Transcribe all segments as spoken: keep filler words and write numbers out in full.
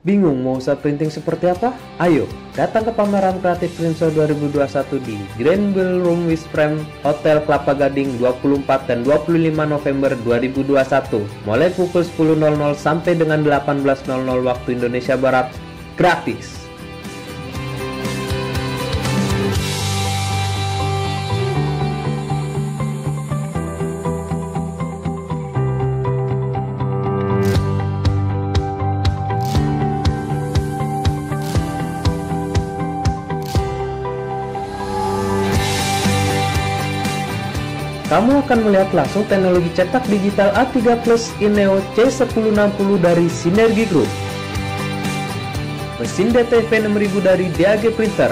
Bingung mau usaha printing seperti apa? Ayo, datang ke pameran Creative Print Show dua ribu dua puluh satu di Grand Ballroom with Frame Hotel Kelapa Gading dua puluh empat dan dua puluh lima November dua ribu dua puluh satu mulai pukul sepuluh nol nol sampai dengan delapan belas nol nol waktu Indonesia Barat, gratis. Kamu akan melihat langsung teknologi cetak digital A tiga Plus INEO C sepuluh enam puluh dari Sinergi Group, mesin D T V enam ribu dari D A G Printer,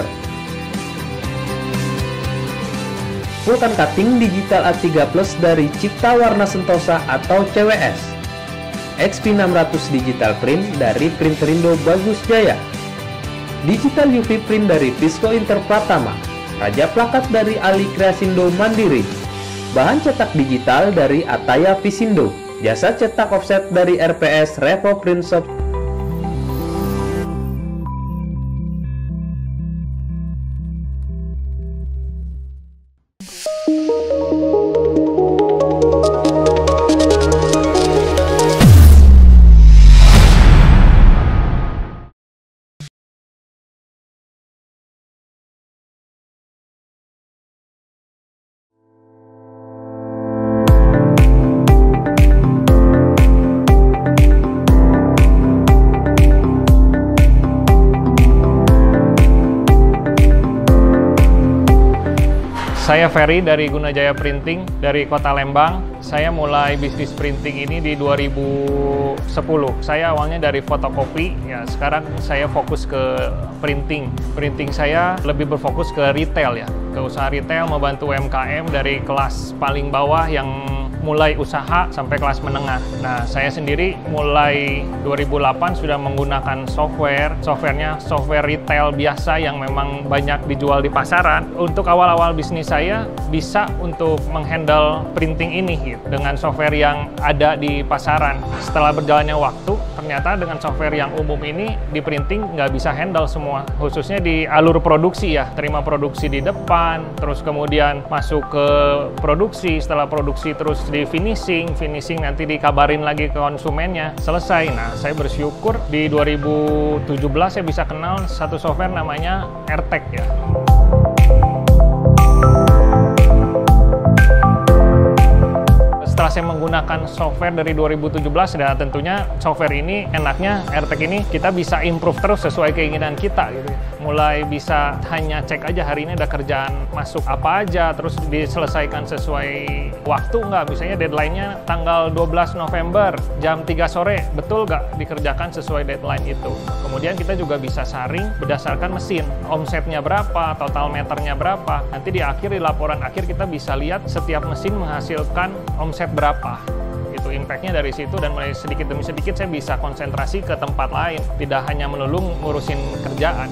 Vulkan Cutting digital A tiga Plus dari Cipta Warna Sentosa atau C W S, X P enam ratus Digital Print dari Printerindo Bagus Jaya, Digital U V Print dari Visco Inter Pratama, Raja Plakat dari Ali Kreasindo Mandiri, bahan cetak digital dari Ataya Visindo, jasa cetak offset dari R P S Revo Print Shop. Saya Ferry dari Gunajaya Printing dari Kota Lembang. Saya mulai bisnis printing ini di dua ribu sepuluh. Saya awalnya dari fotokopi, ya sekarang saya fokus ke printing. Printing saya lebih berfokus ke retail ya, ke usaha retail, membantu U M K M dari kelas paling bawah yang mulai usaha sampai kelas menengah. Nah, saya sendiri mulai dua ribu delapan sudah menggunakan software. Softwarenya software retail biasa yang memang banyak dijual di pasaran. Untuk awal-awal bisnis saya bisa untuk menghandle printing ini gitu, dengan software yang ada di pasaran. Setelah berjalannya waktu, ternyata dengan software yang umum ini di printing nggak bisa handle semua, khususnya di alur produksi ya. Terima produksi di depan, terus kemudian masuk ke produksi, setelah produksi terus di finishing, finishing nanti dikabarin lagi ke konsumennya, selesai. Nah, saya bersyukur di dua ribu tujuh belas saya bisa kenal satu software namanya AirTag ya. Setelah saya menggunakan software dari dua ribu tujuh belas, dan tentunya software ini enaknya AirTag ini kita bisa improve terus sesuai keinginan kita gitu. Mulai bisa hanya cek aja hari ini ada kerjaan masuk apa aja, terus diselesaikan sesuai waktu nggak, misalnya deadline-nya tanggal dua belas November jam tiga sore, betul nggak dikerjakan sesuai deadline itu. Kemudian kita juga bisa saring berdasarkan mesin, omsetnya berapa, total meternya berapa, nanti di akhir, di laporan akhir kita bisa lihat setiap mesin menghasilkan omset berapa. Itu impact-nya dari situ, dan mulai sedikit demi sedikit saya bisa konsentrasi ke tempat lain, tidak hanya melulu ngurusin kerjaan.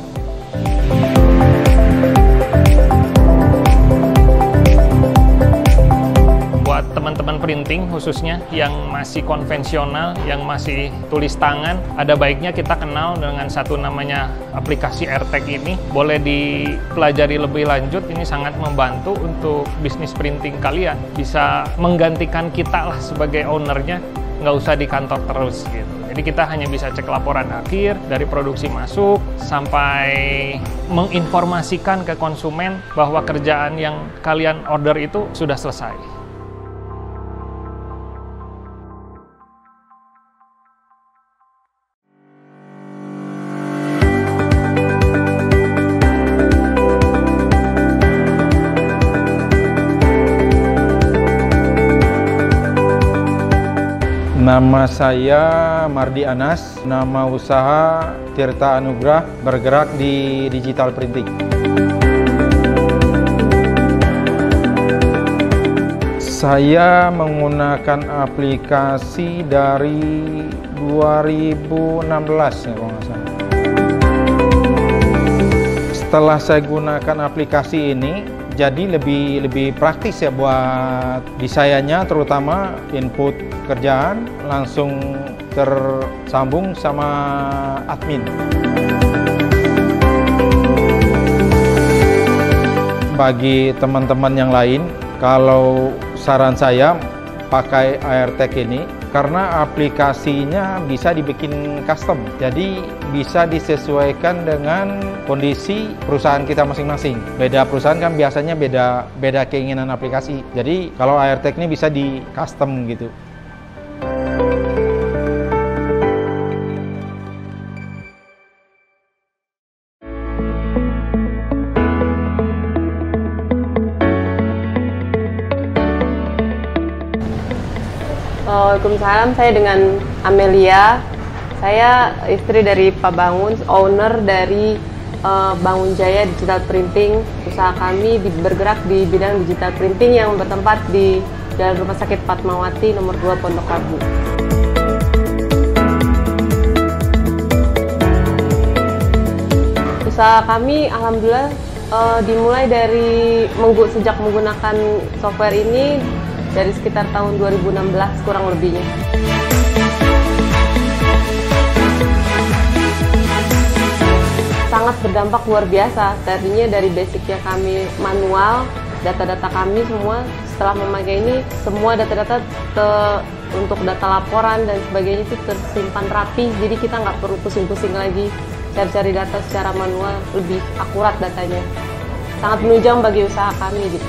Buat teman-teman printing khususnya yang masih konvensional, yang masih tulis tangan, ada baiknya kita kenal dengan satu namanya aplikasi AirTag ini. Boleh dipelajari lebih lanjut, ini sangat membantu untuk bisnis printing kalian. Bisa menggantikan kita lah sebagai ownernya, nggak usah di kantor terus gitu. Jadi kita hanya bisa cek laporan akhir dari produksi masuk sampai menginformasikan ke konsumen bahwa kerjaan yang kalian order itu sudah selesai. Nama saya Mardi Anas, nama usaha Tirta Anugrah, bergerak di digital printing. Saya menggunakan aplikasi dari dua ribu enam belas ya kalau nggak salah. Setelah saya gunakan aplikasi ini, jadi lebih lebih praktis ya buat desainnya, terutama input kerjaan langsung tersambung sama admin. Bagi teman-teman yang lain, kalau saran saya pakai AirTag ini karena aplikasinya bisa dibikin custom, jadi bisa disesuaikan dengan kondisi perusahaan kita masing-masing. Beda perusahaan kan biasanya beda beda keinginan aplikasi, jadi kalau AirTag ini bisa di custom gitu. Waalaikumsalam, saya dengan Amelia. Saya istri dari Pak Bangun, owner dari uh, Bangun Jaya Digital Printing. Usaha kami di, bergerak di bidang digital printing yang bertempat di Jalan Rumah Sakit Fatmawati nomor dua Pondok Labu. Usaha kami alhamdulillah uh, dimulai dari menggu, sejak menggunakan software ini dari sekitar tahun dua ribu enam belas kurang lebihnya. Sangat berdampak luar biasa. Tadinya dari basicnya kami manual, data-data kami semua setelah memakai ini, semua data-data untuk data laporan dan sebagainya itu tersimpan rapi, jadi kita nggak perlu pusing-pusing lagi cari-cari data secara manual, lebih akurat datanya. Sangat menunjang bagi usaha kami gitu.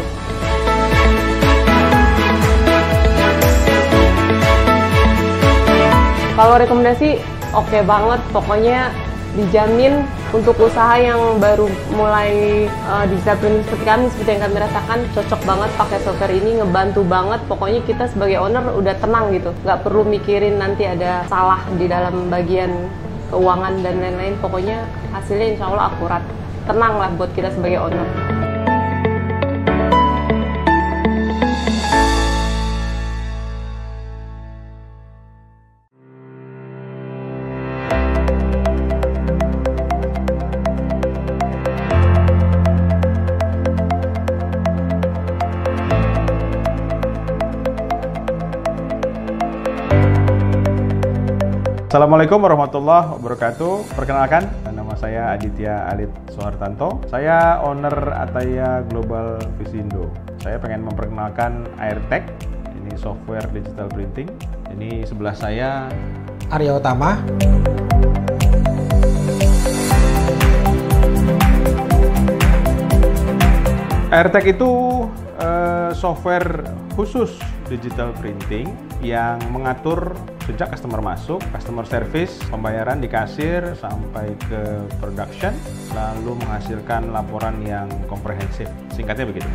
Kalau rekomendasi oke okay banget, pokoknya dijamin untuk usaha yang baru mulai uh, digital printing seperti kami, seperti yang kami rasakan, cocok banget pakai software ini, ngebantu banget. Pokoknya kita sebagai owner udah tenang gitu, nggak perlu mikirin nanti ada salah di dalam bagian keuangan dan lain-lain. Pokoknya hasilnya insya Allah akurat, tenang lah buat kita sebagai owner. Assalamualaikum warahmatullahi wabarakatuh. Perkenalkan, nama saya Aditya Alit Soehartanto. Saya owner Ataya Global Visindo. Saya pengen memperkenalkan AirTag. Ini software digital printing. Ini sebelah saya Arya Utama. AirTag itu uh, software khusus digital printing yang mengatur sejak customer masuk, customer service, pembayaran di kasir, sampai ke production, lalu menghasilkan laporan yang komprehensif. Singkatnya begitu.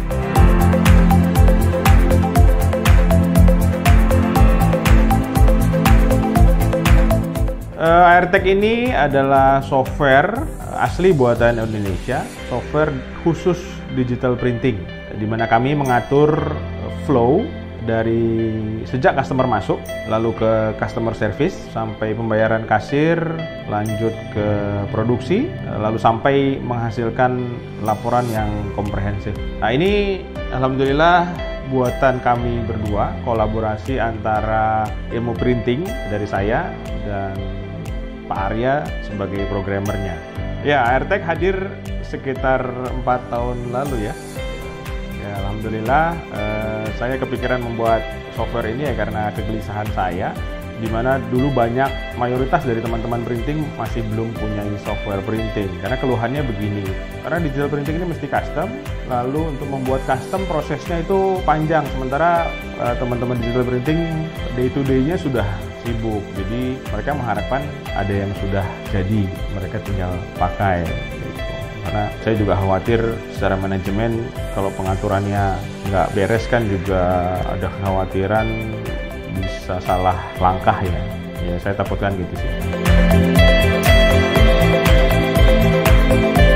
Uh, AirTag ini adalah software asli buatan Indonesia, software khusus digital printing, di mana kami mengatur flow dari sejak customer masuk, lalu ke customer service, sampai pembayaran kasir, lanjut ke produksi, lalu sampai menghasilkan laporan yang komprehensif. Nah, ini alhamdulillah buatan kami berdua, kolaborasi antara ilmu printing dari saya dan Pak Arya sebagai programmernya. Ya, AirTag hadir sekitar empat tahun lalu ya. Ya, alhamdulillah eh, saya kepikiran membuat software ini ya karena kegelisahan saya, di mana dulu banyak mayoritas dari teman-teman printing masih belum punya software printing. Karena keluhannya begini, karena digital printing ini mesti custom, lalu untuk membuat custom prosesnya itu panjang, sementara eh, teman-teman digital printing day to day-nya sudah sibuk. Jadi mereka mengharapkan ada yang sudah jadi, mereka tinggal pakai. Karena saya juga khawatir secara manajemen kalau pengaturannya nggak beres kan juga ada kekhawatiran bisa salah langkah ya. Ya saya takutkan gitu sih.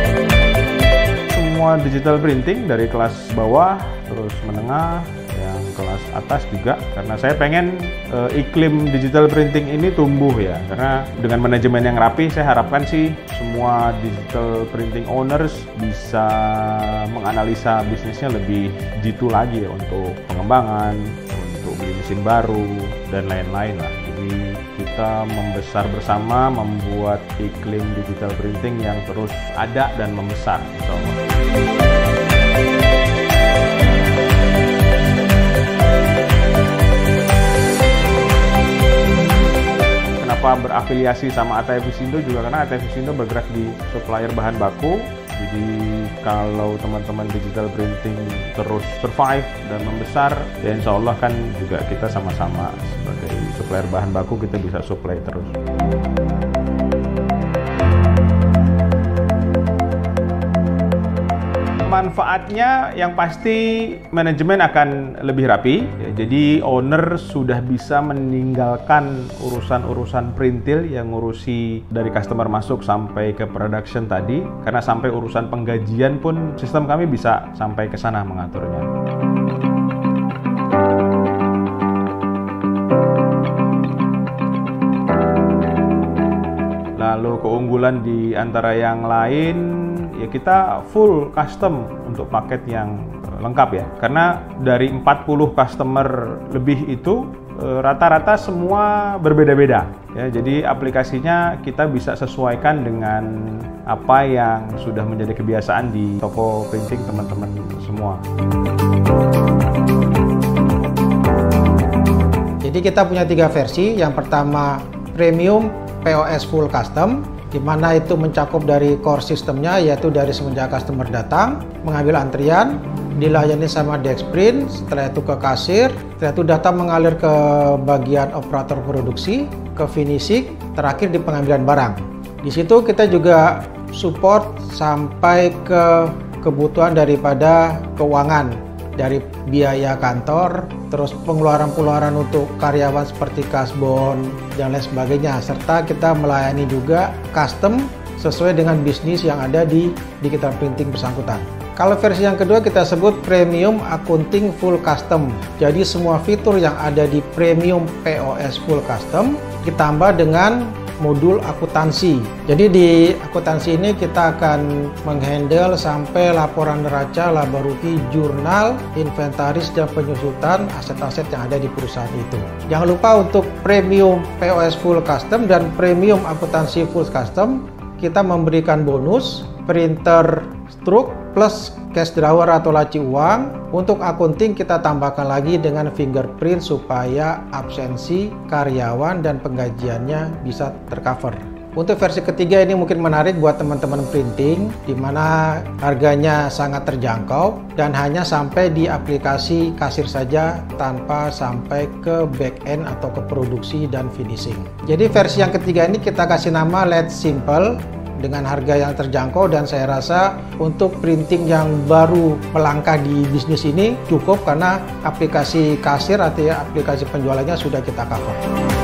Semua digital printing dari kelas bawah terus menengah yang kelas atas juga, karena saya pengen uh, iklim digital printing ini tumbuh ya, karena dengan manajemen yang rapi saya harapkan sih semua digital printing owners bisa menganalisa bisnisnya lebih jitu lagi ya, untuk pengembangan, untuk beli mesin baru dan lain-lain lah. Jadi kita membesar bersama, membuat iklim digital printing yang terus ada dan membesar, insya Allah. Kenapa berafiliasi sama A T F Visindo juga karena A T F Visindo bergerak di supplier bahan baku. Jadi kalau teman-teman digital printing terus survive dan membesar, ya insya Allah kan juga kita sama-sama sebagai supplier bahan baku kita bisa supply terus. Manfaatnya yang pasti manajemen akan lebih rapi ya, jadi owner sudah bisa meninggalkan urusan-urusan printil yang ngurusi dari customer masuk sampai ke production tadi, karena sampai urusan penggajian pun sistem kami bisa sampai ke sana mengaturnya. Lalu keunggulan di antara yang lain, ya kita full custom untuk paket yang lengkap ya, karena dari empat puluh customer lebih itu rata-rata semua berbeda-beda ya, jadi aplikasinya kita bisa sesuaikan dengan apa yang sudah menjadi kebiasaan di toko printing teman-teman semua. Jadi kita punya tiga versi. Yang pertama Premium P O S Full Custom, di mana itu mencakup dari core sistemnya, yaitu dari semenjak customer datang, mengambil antrian, dilayani sama Dexprint, setelah itu ke kasir, setelah itu data mengalir ke bagian operator produksi, ke finishing, terakhir di pengambilan barang. Di situ kita juga support sampai ke kebutuhan daripada keuangan, dari biaya kantor, terus pengeluaran-pengeluaran untuk karyawan seperti kasbon dan lain sebagainya, serta kita melayani juga custom sesuai dengan bisnis yang ada di digital printing bersangkutan. Kalau versi yang kedua kita sebut Premium Accounting Full Custom. Jadi semua fitur yang ada di Premium P O S Full Custom ditambah dengan modul akuntansi. Jadi di akuntansi ini kita akan menghandle sampai laporan neraca, laba rugi, jurnal, inventaris, dan penyusutan aset-aset yang ada di perusahaan itu. Jangan lupa untuk Premium P O S Full Custom dan Premium Akuntansi Full Custom kita memberikan bonus printer struk plus cash drawer atau laci uang. Untuk accounting kita tambahkan lagi dengan fingerprint supaya absensi karyawan dan penggajiannya bisa tercover. Untuk versi ketiga ini mungkin menarik buat teman-teman printing, di mana harganya sangat terjangkau dan hanya sampai di aplikasi kasir saja tanpa sampai ke back end atau ke produksi dan finishing. Jadi versi yang ketiga ini kita kasih nama Let's Simple dengan harga yang terjangkau, dan saya rasa untuk printing yang baru melangkah di bisnis ini cukup karena aplikasi kasir atau aplikasi penjualannya sudah kita cover.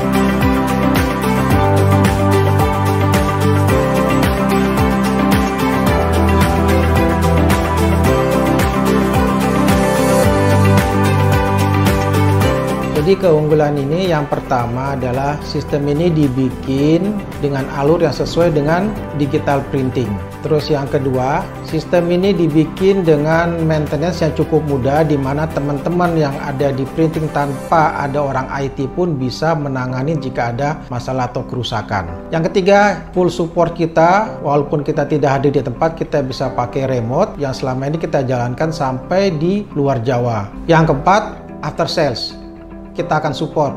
Jadi keunggulan ini yang pertama adalah sistem ini dibikin dengan alur yang sesuai dengan digital printing. Terus yang kedua, sistem ini dibikin dengan maintenance yang cukup mudah, di mana teman-teman yang ada di printing tanpa ada orang I T pun bisa menangani jika ada masalah atau kerusakan. Yang ketiga, full support kita, walaupun kita tidak hadir di tempat, kita bisa pakai remote yang selama ini kita jalankan sampai di luar Jawa. Yang keempat, after sales. Kita akan support.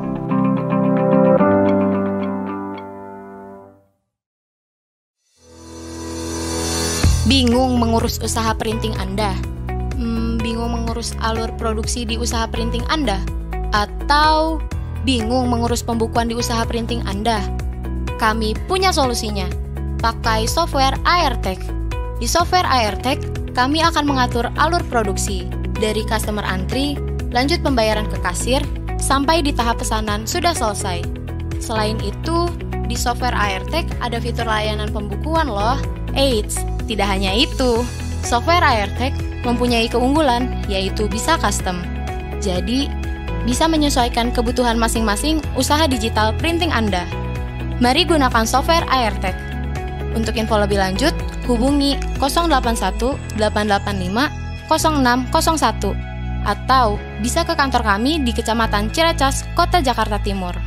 Bingung mengurus usaha printing Anda? Hmm, bingung mengurus alur produksi di usaha printing Anda? Atau bingung mengurus pembukuan di usaha printing Anda? Kami punya solusinya. Pakai software Airtech. Di software Airtech, kami akan mengatur alur produksi dari customer antri, lanjut pembayaran ke kasir, sampai di tahap pesanan sudah selesai. Selain itu, di software Airtech ada fitur layanan pembukuan loh. Eits, tidak hanya itu. Software Airtech mempunyai keunggulan, yaitu bisa custom. Jadi, bisa menyesuaikan kebutuhan masing-masing usaha digital printing Anda. Mari gunakan software airTech. Untuk info lebih lanjut, hubungi nol delapan satu delapan delapan lima nol enam nol satu atau bisa ke kantor kami di Kecamatan Ciracas, Kota Jakarta Timur.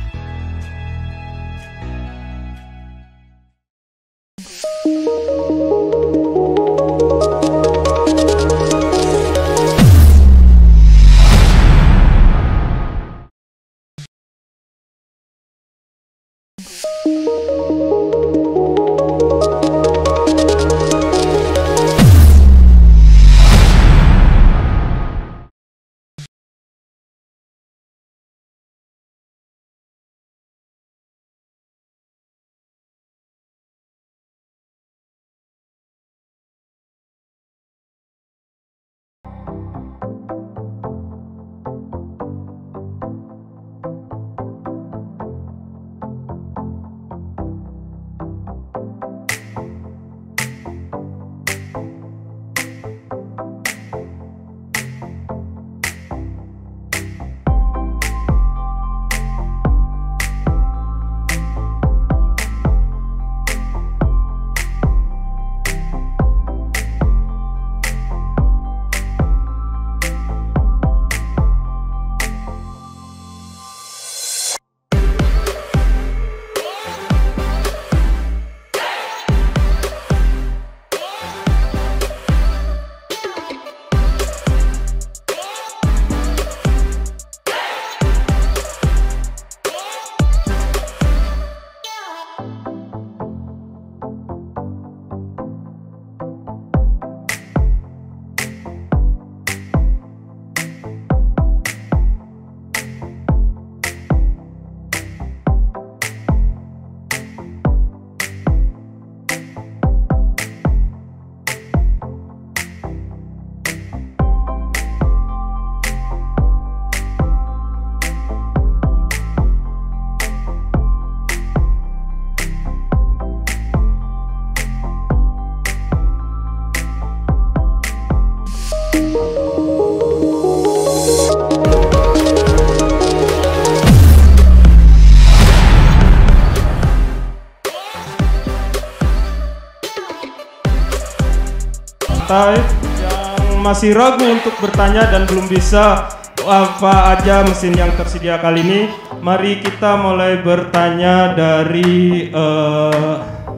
Yang masih ragu untuk bertanya dan belum bisa apa aja mesin yang tersedia kali ini, mari kita mulai bertanya dari uh,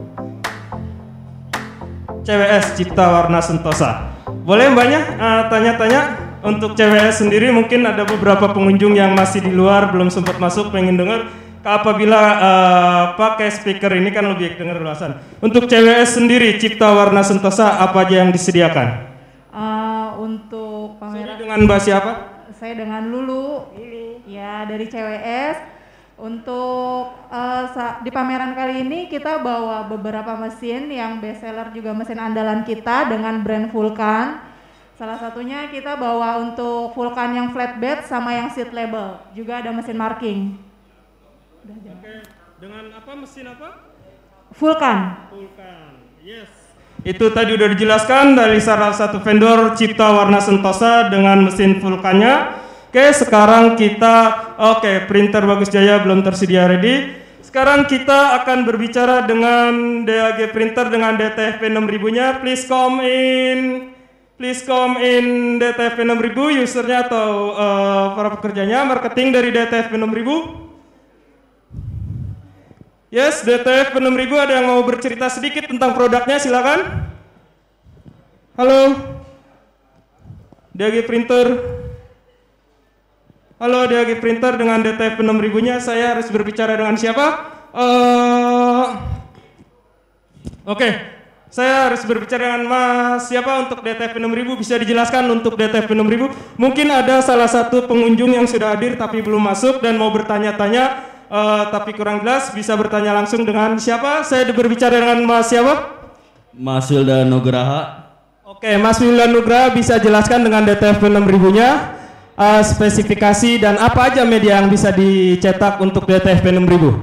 C W S Cipta Warna Sentosa. Boleh mbaknya uh, tanya-tanya? Untuk C W S sendiri mungkin ada beberapa pengunjung yang masih di luar belum sempat masuk, pengen dengar. Apabila uh, pakai speaker ini kan lebih dengar luasan. Untuk C W S sendiri Cipta Warna Sentosa apa aja yang disediakan? Uh, untuk pameran. Sorry, dengan Mbak siapa? Saya dengan Lulu. Lulu. Ya, dari C W S. Untuk uh, di pameran kali ini kita bawa beberapa mesin yang best seller juga mesin andalan kita dengan brand Vulcan. Salah satunya kita bawa untuk Vulcan yang flatbed sama yang seat label. Juga ada mesin marking. Oke, dengan apa mesin apa? Vulcan. Vulcan, yes. Itu tadi udah dijelaskan dari salah satu vendor Cipta Warna Sentosa dengan mesin Vulcannya. Oke, sekarang kita, oke, printer Bagus Jaya belum tersedia ready. Sekarang kita akan berbicara dengan D A G Printer dengan D T F P enam ribu-nya. Please come in, please come in D T F P enam ribu, usernya atau uh, para pekerjanya, marketing dari D T F P enam ribu. Yes, D T F enam ribu ada yang mau bercerita sedikit tentang produknya, silakan. Halo, D A G Printer. Halo, D A G Printer dengan D T F enam ribu-nya, saya harus berbicara dengan siapa? Uh, Oke, okay. Saya harus berbicara dengan Mas siapa untuk D T F enam ribu, bisa dijelaskan untuk D T F enam ribu? Mungkin ada salah satu pengunjung yang sudah hadir tapi belum masuk dan mau bertanya-tanya. Uh, tapi kurang jelas, bisa bertanya langsung dengan siapa? Saya berbicara dengan Mas siapa? Mas Wilda Nugraha. Oke, Mas Wilda Nugraha bisa jelaskan dengan D T F enam ribu-nya uh, spesifikasi dan apa aja media yang bisa dicetak untuk D T F enam ribu?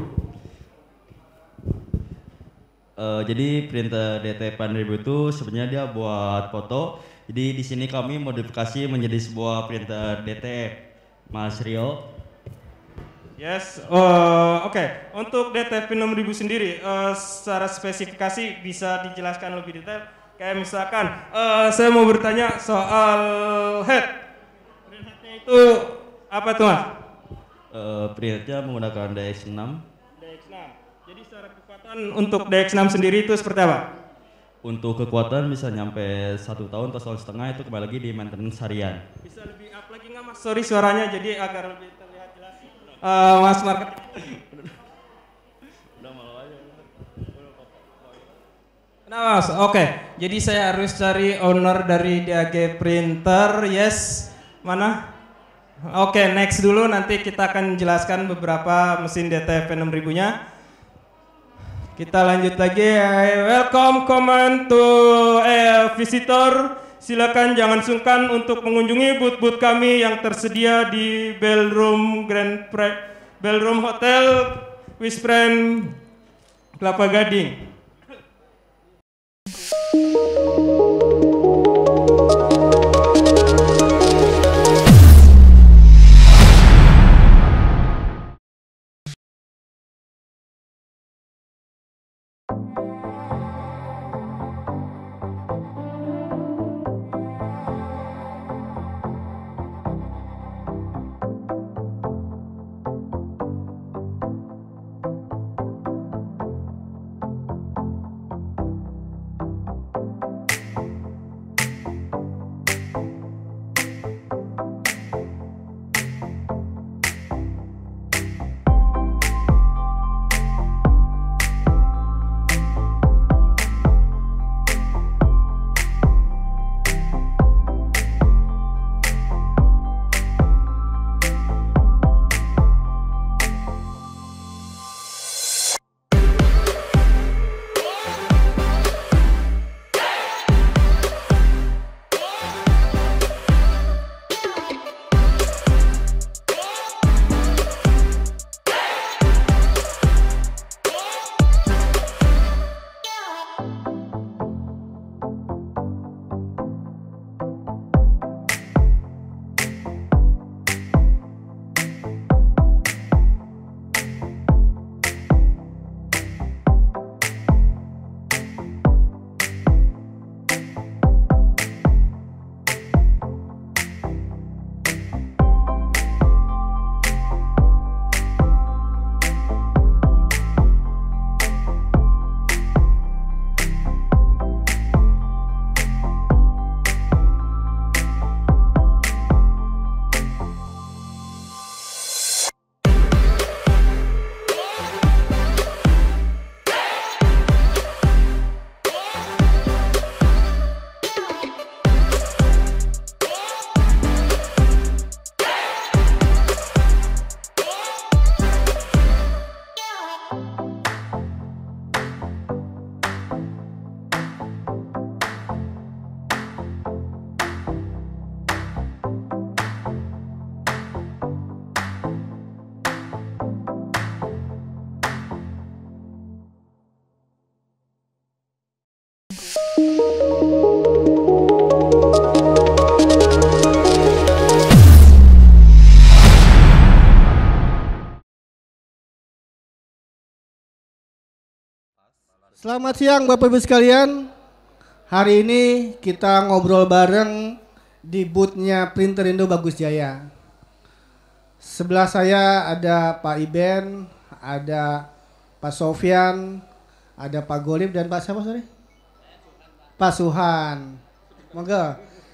Uh, jadi printer D T F enam ribu itu sebenarnya dia buat foto. Jadi di sini kami modifikasi menjadi sebuah printer D T F. Mas Rio. Yes, uh, oke. Okay. Untuk D T P enam ribu sendiri, uh, secara spesifikasi bisa dijelaskan lebih detail. Kayak misalkan, uh, saya mau bertanya soal head. Headnya itu apa tuh mas? Uh, Preheadnya menggunakan D X enam. D X enam. Jadi secara kekuatan untuk D X enam sendiri itu seperti apa? Untuk kekuatan bisa nyampe satu tahun atau setahun setengah, itu kembali lagi di maintenance harian. Bisa lebih up lagi nggak mas? Sorry suaranya jadi agar lebih terlihat jelas. Uh, mas market. Udah malu aja. Nah mas, oke. Okay. Jadi saya harus cari owner dari D A G Printer. Yes, mana? Oke, okay, next dulu. Nanti kita akan jelaskan beberapa mesin D T P enam ribu-nya. Kita lanjut lagi. Welcome, comment to eh, visitor. Silakan jangan sungkan untuk mengunjungi booth-booth kami yang tersedia di Bellroom Grand Pri- Bellroom Hotel Wisprem Kelapa Gading. Selamat siang Bapak Ibu sekalian. Hari ini kita ngobrol bareng di booth-nya Printerindo Bagus Jaya. Sebelah saya ada Pak Iben, ada Pak Sofyan, ada Pak Golib dan Pak siapa sorry? Pak Suhan. Moga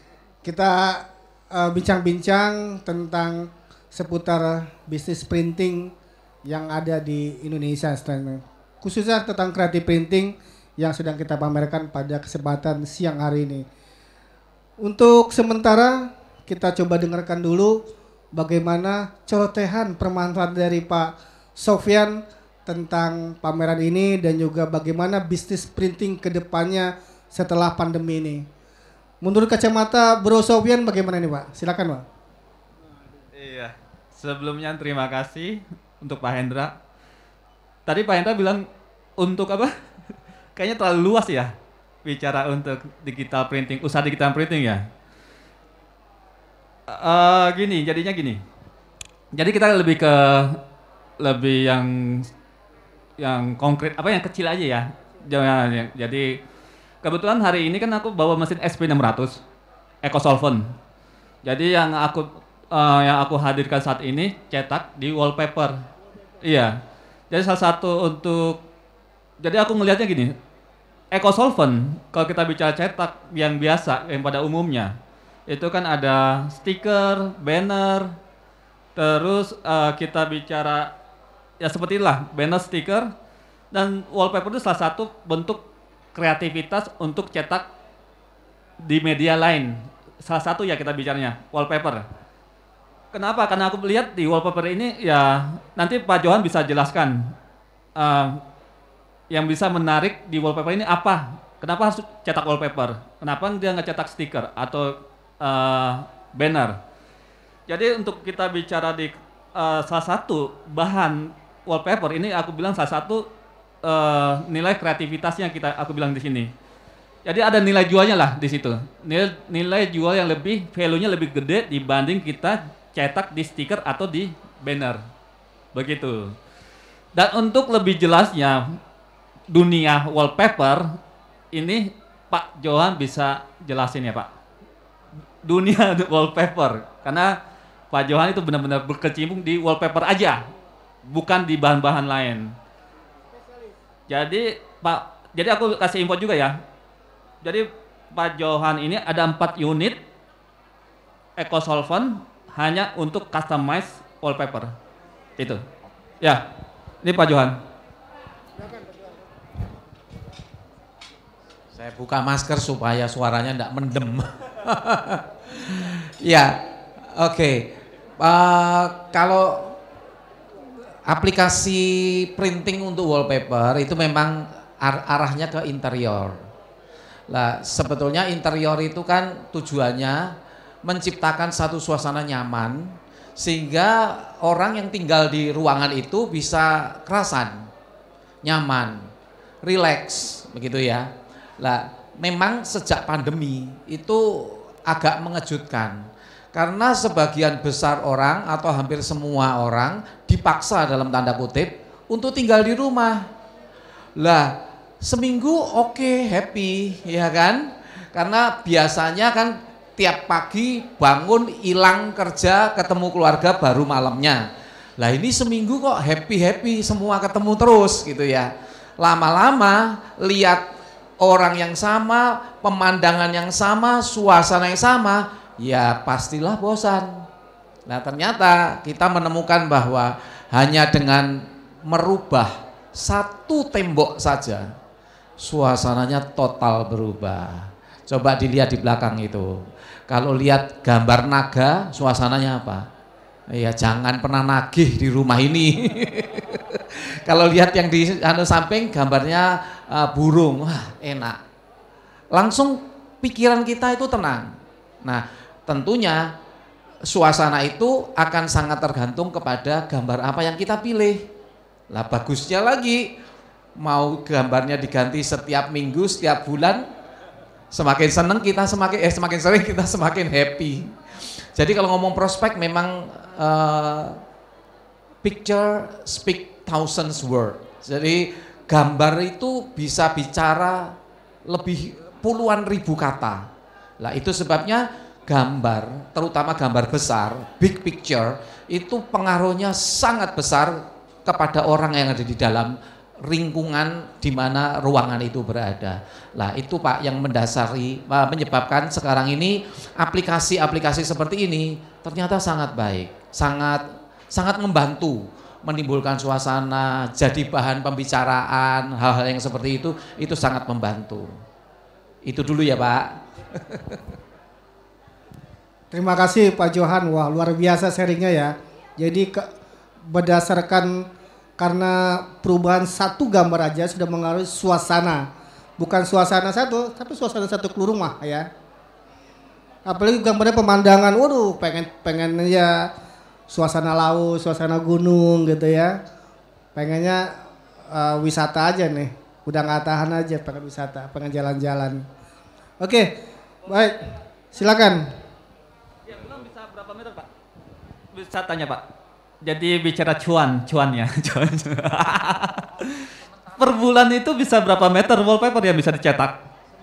kita uh, bincang-bincang tentang seputar bisnis printing yang ada di Indonesia, khususnya tentang kreatif printing yang sedang kita pamerkan pada kesempatan siang hari ini. Untuk sementara kita coba dengarkan dulu bagaimana celotehan permanfaatan dari Pak Sofyan tentang pameran ini dan juga bagaimana bisnis printing ke depannya setelah pandemi ini. Menurut kacamata Bro Sofyan bagaimana nih Pak? Silakan Pak. Iya, sebelumnya terima kasih untuk Pak Hendra. Tadi Pak Hendra bilang untuk apa? Kayaknya terlalu luas ya bicara untuk digital printing, usaha digital printing ya. Uh, gini, jadinya gini. Jadi kita lebih ke lebih yang yang konkret, apa yang kecil aja ya. Jangan, jadi kebetulan hari ini kan aku bawa mesin S P enam ratus EcoSolvent. Jadi yang aku uh, yang aku hadirkan saat ini cetak di wallpaper. Iya. Jadi salah satu untuk, jadi aku ngelihatnya gini, EcoSolvent kalau kita bicara cetak yang biasa yang pada umumnya itu kan ada stiker, banner, terus uh, kita bicara ya seperti inilah, banner, stiker, dan wallpaper itu salah satu bentuk kreativitas untuk cetak di media lain. Salah satu ya kita bicaranya wallpaper. Kenapa? Karena aku lihat di wallpaper ini ya nanti Pak Johan bisa jelaskan uh, yang bisa menarik di wallpaper ini apa? Kenapa harus cetak wallpaper? Kenapa dia nggak cetak stiker atau uh, banner? Jadi untuk kita bicara di uh, salah satu bahan wallpaper ini, aku bilang salah satu uh, nilai kreativitasnya kita aku bilang di sini. Jadi ada nilai jualnya lah di situ. Nilai, nilai jual yang lebih, value-nya lebih gede dibanding kita cetak di stiker atau di banner. Begitu. Dan untuk lebih jelasnya dunia wallpaper ini Pak Johan bisa jelasin ya Pak. Dunia wallpaper, karena Pak Johan itu benar-benar berkecimpung di wallpaper aja, bukan di bahan-bahan lain. Jadi Pak, jadi aku kasih info juga ya. Jadi Pak Johan ini ada empat unit EcoSolvent hanya untuk customize wallpaper. Itu. Ya. Ini Pak Johan. Saya buka masker supaya suaranya tidak mendem. Ya, oke. Okay. Uh, kalau aplikasi printing untuk wallpaper itu memang ar arahnya ke interior. Lah, sebetulnya interior itu kan tujuannya menciptakan satu suasana nyaman sehingga orang yang tinggal di ruangan itu bisa kerasan, nyaman, rileks, begitu ya. Lah, memang sejak pandemi itu agak mengejutkan karena sebagian besar orang atau hampir semua orang dipaksa dalam tanda kutip untuk tinggal di rumah. Lah, seminggu oke, okay, happy, ya kan? Karena biasanya kan tiap pagi bangun, hilang kerja, ketemu keluarga baru malamnya. Lah ini seminggu kok happy-happy, semua ketemu terus gitu ya. Lama-lama lihat orang yang sama, pemandangan yang sama, suasana yang sama, ya pastilah bosan. Nah ternyata kita menemukan bahwa hanya dengan merubah satu tembok saja, suasananya total berubah. Coba dilihat di belakang itu. Kalau lihat gambar naga, suasananya apa? Ya jangan pernah nagih di rumah ini. Kalau lihat yang di anu samping gambarnya uh, burung, wah enak. Langsung pikiran kita itu tenang. Nah, tentunya suasana itu akan sangat tergantung kepada gambar apa yang kita pilih. Lah bagusnya lagi, mau gambarnya diganti setiap minggu, setiap bulan, semakin seneng kita semakin eh semakin sering kita semakin happy. Jadi kalau ngomong prospek memang uh, picture speak thousands word. Jadi gambar itu bisa bicara lebih puluhan ribu kata. Lah itu sebabnya gambar, terutama gambar besar, big picture itu pengaruhnya sangat besar kepada orang yang ada di dalam lingkungan di mana ruangan itu berada. Lah itu Pak yang mendasari menyebabkan sekarang ini aplikasi-aplikasi seperti ini ternyata sangat baik, sangat sangat membantu menimbulkan suasana, jadi bahan pembicaraan, hal-hal yang seperti itu itu sangat membantu. Itu dulu ya Pak. Terima kasih Pak Johan, wah luar biasa sharingnya ya. Jadi ke, berdasarkan karena perubahan satu gambar aja sudah mengaruhi suasana, bukan suasana satu, tapi suasana satu keluar rumah ya. Apalagi gambarnya pemandangan, waduh, pengen pengen ya suasana laut, suasana gunung gitu ya. Pengennya uh, wisata aja nih, udah nggak tahan aja pengen wisata, pengen jalan-jalan. Oke, baik, silakan. Ya, belum bisa berapa meter Pak? Bisa tanya Pak. Jadi bicara cuan, cuan ya. Cuan. Per bulan itu bisa berapa meter wallpaper yang bisa dicetak?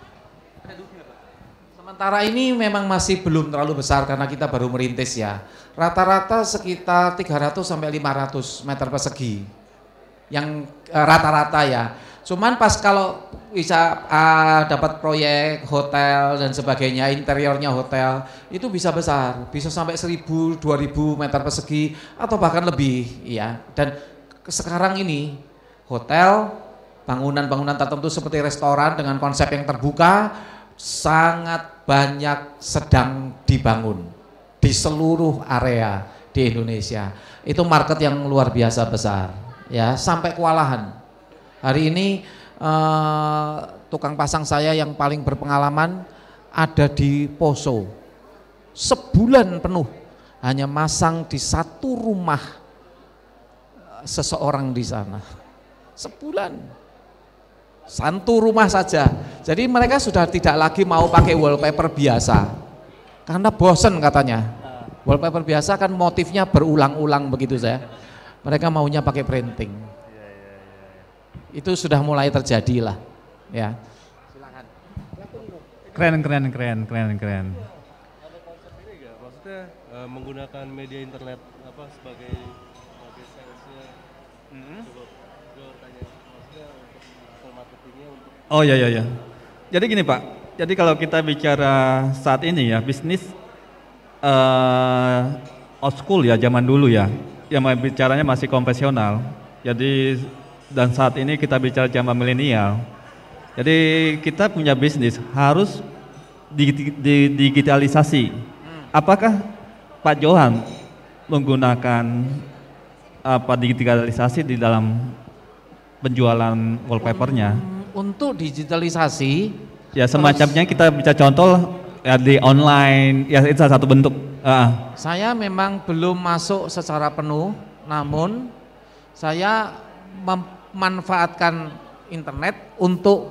Sementara ini memang masih belum terlalu besar karena kita baru merintis ya. Rata-rata sekitar tiga ratus sampai lima ratus meter persegi. Yang rata-rata uh, ya. Cuman pas kalau bisa uh, dapat proyek hotel dan sebagainya, interiornya hotel, itu bisa besar, bisa sampai seribu, dua ribu meter persegi atau bahkan lebih ya. Dan sekarang ini hotel, bangunan-bangunan tertentu seperti restoran dengan konsep yang terbuka sangat banyak sedang dibangun di seluruh area di Indonesia. Itu market yang luar biasa besar ya, sampai kewalahan. Hari ini eh, tukang pasang saya yang paling berpengalaman ada di Poso. Sebulan penuh hanya masang di satu rumah seseorang di sana. Sebulan. Satu rumah saja. Jadi mereka sudah tidak lagi mau pakai wallpaper biasa. Karena bosen katanya. Wallpaper biasa kan motifnya berulang-ulang begitu saya. Mereka maunya pakai printing. Itu sudah mulai terjadi lah, ya. Silakan. Keren, keren, keren, keren, keren. Ada konsep ini nggak? Maksudnya uh, menggunakan media internet apa sebagai sebagai salesnya? Mm-hmm. Coba, coba tanya. Maksudnya untuk digital marketingnya untuk. Oh ya ya ya. Jadi gini Pak. Jadi kalau kita bicara saat ini ya bisnis uh, old school ya zaman dulu ya. Yang bicaranya masih konvensional. Jadi dan saat ini kita bicara zaman milenial. Jadi kita punya bisnis harus digitalisasi. Apakah Pak Johan menggunakan apa digitalisasi di dalam penjualan wallpapernya? Untuk digitalisasi ya semacamnya kita bisa contoh ya di online ya itu salah satu bentuk. Uh. Saya memang belum masuk secara penuh, namun saya memanfaatkan internet untuk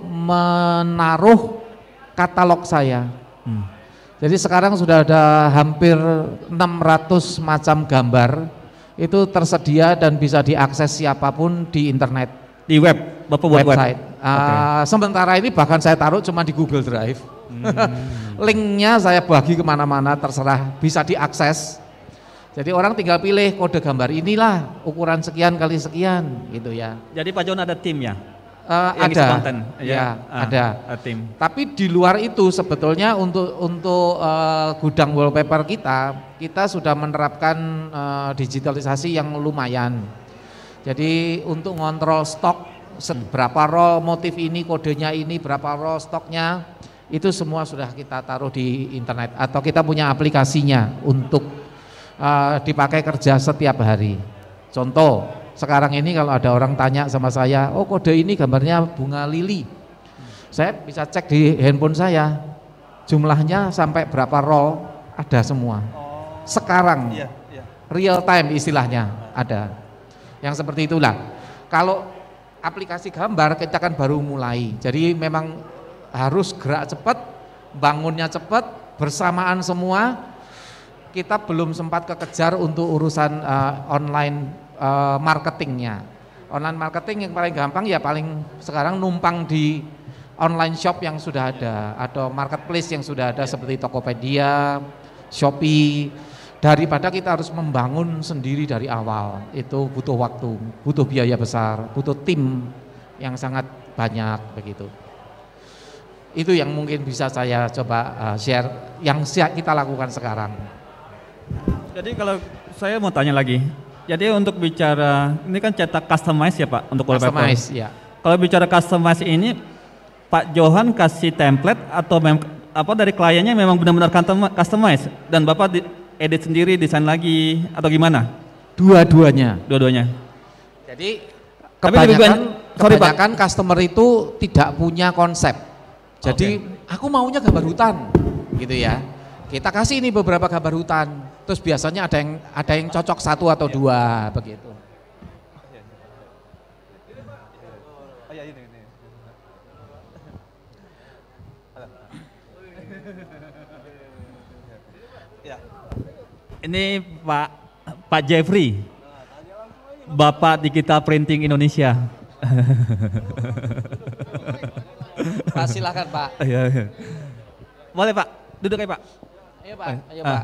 menaruh katalog saya. Hmm. Jadi sekarang sudah ada hampir enam ratus macam gambar itu tersedia dan bisa diakses siapapun di internet. Di web, Bapak buat website. Web. Uh, okay. Sementara ini bahkan saya taruh cuma di Google Drive. Hmm. Linknya saya bagi kemana-mana terserah, bisa diakses. Jadi orang tinggal pilih kode gambar inilah ukuran sekian kali sekian gitu ya. Jadi Pak John ada timnya? Uh, yang ada, konten. ya, ya uh, ada. Uh, tim. Tapi di luar itu sebetulnya untuk untuk uh, gudang wallpaper kita, kita sudah menerapkan uh, digitalisasi yang lumayan. Jadi untuk ngontrol stok, berapa roll motif ini, kodenya ini, berapa roll stoknya, itu semua sudah kita taruh di internet atau kita punya aplikasinya untuk Uh, dipakai kerja setiap hari. Contoh, sekarang ini kalau ada orang tanya sama saya, oh kode ini gambarnya bunga lili. Saya bisa cek di handphone saya, jumlahnya sampai berapa roll, ada semua. Sekarang, iya, iya. real time istilahnya ada. Yang seperti itulah. Kalau aplikasi gambar kita kan baru mulai, jadi memang harus gerak cepat, bangunnya cepat, bersamaan semua. Kita belum sempat kekejar untuk urusan uh, online uh, marketingnya. Online marketing yang paling gampang ya paling sekarang numpang di online shop yang sudah ada atau marketplace yang sudah ada seperti Tokopedia, Shopee. Daripada kita harus membangun sendiri dari awal, itu butuh waktu, butuh biaya besar, butuh tim yang sangat banyak begitu. Itu yang mungkin bisa saya coba uh, share yang kita lakukan sekarang. Jadi kalau saya mau tanya lagi, jadi untuk bicara ini kan cetak customize ya Pak untuk wallpaper. Customize ya. Kalau bicara customize ini, Pak Johan kasih template atau mem, apa dari kliennya memang benar-benar customize dan Bapak di, edit sendiri, desain lagi atau gimana? Dua-duanya. Dua-duanya. Jadi kebanyakan, sorry, kebanyakan Pak. Customer itu tidak punya konsep. Jadi okay. aku maunya gambar hutan, gitu ya. Kita kasih ini beberapa gambar hutan. Terus biasanya ada yang ada yang cocok satu atau dua begitu. Ini Pak Pak Jeffrey. Bapak Digital Printing Indonesia. Pak, silakan Pak. Iya, iya. Boleh Pak, duduk ya Pak. Ayo Pak, ayo Pak.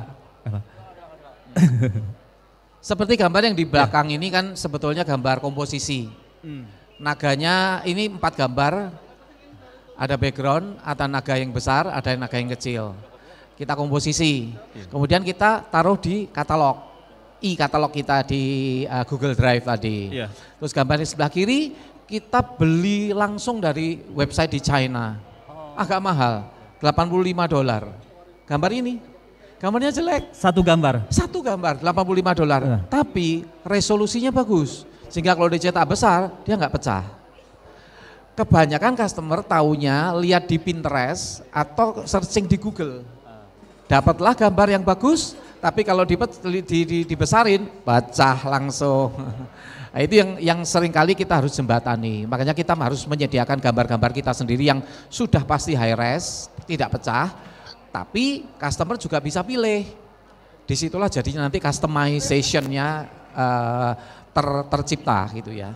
Seperti gambar yang di belakang ini kan sebetulnya gambar komposisi. Naganya ini empat gambar, ada background, ada naga yang besar, ada naga yang kecil. Kita komposisi, kemudian kita taruh di katalog, e-katalog kita di uh, Google Drive tadi. Iya. Terus gambar di sebelah kiri kita beli langsung dari website di China, agak mahal, delapan puluh lima dolar. Gambar ini, gambarnya jelek. Satu gambar? Satu gambar, delapan puluh lima dolar. Uh. Tapi resolusinya bagus, sehingga kalau dicetak besar dia nggak pecah. Kebanyakan customer taunya lihat di Pinterest atau searching di Google. Dapatlah gambar yang bagus, tapi kalau di, di, di, dibesarin, pecah langsung. Nah, itu yang yang sering kali kita harus jembatani. Makanya kita harus menyediakan gambar-gambar kita sendiri yang sudah pasti high res, tidak pecah, tapi customer juga bisa pilih. Disitulah jadinya nanti customization-nya uh, ter, tercipta gitu ya.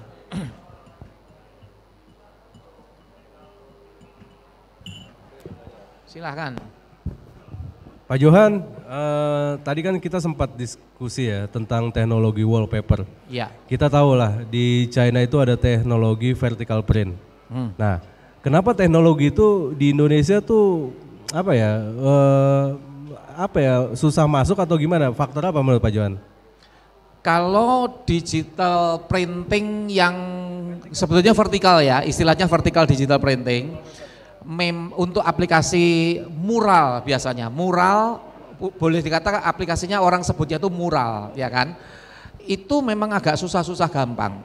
Silahkan. Pak Johan, uh, tadi kan kita sempat diskusi ya tentang teknologi wallpaper. Iya. Kita tahu lah di China itu ada teknologi vertical print. Hmm. Nah, kenapa teknologi itu di Indonesia tuh apa ya, uh, apa ya susah masuk atau gimana? Faktor apa menurut Pak Johan? Kalau digital printing yang sebetulnya vertikal ya, istilahnya vertical digital printing. Mem, untuk aplikasi mural biasanya, mural boleh dikatakan aplikasinya orang sebutnya itu mural ya kan, itu memang agak susah-susah gampang.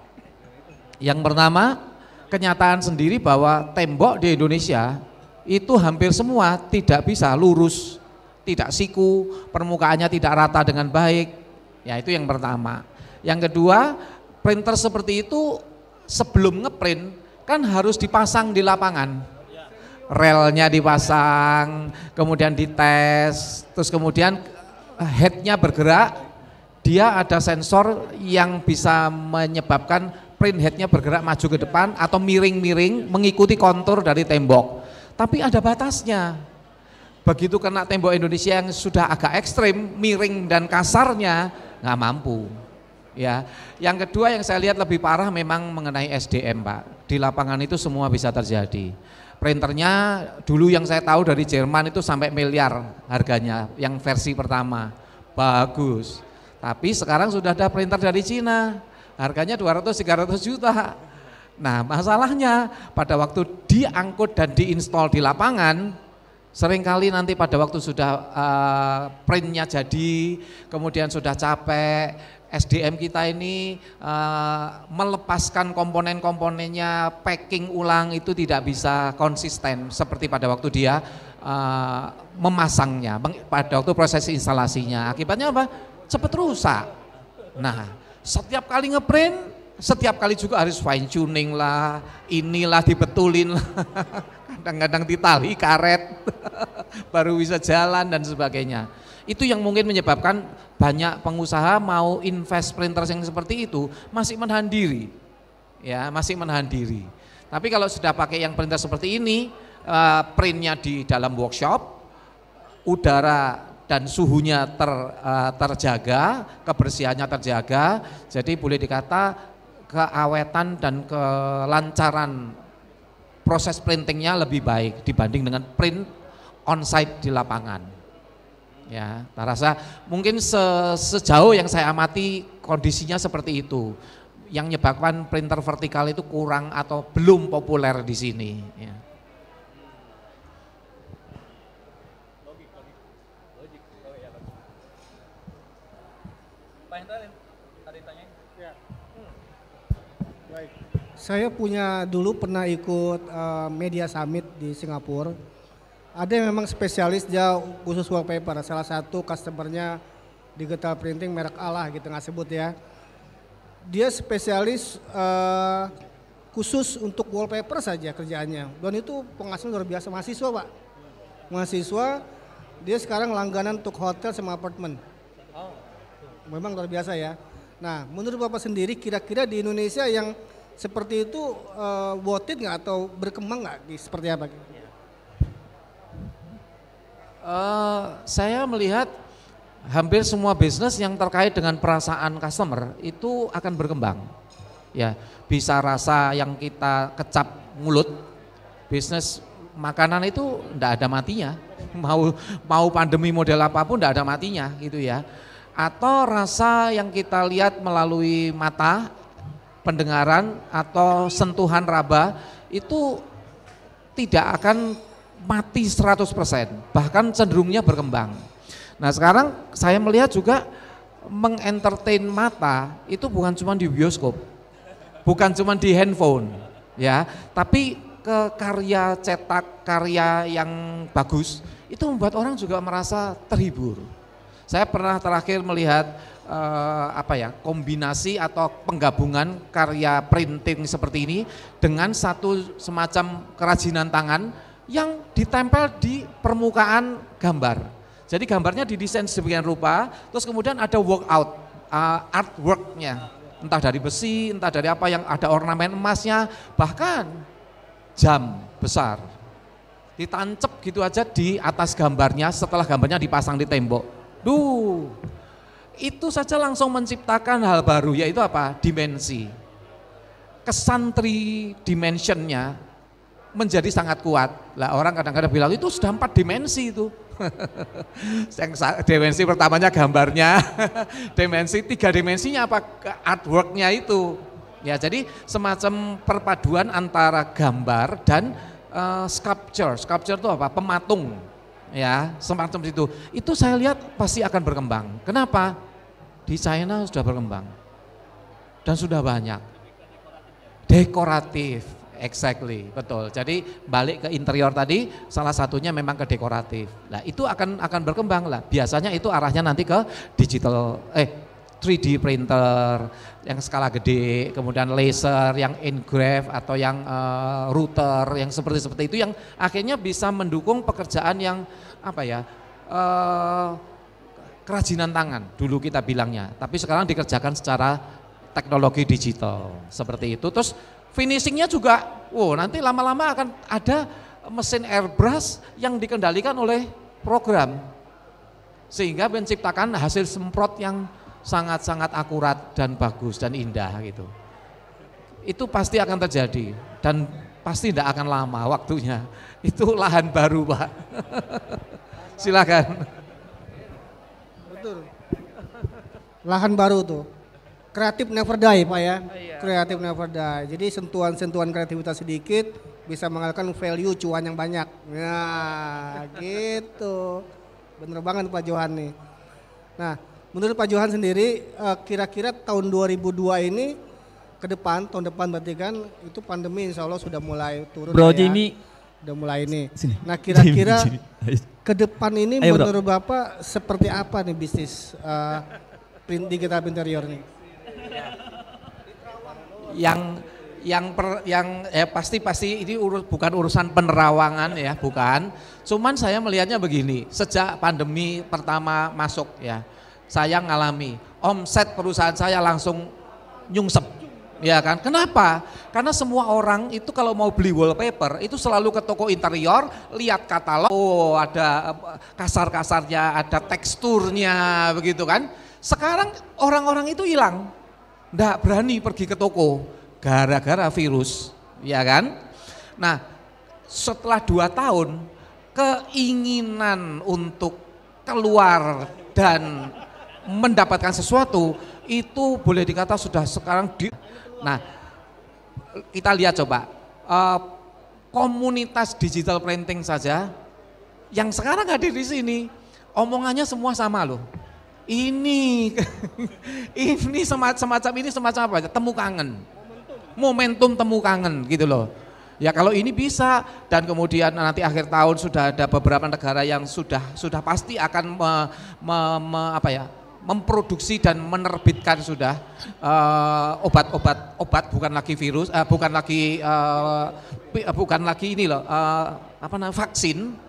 Yang pertama, kenyataan sendiri bahwa tembok di Indonesia itu hampir semua tidak bisa lurus, tidak siku, permukaannya tidak rata dengan baik, ya itu yang pertama. Yang kedua, printer seperti itu sebelum ngeprint kan harus dipasang di lapangan. Relnya dipasang, kemudian dites, terus kemudian headnya bergerak, dia ada sensor yang bisa menyebabkan print headnya bergerak maju ke depan atau miring-miring mengikuti kontur dari tembok. Tapi ada batasnya. Begitu kena tembok Indonesia yang sudah agak ekstrim, miring dan kasarnya, nggak mampu. Ya, yang kedua yang saya lihat lebih parah memang mengenai S D M Pak. Di lapangan itu semua bisa terjadi. Printernya dulu yang saya tahu dari Jerman itu sampai miliar harganya yang versi pertama, bagus. Tapi sekarang sudah ada printer dari Cina, harganya dua ratus tiga ratus juta. Nah masalahnya pada waktu diangkut dan diinstal di lapangan, seringkali nanti pada waktu sudah uh, printnya jadi, kemudian sudah capek, S D M kita ini uh, melepaskan komponen-komponennya, packing ulang itu tidak bisa konsisten seperti pada waktu dia uh, memasangnya, pada waktu proses instalasinya. Akibatnya apa? Cepat rusak. Nah, setiap kali ngeprint, setiap kali juga harus fine tuning lah, inilah dibetulin lah, kadang-kadang ditali karet, baru bisa jalan dan sebagainya. Itu yang mungkin menyebabkan banyak pengusaha mau invest printer yang seperti itu masih menahan diri, ya masih menahan diri. Tapi kalau sudah pakai yang printer seperti ini, uh, printnya di dalam workshop, udara dan suhunya ter, uh, terjaga, kebersihannya terjaga, jadi boleh dikata keawetan dan kelancaran proses printingnya lebih baik dibanding dengan print onsite di lapangan. Ya, saya rasa mungkin se, sejauh yang saya amati kondisinya seperti itu. Yang menyebabkan printer vertikal itu kurang atau belum populer di sini. Ya. Saya punya dulu pernah ikut uh, Media Summit di Singapura. Ada yang memang spesialis dia khusus wallpaper. Salah satu customernya digital printing merek A lah gitu nggak sebut ya. Dia spesialis uh, khusus untuk wallpaper saja kerjaannya. Dan itu penghasilan luar biasa, mahasiswa Pak. Mahasiswa, dia sekarang langganan untuk hotel sama apartemen. Memang luar biasa ya. Nah, menurut Bapak sendiri kira-kira di Indonesia yang seperti itu uh, worth it nggak atau berkembang nggak? Seperti apa? Uh, saya melihat hampir semua bisnis yang terkait dengan perasaan customer itu akan berkembang. Ya, bisa rasa yang kita kecap mulut, bisnis makanan itu enggak ada matinya. Mau mau pandemi model apapun enggak ada matinya gitu ya. Atau rasa yang kita lihat melalui mata, pendengaran atau sentuhan raba itu tidak akan mati seratus persen, bahkan cenderungnya berkembang. Nah, sekarang saya melihat juga mengentertain mata itu bukan cuma di bioskop, bukan cuma di handphone ya, tapi ke karya cetak, karya yang bagus itu membuat orang juga merasa terhibur. Saya pernah terakhir melihat eh, apa ya, kombinasi atau penggabungan karya printing seperti ini dengan satu semacam kerajinan tangan yang ditempel di permukaan gambar. Jadi gambarnya didesain sedemikian rupa, terus kemudian ada workout, uh, artworknya, entah dari besi, entah dari apa yang ada ornamen emasnya, bahkan jam besar ditancap gitu aja di atas gambarnya setelah gambarnya dipasang di tembok. Duh, itu saja langsung menciptakan hal baru, yaitu apa? Dimensi. Kesan tridimensionnya menjadi sangat kuat. Lah orang kadang-kadang bilang itu sudah empat dimensi itu. Yang dimensi pertamanya gambarnya, dimensi tiga dimensinya apa? Artworknya itu. Ya, jadi semacam perpaduan antara gambar dan uh, sculpture. Sculpture itu apa? Pematung. Ya, semacam itu. Itu saya lihat pasti akan berkembang. Kenapa? Di China sudah berkembang dan sudah banyak. Dekoratif, exactly, betul. Jadi balik ke interior tadi, salah satunya memang ke dekoratif. Nah, itu akan akan berkembang lah. Biasanya itu arahnya nanti ke digital, eh tiga D printer yang skala gede, kemudian laser, yang engrave atau yang uh, router, yang seperti seperti itu, yang akhirnya bisa mendukung pekerjaan yang apa ya, uh, kerajinan tangan dulu kita bilangnya, tapi sekarang dikerjakan secara teknologi digital seperti itu. Terus finishingnya juga, wow, nanti lama-lama akan ada mesin airbrush yang dikendalikan oleh program, sehingga menciptakan hasil semprot yang sangat-sangat akurat dan bagus dan indah gitu. Itu pasti akan terjadi dan pasti tidak akan lama waktunya. Itu lahan baru, Pak. Silakan. Betul. Lahan baru tuh. Kreatif never die, Pak ya. Kreatif never die. Jadi sentuhan-sentuhan kreativitas sedikit bisa menghasilkan value cuan yang banyak. Nah, gitu. Bener banget Pak Johan nih. Nah, menurut Pak Johan sendiri, kira-kira tahun dua ribu dua ini ke depan, tahun depan berarti kan itu pandemi insya Allah sudah mulai turun. Bro ya. Jimmy. Udah mulai ini. Sini. Nah kira-kira Jimmy, Jimmy. ke depan ini Ayo, menurut Bapak seperti apa nih bisnis uh, print digital interior nih? Yang yang per, yang eh, pasti pasti ini urus, bukan urusan penerawangan ya, bukan. Cuman saya melihatnya begini, sejak pandemi pertama masuk ya, saya ngalami omset perusahaan saya langsung nyungsep, ya kan? Kenapa? Karena semua orang itu kalau mau beli wallpaper itu selalu ke toko interior, lihat katalog, oh ada kasar-kasarnya, ada teksturnya, begitu kan? Sekarang orang-orang itu hilang, nggak berani pergi ke toko gara-gara virus, ya kan? Nah, setelah dua tahun keinginan untuk keluar dan mendapatkan sesuatu itu boleh dikata sudah sekarang di. Nah, kita lihat coba uh, komunitas digital printing saja yang sekarang hadir di sini omongannya semua sama loh. Ini ini semacam semacam ini semacam apa aja? Temu kangen, momentum temu kangen gitu loh. Ya kalau ini bisa, dan kemudian nanti akhir tahun sudah ada beberapa negara yang sudah sudah pasti akan me, me, me, apa ya, memproduksi dan menerbitkan sudah obat-obat uh, obat bukan lagi virus, uh, bukan lagi uh, bukan lagi ini loh, uh, apa namanya, vaksin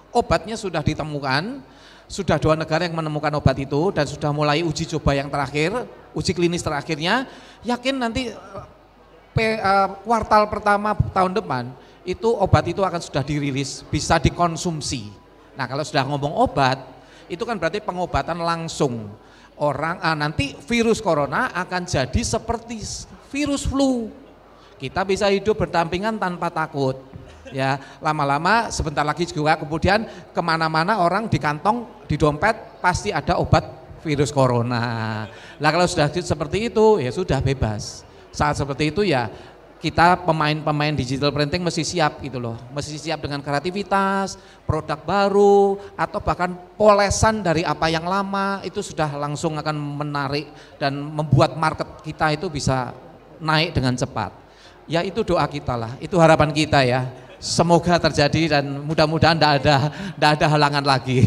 obatnya sudah ditemukan, sudah dua negara yang menemukan obat itu dan sudah mulai uji coba yang terakhir, uji klinis terakhirnya, yakin nanti pe, uh, kuartal pertama tahun depan itu obat itu akan sudah dirilis, bisa dikonsumsi. Nah kalau sudah ngomong obat, itu kan berarti pengobatan langsung. Orang ah, nanti virus corona akan jadi seperti virus flu. Kita bisa hidup berdampingan tanpa takut. Ya, lama-lama sebentar lagi juga kemudian kemana-mana orang di kantong, di dompet pasti ada obat virus corona. Nah kalau sudah seperti itu ya sudah bebas. Saat seperti itu ya kita pemain-pemain digital printing mesti siap gitu loh, mesti siap dengan kreativitas, produk baru, atau bahkan polesan dari apa yang lama itu sudah langsung akan menarik dan membuat market kita itu bisa naik dengan cepat. Ya itu doa kita lah, itu harapan kita ya. Semoga terjadi dan mudah-mudahan tidak ada, tidak ada halangan lagi.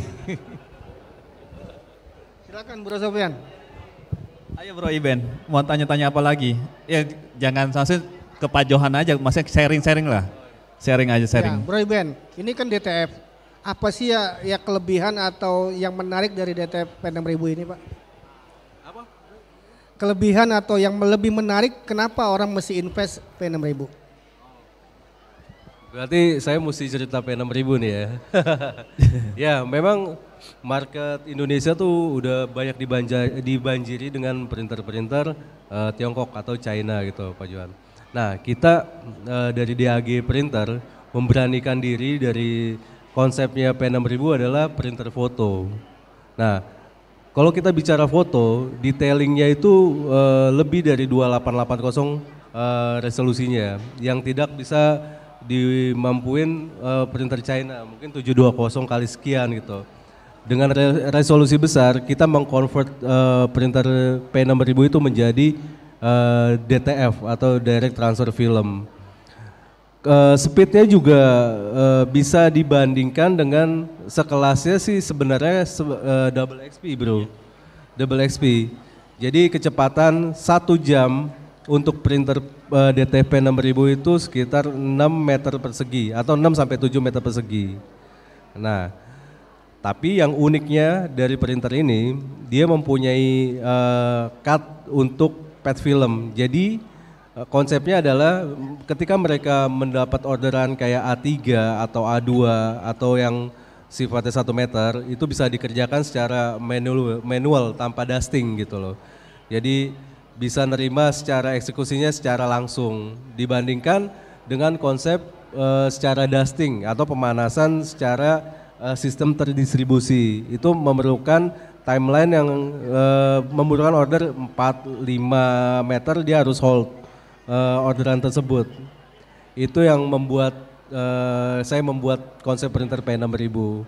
Silakan Bro Sofian. Ayo Bro Iben, mau tanya-tanya apa lagi? Ya jangan langsung ke Pak Johan aja, maksudnya sharing-sharing lah. Sharing aja, sharing. Ya, Bro Iben, ini kan D T F. Apa sih ya, ya kelebihan atau yang menarik dari D T F P enam ribu ini Pak? Apa? Kelebihan atau yang lebih menarik kenapa orang mesti invest P enam ribu? Berarti saya mesti cerita P enam ribu nih ya. Ya memang market Indonesia tuh udah banyak dibanja, dibanjiri dengan printer-printer uh, Tiongkok atau China gitu Pak Johan. Nah kita uh, dari D A G Printer memberanikan diri dari konsepnya P enam ribu adalah printer foto. Nah kalau kita bicara foto, detailingnya itu uh, lebih dari dua ribu delapan ratus delapan puluh uh, resolusinya yang tidak bisa dimampuin uh, printer China, mungkin tujuh ratus dua puluh kali sekian gitu. Dengan re resolusi besar kita mengkonvert uh, printer P enam ribu itu menjadi uh, D T F atau Direct Transfer Film. Uh, speednya juga uh, bisa dibandingkan dengan sekelasnya sih sebenarnya uh, double X P bro, double X P. Jadi kecepatan satu jam untuk printer uh, D T F P enam ribu itu sekitar enam meter persegi atau enam sampai tujuh meter persegi. Nah, tapi yang uniknya dari printer ini dia mempunyai uh, cut untuk pet film. Jadi konsepnya adalah ketika mereka mendapat orderan kayak A tiga atau A dua atau yang sifatnya satu meter itu bisa dikerjakan secara manual, manual tanpa dusting gitu loh. Jadi bisa nerima secara eksekusinya secara langsung dibandingkan dengan konsep uh, secara dusting atau pemanasan secara uh, sistem terdistribusi. Itu memerlukan timeline yang uh, memerlukan order empat lima meter dia harus hold Uh, orderan tersebut. Itu yang membuat uh, saya membuat konsep printer P enam ribu.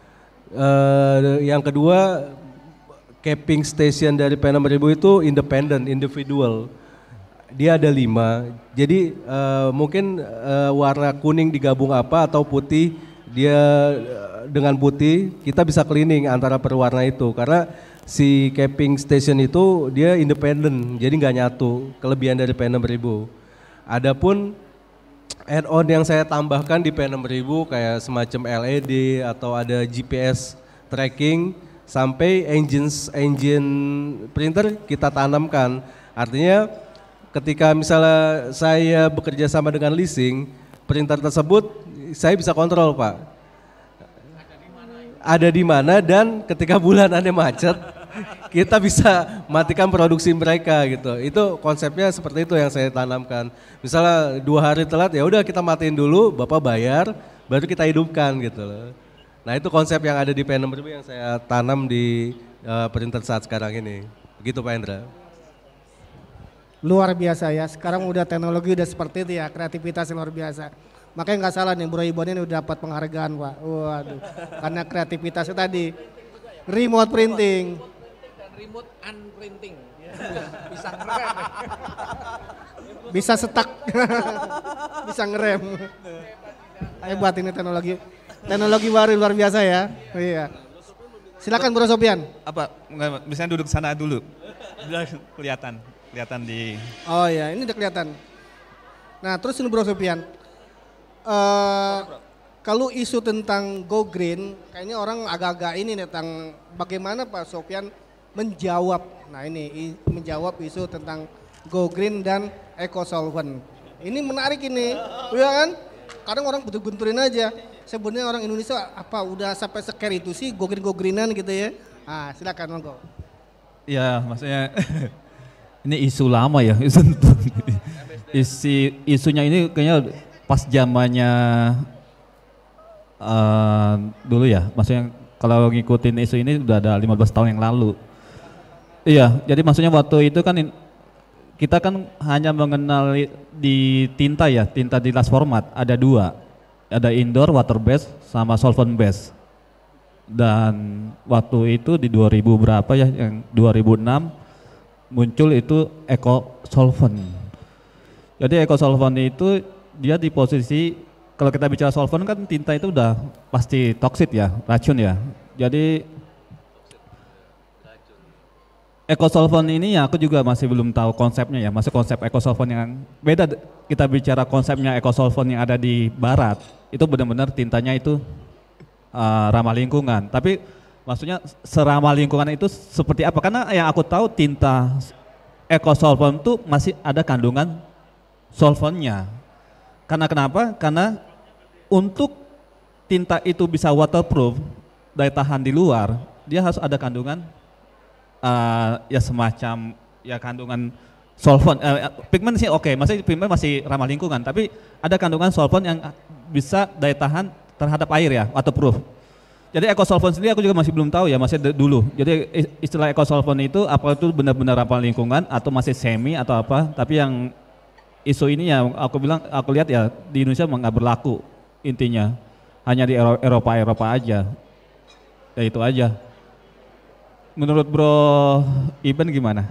Uh, yang kedua, capping station dari P enam ribu itu independent, individual. Dia ada lima. Jadi uh, mungkin uh, warna kuning digabung apa atau putih dia uh, dengan putih kita bisa cleaning antara per warna itu karena si capping station itu dia independen, jadi nggak nyatu, kelebihan dari P enam ribu. Adapun add-on yang saya tambahkan di P enam ribu kayak semacam L E D atau ada G P S tracking sampai engine engine printer kita tanamkan. Artinya ketika misalnya saya bekerja sama dengan leasing, printer tersebut saya bisa kontrol Pak. Ada di mana dan ketika bulanannya macet kita bisa matikan produksi mereka gitu. Itu konsepnya seperti itu yang saya tanamkan. Misalnya dua hari telat ya udah kita matiin dulu, Bapak bayar, baru kita hidupkan gitu loh. Nah itu konsep yang ada di P enam ribu yang saya tanam di uh, printer saat sekarang ini. Begitu Pak Hendra. Luar biasa ya, sekarang udah teknologi udah seperti itu ya, kreativitas yang luar biasa. Makanya nggak salah nih Bro Ibon ini udah dapat penghargaan Pak. Waduh, karena kreativitasnya tadi. Remote printing. Dan remote unprinting. Bisa ngerem. Bisa setak. Bisa ngerem. Hebat ini teknologi. Teknologi baru luar biasa ya. Oh, iya. Silakan Bro Sofian. Apa? Misalnya duduk sana dulu. Biar kelihatan, kelihatan di. Oh iya, ini udah kelihatan. Nah, terus ini Bro Sofian. Uh, kalau isu tentang go green, kayaknya orang agak-agak ini tentang bagaimana Pak Sofyan menjawab. Nah ini i- menjawab isu tentang go green dan eco solvent. Ini menarik ini, ya kan? Kadang orang bentur-benturin aja. Sebenarnya orang Indonesia apa udah sampai scare itu sih go green go greenan gitu ya? Ah silakan monggo. Ya maksudnya ini isu lama ya, isu isi isunya ini kayaknya pas zamannya uh, dulu ya, maksudnya kalau ngikutin isu ini udah ada lima belas tahun yang lalu. Iya, jadi maksudnya waktu itu kan kita kan hanya mengenal di tinta ya, tinta di glass format ada dua, ada indoor water based sama solvent based. Dan waktu itu di dua ribu berapa ya, yang dua ribu enam muncul itu eco solvent. Jadi eco solvent itu dia di posisi, kalau kita bicara solvent kan tinta itu udah pasti toksik ya, racun ya. Jadi eco solvent ini ya aku juga masih belum tahu konsepnya ya, masih konsep eco solvent yang beda. Kita bicara konsepnya eco solvent yang ada di barat, itu benar-benar tintanya itu uh, ramah lingkungan. Tapi maksudnya seramah lingkungan itu seperti apa? Karena yang aku tahu tinta eco solvent itu masih ada kandungan solventnya. Karena kenapa? Karena untuk tinta itu bisa waterproof, daya tahan di luar, dia harus ada kandungan uh, ya semacam ya kandungan solvent. Uh, pigment sih oke, okay, masih pigment masih ramah lingkungan, tapi ada kandungan solvent yang bisa daya tahan terhadap air ya, waterproof. Jadi eco solvent sendiri aku juga masih belum tahu ya, masih dulu. Jadi istilah eco solvent itu apa itu benar-benar ramah lingkungan atau masih semi atau apa? Tapi yang isu ini ya aku bilang, aku lihat ya di Indonesia nggak berlaku intinya, hanya di Eropa Eropa aja. Ya itu aja. Menurut Bro Iben gimana?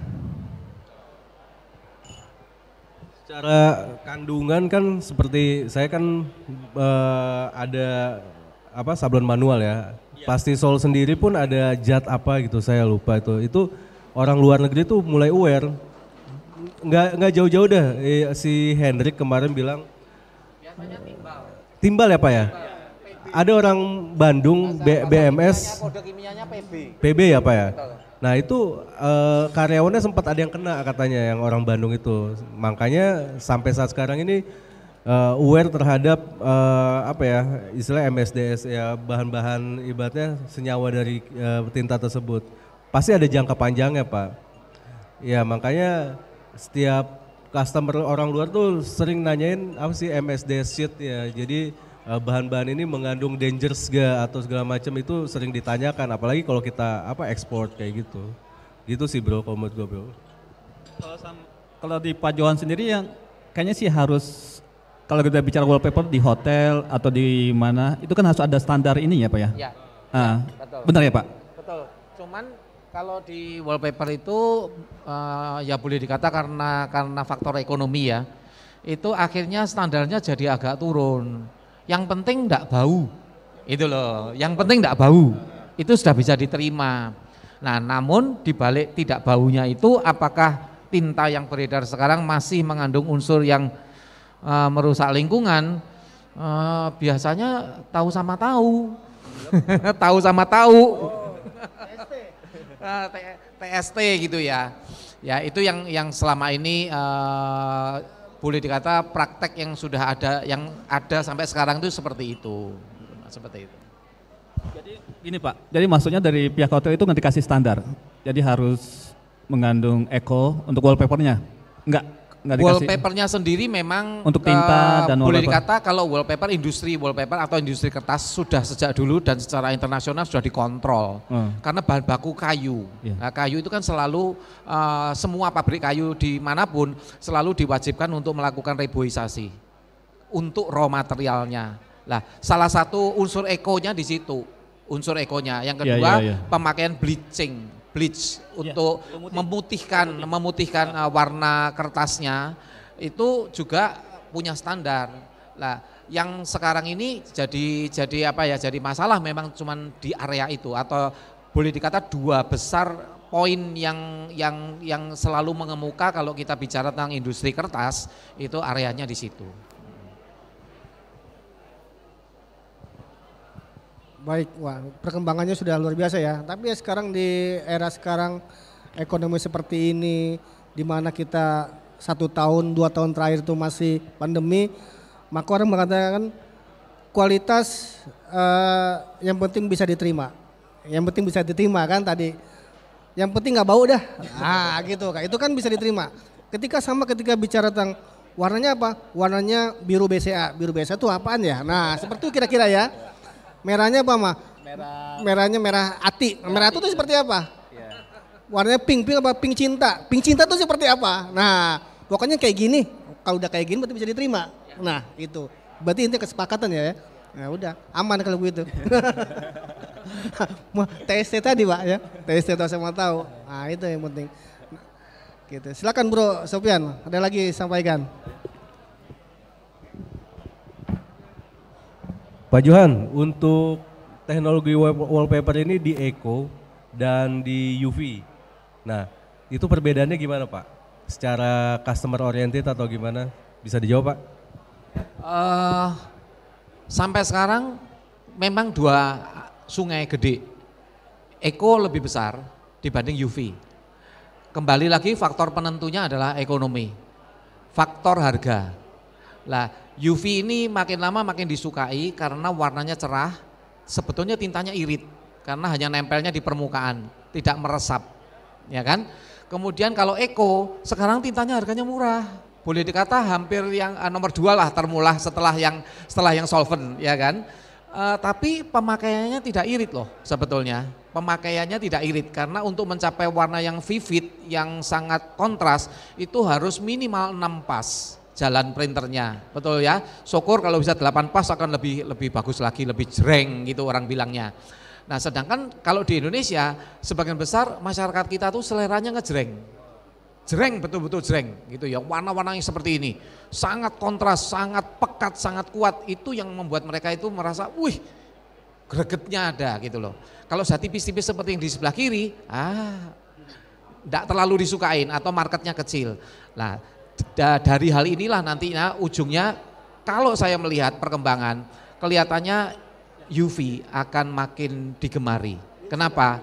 Secara kandungan kan seperti saya kan uh, ada apa sablon manual ya. Ya. Pasti Sol sendiri pun ada zat apa gitu, saya lupa itu. Itu orang luar negeri tuh mulai aware. Nggak nggak jauh-jauh dah. Eh, si Hendrik kemarin bilang biasanya timbal. Timbal ya Pak ya? Ada orang Bandung B, BMS kode kimianya P B. P B ya Pak ya? Nah itu uh, karyawannya sempat ada yang kena katanya, yang orang Bandung itu. Makanya sampai saat sekarang ini uh, aware terhadap uh, apa ya, istilah M S D S ya, bahan-bahan ibaratnya senyawa dari uh, tinta tersebut. Pasti ada jangka panjangnya Pak. Ya makanya setiap customer orang luar tuh sering nanyain apa sih M S D S sheet ya. Jadi uh, bahan-bahan ini mengandung dangers gak atau segala macam itu sering ditanyakan, apalagi kalau kita apa ekspor kayak gitu. Gitu sih bro, kalau menurut gue bro. Kalau, kalau di Pak Johan sendiri yang kayaknya sih harus, kalau kita bicara wallpaper di hotel atau di mana, itu kan harus ada standar ini ya Pak ya? Ya, ah, betul. Benar ya Pak? Betul, cuman kalau di wallpaper itu uh, ya boleh dikata karena karena faktor ekonomi ya, itu akhirnya standarnya jadi agak turun. Yang penting enggak bau, itu loh, yang penting enggak bau, itu sudah bisa diterima. Nah namun dibalik tidak baunya itu, apakah tinta yang beredar sekarang masih mengandung unsur yang uh, merusak lingkungan? Uh, biasanya tahu sama tahu, tahu sama tahu. T S T gitu ya, ya itu yang yang selama ini uh, boleh dikata praktek yang sudah ada, yang ada sampai sekarang itu seperti itu, seperti itu. Jadi gini Pak, jadi maksudnya dari pihak hotel itu nggak dikasih standar, jadi harus mengandung eco untuk wallpapernya, enggak? Wallpapernya sendiri memang untuk tinta dan boleh wallpaper. dikata kalau wallpaper, industri wallpaper atau industri kertas sudah sejak dulu dan secara internasional sudah dikontrol hmm. karena bahan baku kayu. Yeah. Nah, kayu itu kan selalu uh, semua pabrik kayu dimanapun selalu diwajibkan untuk melakukan reboisasi untuk raw materialnya. Lah, salah satu unsur ekonya di situ, unsur ekonya. Yang kedua yeah, yeah, yeah. pemakaian bleaching. bleach untuk ya, memutihkan memutihkan uh, warna kertasnya itu juga punya standar. Lah, yang sekarang ini jadi jadi apa ya? Jadi masalah memang cuman di area itu, atau boleh dikata dua besar poin yang yang yang selalu mengemuka kalau kita bicara tentang industri kertas, itu areanya di situ. Baik, wah perkembangannya sudah luar biasa ya. Tapi ya sekarang di era sekarang ekonomi seperti ini, di mana kita satu tahun, dua tahun terakhir itu masih pandemi, maka orang mengatakan kualitas uh, yang penting bisa diterima. Yang penting bisa diterima kan tadi. Yang penting nggak bau dah. Ah gitu kan. Itu kan bisa diterima. Ketika sama ketika bicara tentang warnanya apa? Warnanya biru B C A. Biru B C A itu apaan ya? Nah seperti itu kira-kira ya. Merahnya apa mah? Merah. Merahnya merah ati. Merah itu tuh seperti apa? Yeah. Warnanya pink, pink apa? Pink cinta. Pink cinta tuh seperti apa? Nah, pokoknya kayak gini. Kalau udah kayak gini berarti bisa diterima. Nah, itu. Berarti intinya kesepakatan ya. Nah, udah aman kalau begitu. T S C tadi, Pak ya. T S C tahu sama tahu. Nah, itu yang penting. Gitu. Silakan Bro Sofian, ada lagi sampaikan. Pak Johan, untuk teknologi wallpaper ini di Eco dan di U V. Nah, itu perbedaannya gimana Pak? Secara customer oriented atau gimana? Bisa dijawab Pak? Uh, sampai sekarang memang dua sungai gede. Eco lebih besar dibanding U V. Kembali lagi faktor penentunya adalah ekonomi, faktor harga. Lah, U V ini makin lama makin disukai karena warnanya cerah, sebetulnya tintanya irit karena hanya nempelnya di permukaan, tidak meresap, ya kan? Kemudian kalau Eco sekarang tintanya harganya murah, boleh dikata hampir yang uh, nomor dua lah termulah setelah yang setelah yang solvent, ya kan? Uh, tapi pemakaiannya tidak irit loh sebetulnya, pemakaiannya tidak irit karena untuk mencapai warna yang vivid, yang sangat kontras itu harus minimal enam pas. Jalan printernya, betul ya. Syukur kalau bisa delapan pas akan lebih lebih bagus lagi, lebih jreng gitu orang bilangnya. Nah, sedangkan kalau di Indonesia sebagian besar masyarakat kita tuh seleranya ngejreng. Jreng, betul-betul jreng gitu ya. Warna-warna yang seperti ini sangat kontras, sangat pekat, sangat kuat. Itu yang membuat mereka itu merasa, "Wih, gregetnya ada" gitu loh. Kalau saya tipis-tipis seperti yang di sebelah kiri, ah enggak terlalu disukain atau marketnya kecil. Nah, dari hal inilah nantinya ujungnya kalau saya melihat perkembangan kelihatannya U V akan makin digemari. Kenapa?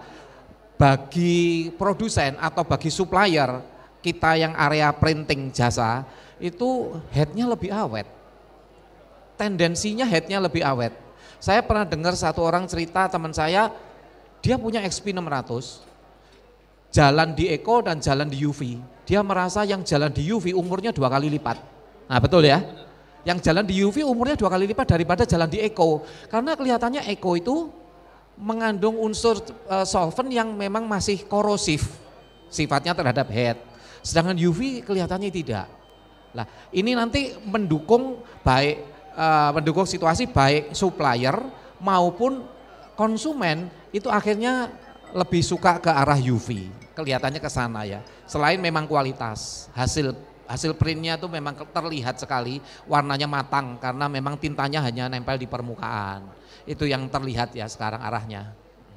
Bagi produsen atau bagi supplier kita yang area printing jasa itu headnya lebih awet. Tendensinya headnya lebih awet. Saya pernah dengar satu orang cerita teman saya, dia punya X P enam ratus, jalan di Eco dan jalan di U V. Dia merasa yang jalan di U V umurnya dua kali lipat. Nah betul ya, yang jalan di U V umurnya dua kali lipat daripada jalan di Eco. Karena kelihatannya Eco itu mengandung unsur uh, solvent yang memang masih korosif sifatnya terhadap head. Sedangkan U V kelihatannya tidak. Nah ini nanti mendukung baik uh, mendukung situasi baik supplier maupun konsumen itu akhirnya lebih suka ke arah U V. Kelihatannya ke sana ya. Selain memang kualitas, hasil hasil printnya itu memang terlihat sekali warnanya matang karena memang tintanya hanya nempel di permukaan. Itu yang terlihat ya sekarang arahnya.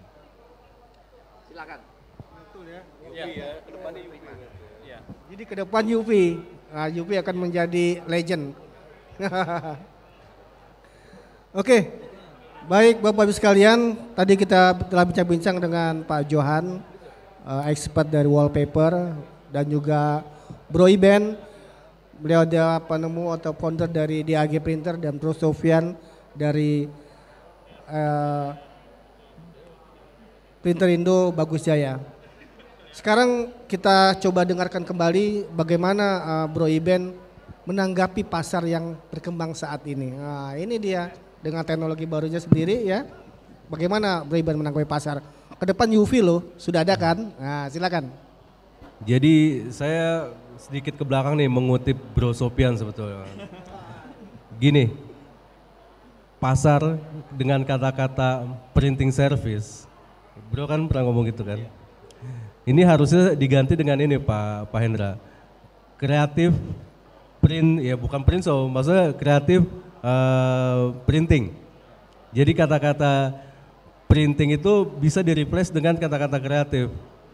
Silakan. Betul ya. Ya, ya. Ke depannya U V. Ya. Jadi ke depan U V, nah, U V akan menjadi legend. Oke, baik Bapak Ibu sekalian, tadi kita telah bincang-bincang dengan Pak Johan, uh, expert dari wallpaper, dan juga Bro Iben, beliau adalah penemu atau founder dari D A G Printer, dan Bro Sofian dari uh, Printer Indo Bagus Jaya. Sekarang kita coba dengarkan kembali bagaimana uh, Bro Iben menanggapi pasar yang berkembang saat ini. Nah, ini dia dengan teknologi barunya sendiri ya. Bagaimana Bro Iben menanggapi pasar? Ke depan U V loh, sudah ada kan? Nah, silakan. Jadi saya sedikit ke belakang nih mengutip Bro Sofian sebetulnya. Gini, pasar dengan kata-kata printing service, Bro kan pernah ngomong gitu kan. Ini harusnya diganti dengan ini Pak Pak Hendra. Kreatif print, ya bukan print so, maksudnya kreatif uh, printing. Jadi kata-kata printing itu bisa di-replace dengan kata-kata kreatif.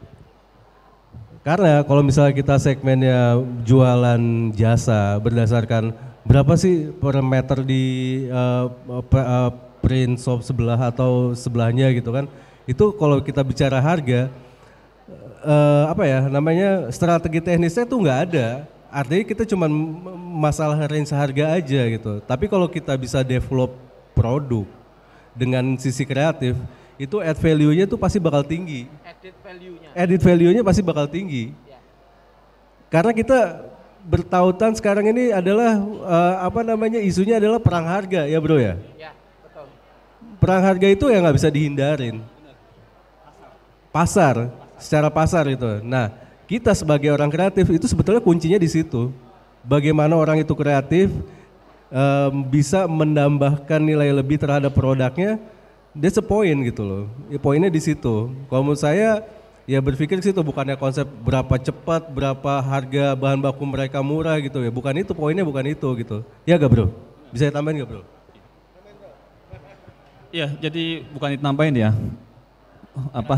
Karena kalau misalnya kita segmennya jualan jasa berdasarkan berapa sih per meter di uh, print shop sebelah atau sebelahnya gitu kan. Itu kalau kita bicara harga, uh, apa ya namanya strategi teknisnya tuh nggak ada. Artinya kita cuma masalah range harga aja gitu. Tapi kalau kita bisa develop produk dengan sisi kreatif, itu add value-nya tuh pasti bakal tinggi. Added value-nya. Added value-nya pasti bakal tinggi. Ya. Karena kita bertautan sekarang ini adalah uh, apa namanya isunya adalah perang harga ya bro ya. Ya betul. Perang harga itu ya nggak bisa dihindarin. Pasar, secara pasar itu. Nah kita sebagai orang kreatif itu sebetulnya kuncinya di situ. Bagaimana orang itu kreatif um, bisa menambahkan nilai lebih terhadap produknya. That's a point gitu loh. Ya, poinnya di situ. Kalau menurut saya ya berpikir ke situ, bukannya konsep berapa cepat, berapa harga bahan baku mereka murah gitu ya. Bukan itu, poinnya bukan itu gitu. Ya gak bro? Bisa ditambahin gak bro? Iya, jadi bukan ditambahin ya. Apa?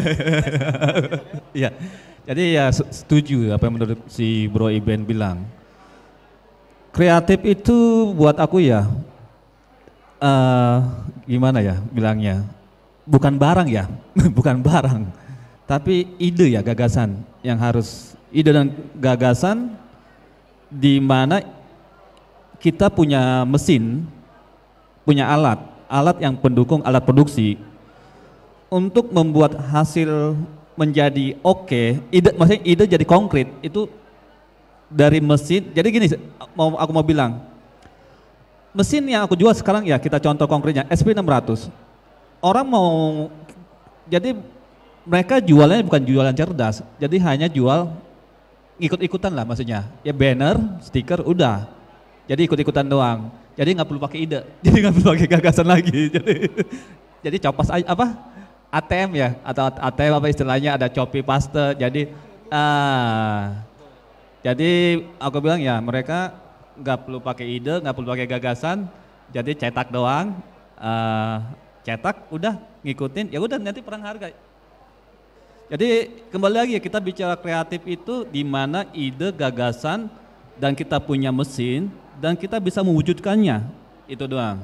Iya, jadi ya setuju apa yang menurut si Bro Iben bilang. Kreatif itu buat aku ya, uh, gimana ya bilangnya, bukan barang ya, bukan barang. Tapi ide ya, gagasan yang harus, ide dan gagasan di mana kita punya mesin, punya alat, alat yang pendukung, alat produksi untuk membuat hasil menjadi oke, okay, ide, maksudnya ide jadi konkret itu dari mesin. Jadi gini, mau aku mau bilang, mesin yang aku jual sekarang ya kita contoh konkretnya S P enam ratus, orang mau jadi mereka jualannya bukan jualan cerdas, jadi hanya jual ikut-ikutan lah maksudnya. Ya banner, stiker, udah. Jadi ikut-ikutan doang. Jadi nggak perlu pakai ide, jadi nggak perlu pakai gagasan lagi. Jadi, jadi copas aja apa? A T M ya, atau A T M apa istilahnya ada copy paste. Jadi, ah, jadi aku bilang ya mereka nggak perlu pakai ide, nggak perlu pakai gagasan. Jadi cetak doang, uh, cetak, udah ngikutin. Ya udah nanti perang harga. Jadi kembali lagi kita bicara kreatif itu di mana ide, gagasan, dan kita punya mesin dan kita bisa mewujudkannya, itu doang.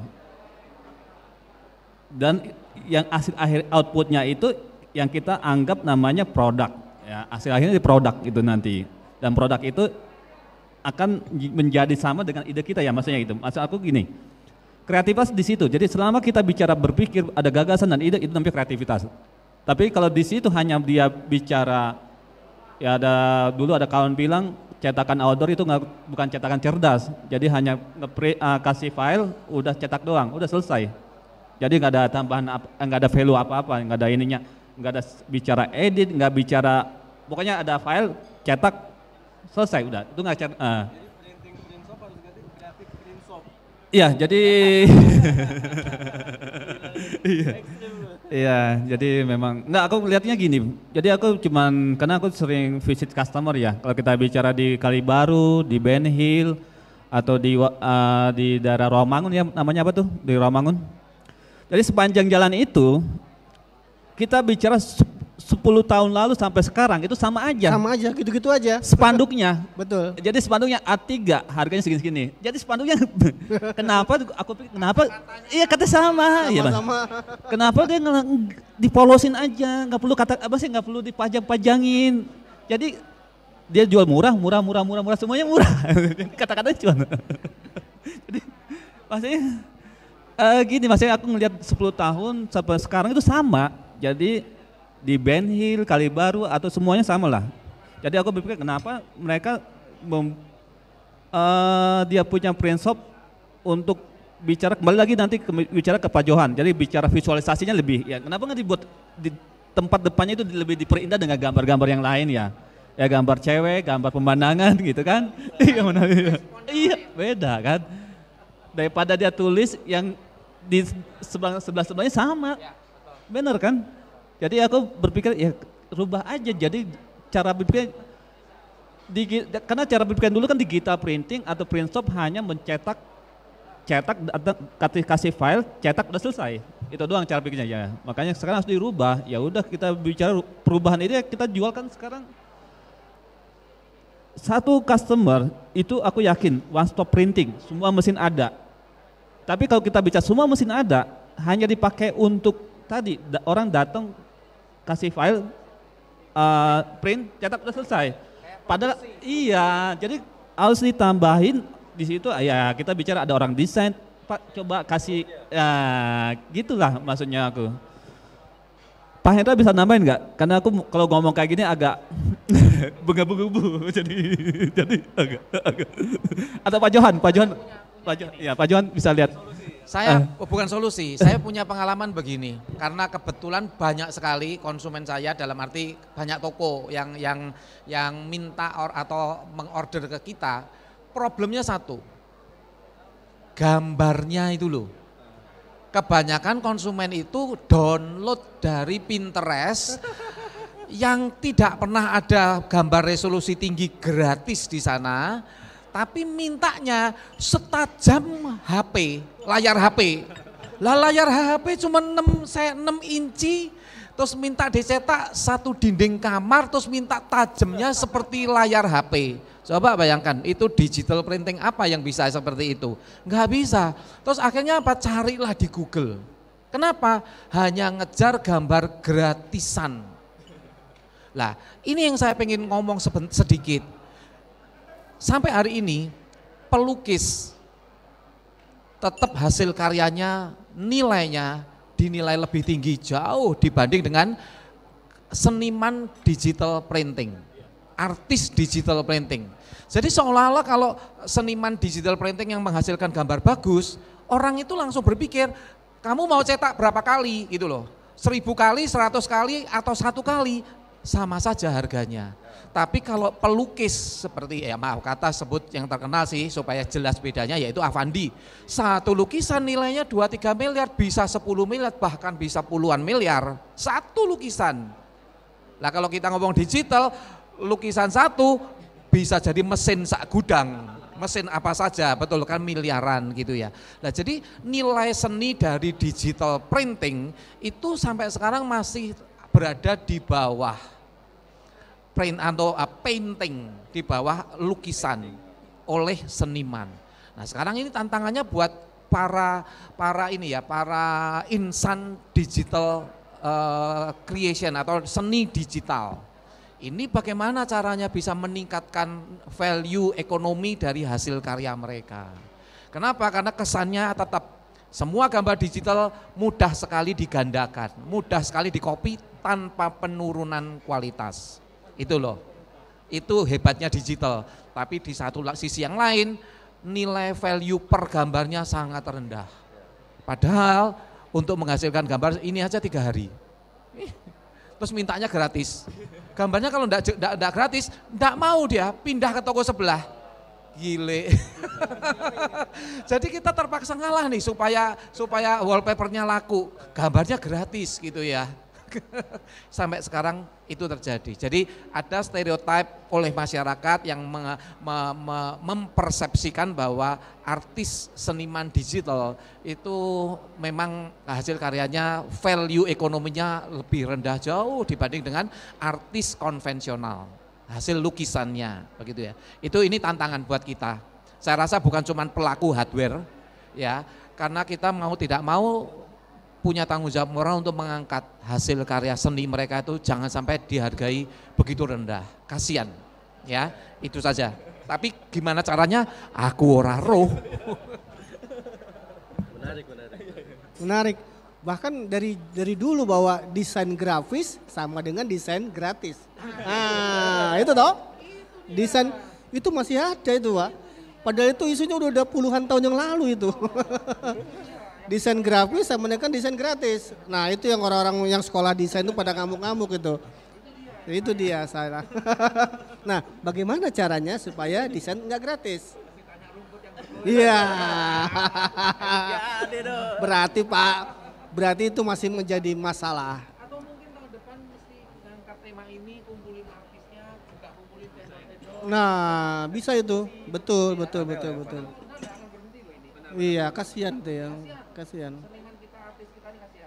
Dan yang hasil akhir outputnya itu yang kita anggap namanya produk. Ya, hasil akhirnya di produk itu nanti. Dan produk itu akan menjadi sama dengan ide kita ya, maksudnya itu. Maksud aku gini, kreativitas di situ. Jadi selama kita bicara berpikir ada gagasan dan ide itu namanya kreativitas. Tapi kalau di situ hanya dia bicara, ya ada dulu ada kawan bilang cetakan outdoor itu nggak, bukan cetakan cerdas, jadi hanya nge-pre, uh, kasih file, udah cetak doang, udah selesai. Jadi nggak ada tambahan, nggak ada value apa-apa, nggak ada ininya, nggak ada bicara edit, nggak bicara, pokoknya ada file, cetak, selesai udah, itu nggak cetak. Uh. Iya, jadi iya. Iya, jadi memang enggak, aku lihatnya gini. Jadi aku cuman karena aku sering visit customer ya. Kalau kita bicara di Kalibaru, di Ben Hill atau di uh, di daerah Rawamangun ya, namanya apa tuh? Di Rawamangun. Jadi sepanjang jalan itu kita bicara sepuluh tahun lalu sampai sekarang itu sama aja. Sama aja, gitu-gitu aja. Spanduknya. Betul. Jadi spanduknya A tiga harganya segini-segini. Jadi spanduknya kenapa aku pikir kenapa? Iya kata sama. Iya, sama. Kenapa dia dipolosin aja, nggak perlu kata apa sih, nggak perlu dipajang-pajangin. Jadi dia jual murah, murah, murah, murah, murah, semuanya murah. Kata-katanya cuma. Jadi maksudnya uh, gini, maksudnya aku ngelihat sepuluh tahun sampai sekarang itu sama. Jadi di Ben Hill, Kalibaru atau semuanya sama lah. Jadi aku berpikir kenapa mereka mem, uh, dia punya print shop untuk bicara, kembali lagi nanti ke, bicara ke Pak Johan. Jadi bicara visualisasinya lebih, ya kenapa nggak dibuat di tempat depannya itu lebih diperindah dengan gambar-gambar yang lain ya. Ya gambar cewek, gambar pemandangan gitu kan. Iya mana? Iya beda kan. Daripada dia tulis yang di sebelah sebelah sebelahnya sama. Bener kan? Jadi aku berpikir ya rubah aja, jadi cara berpikir, di, karena cara berpikir dulu kan digital printing atau print shop hanya mencetak, cetak, kasih, kasih file, cetak udah selesai, itu doang cara pikirnya ya. Makanya sekarang harus dirubah, ya udah kita bicara perubahan ini kita jualkan sekarang. Satu customer itu aku yakin one stop printing, semua mesin ada. Tapi kalau kita bicara semua mesin ada, hanya dipakai untuk tadi da, orang datang kasih file, uh, print, cetak udah selesai. Padahal iya, jadi harus ditambahin di situ. Ya kita bicara ada orang desain, Pak coba kasih, ya gitulah maksudnya aku. Pak Hendra bisa nambahin nggak? Karena aku kalau ngomong kayak gini agak bunga-bunga jadi jadi agak, agak. Atau Pak Johan, Pak Johan, Pak Johan, ya Pak Johan bisa lihat. Saya uh. bukan solusi, saya punya pengalaman begini. Karena kebetulan banyak sekali konsumen saya, dalam arti banyak toko yang yang yang minta or, atau mengorder ke kita. Problemnya satu, gambarnya itu loh. Kebanyakan konsumen itu download dari Pinterest yang tidak pernah ada gambar resolusi tinggi gratis di sana, tapi mintanya setajam H P, layar H P. Lah layar H P cuma enam inci, terus minta dicetak satu dinding kamar, terus minta tajamnya seperti layar H P. Coba bayangkan, itu digital printing apa yang bisa seperti itu? Nggak bisa. Terus akhirnya apa? Carilah di Google. Kenapa? Hanya ngejar gambar gratisan. Lah, ini yang saya pengen ngomong sedikit. Sampai hari ini, pelukis tetap hasil karyanya, nilainya dinilai lebih tinggi jauh dibanding dengan seniman digital printing. Artis digital printing. Jadi seolah-olah kalau seniman digital printing yang menghasilkan gambar bagus, orang itu langsung berpikir, kamu mau cetak berapa kali gitu loh. Seribu kali, seratus kali, atau satu kali, sama saja harganya. Tapi kalau pelukis seperti, ya maaf kata sebut yang terkenal sih supaya jelas bedanya, yaitu Avandi. Satu lukisan nilainya dua tiga miliar, bisa sepuluh miliar, bahkan bisa puluhan miliar. Satu lukisan. Nah kalau kita ngomong digital, lukisan satu bisa jadi mesin sak gudang, mesin apa saja, betul kan, miliaran gitu ya. Nah jadi nilai seni dari digital printing itu sampai sekarang masih berada di bawah print atau uh, painting, di bawah lukisan oleh seniman. Nah sekarang ini tantangannya buat para para ini ya, para insan digital uh, creation atau seni digital. Ini bagaimana caranya bisa meningkatkan value ekonomi dari hasil karya mereka. Kenapa? Karena kesannya tetap semua gambar digital mudah sekali digandakan, mudah sekali dikopi tanpa penurunan kualitas. Itu loh, itu hebatnya digital. Tapi di satu sisi yang lain, nilai value per gambarnya sangat rendah. Padahal untuk menghasilkan gambar ini aja tiga hari. Terus mintanya gratis. Gambarnya kalau enggak gratis, enggak mau dia pindah ke toko sebelah. Gile. Jadi kita terpaksa ngalah nih supaya supaya wallpapernya laku. Gambarnya gratis gitu ya. Sampai sekarang itu terjadi. Jadi ada stereotip oleh masyarakat yang me, me, me, mempersepsikan bahwa artis seniman digital itu memang hasil karyanya value ekonominya lebih rendah jauh dibanding dengan artis konvensional, hasil lukisannya begitu ya. Itu ini tantangan buat kita. Saya rasa bukan cuma pelaku hardware ya, karena kita mau tidak mau punya tanggung jawab moral untuk mengangkat hasil karya seni mereka itu jangan sampai dihargai begitu rendah. Kasian ya, itu saja. Tapi gimana caranya? Aku ora roh. Menarik, menarik. Menarik. Bahkan dari dari dulu bahwa desain grafis sama dengan desain gratis. Nah, itu toh. Desain itu masih ada itu, Pak. Padahal itu isunya udah, udah puluhan tahun yang lalu itu. Desain grafis sama dengan desain gratis. Nah itu yang orang-orang yang sekolah desain itu pada ngamuk-ngamuk itu. Itu dia salah. Nah bagaimana caranya supaya desain nggak gratis? Iya. Berarti Pak, berarti itu masih menjadi masalah. Atau mungkin tahun depan mesti mengangkat tema ini, kumpulin artisnya, juga kumpulin vendor-vendor. Nah bisa itu, betul betul betul betul. Iya kasihan tuh yang kasihan. Seniman kita, artis kita ini kasihan.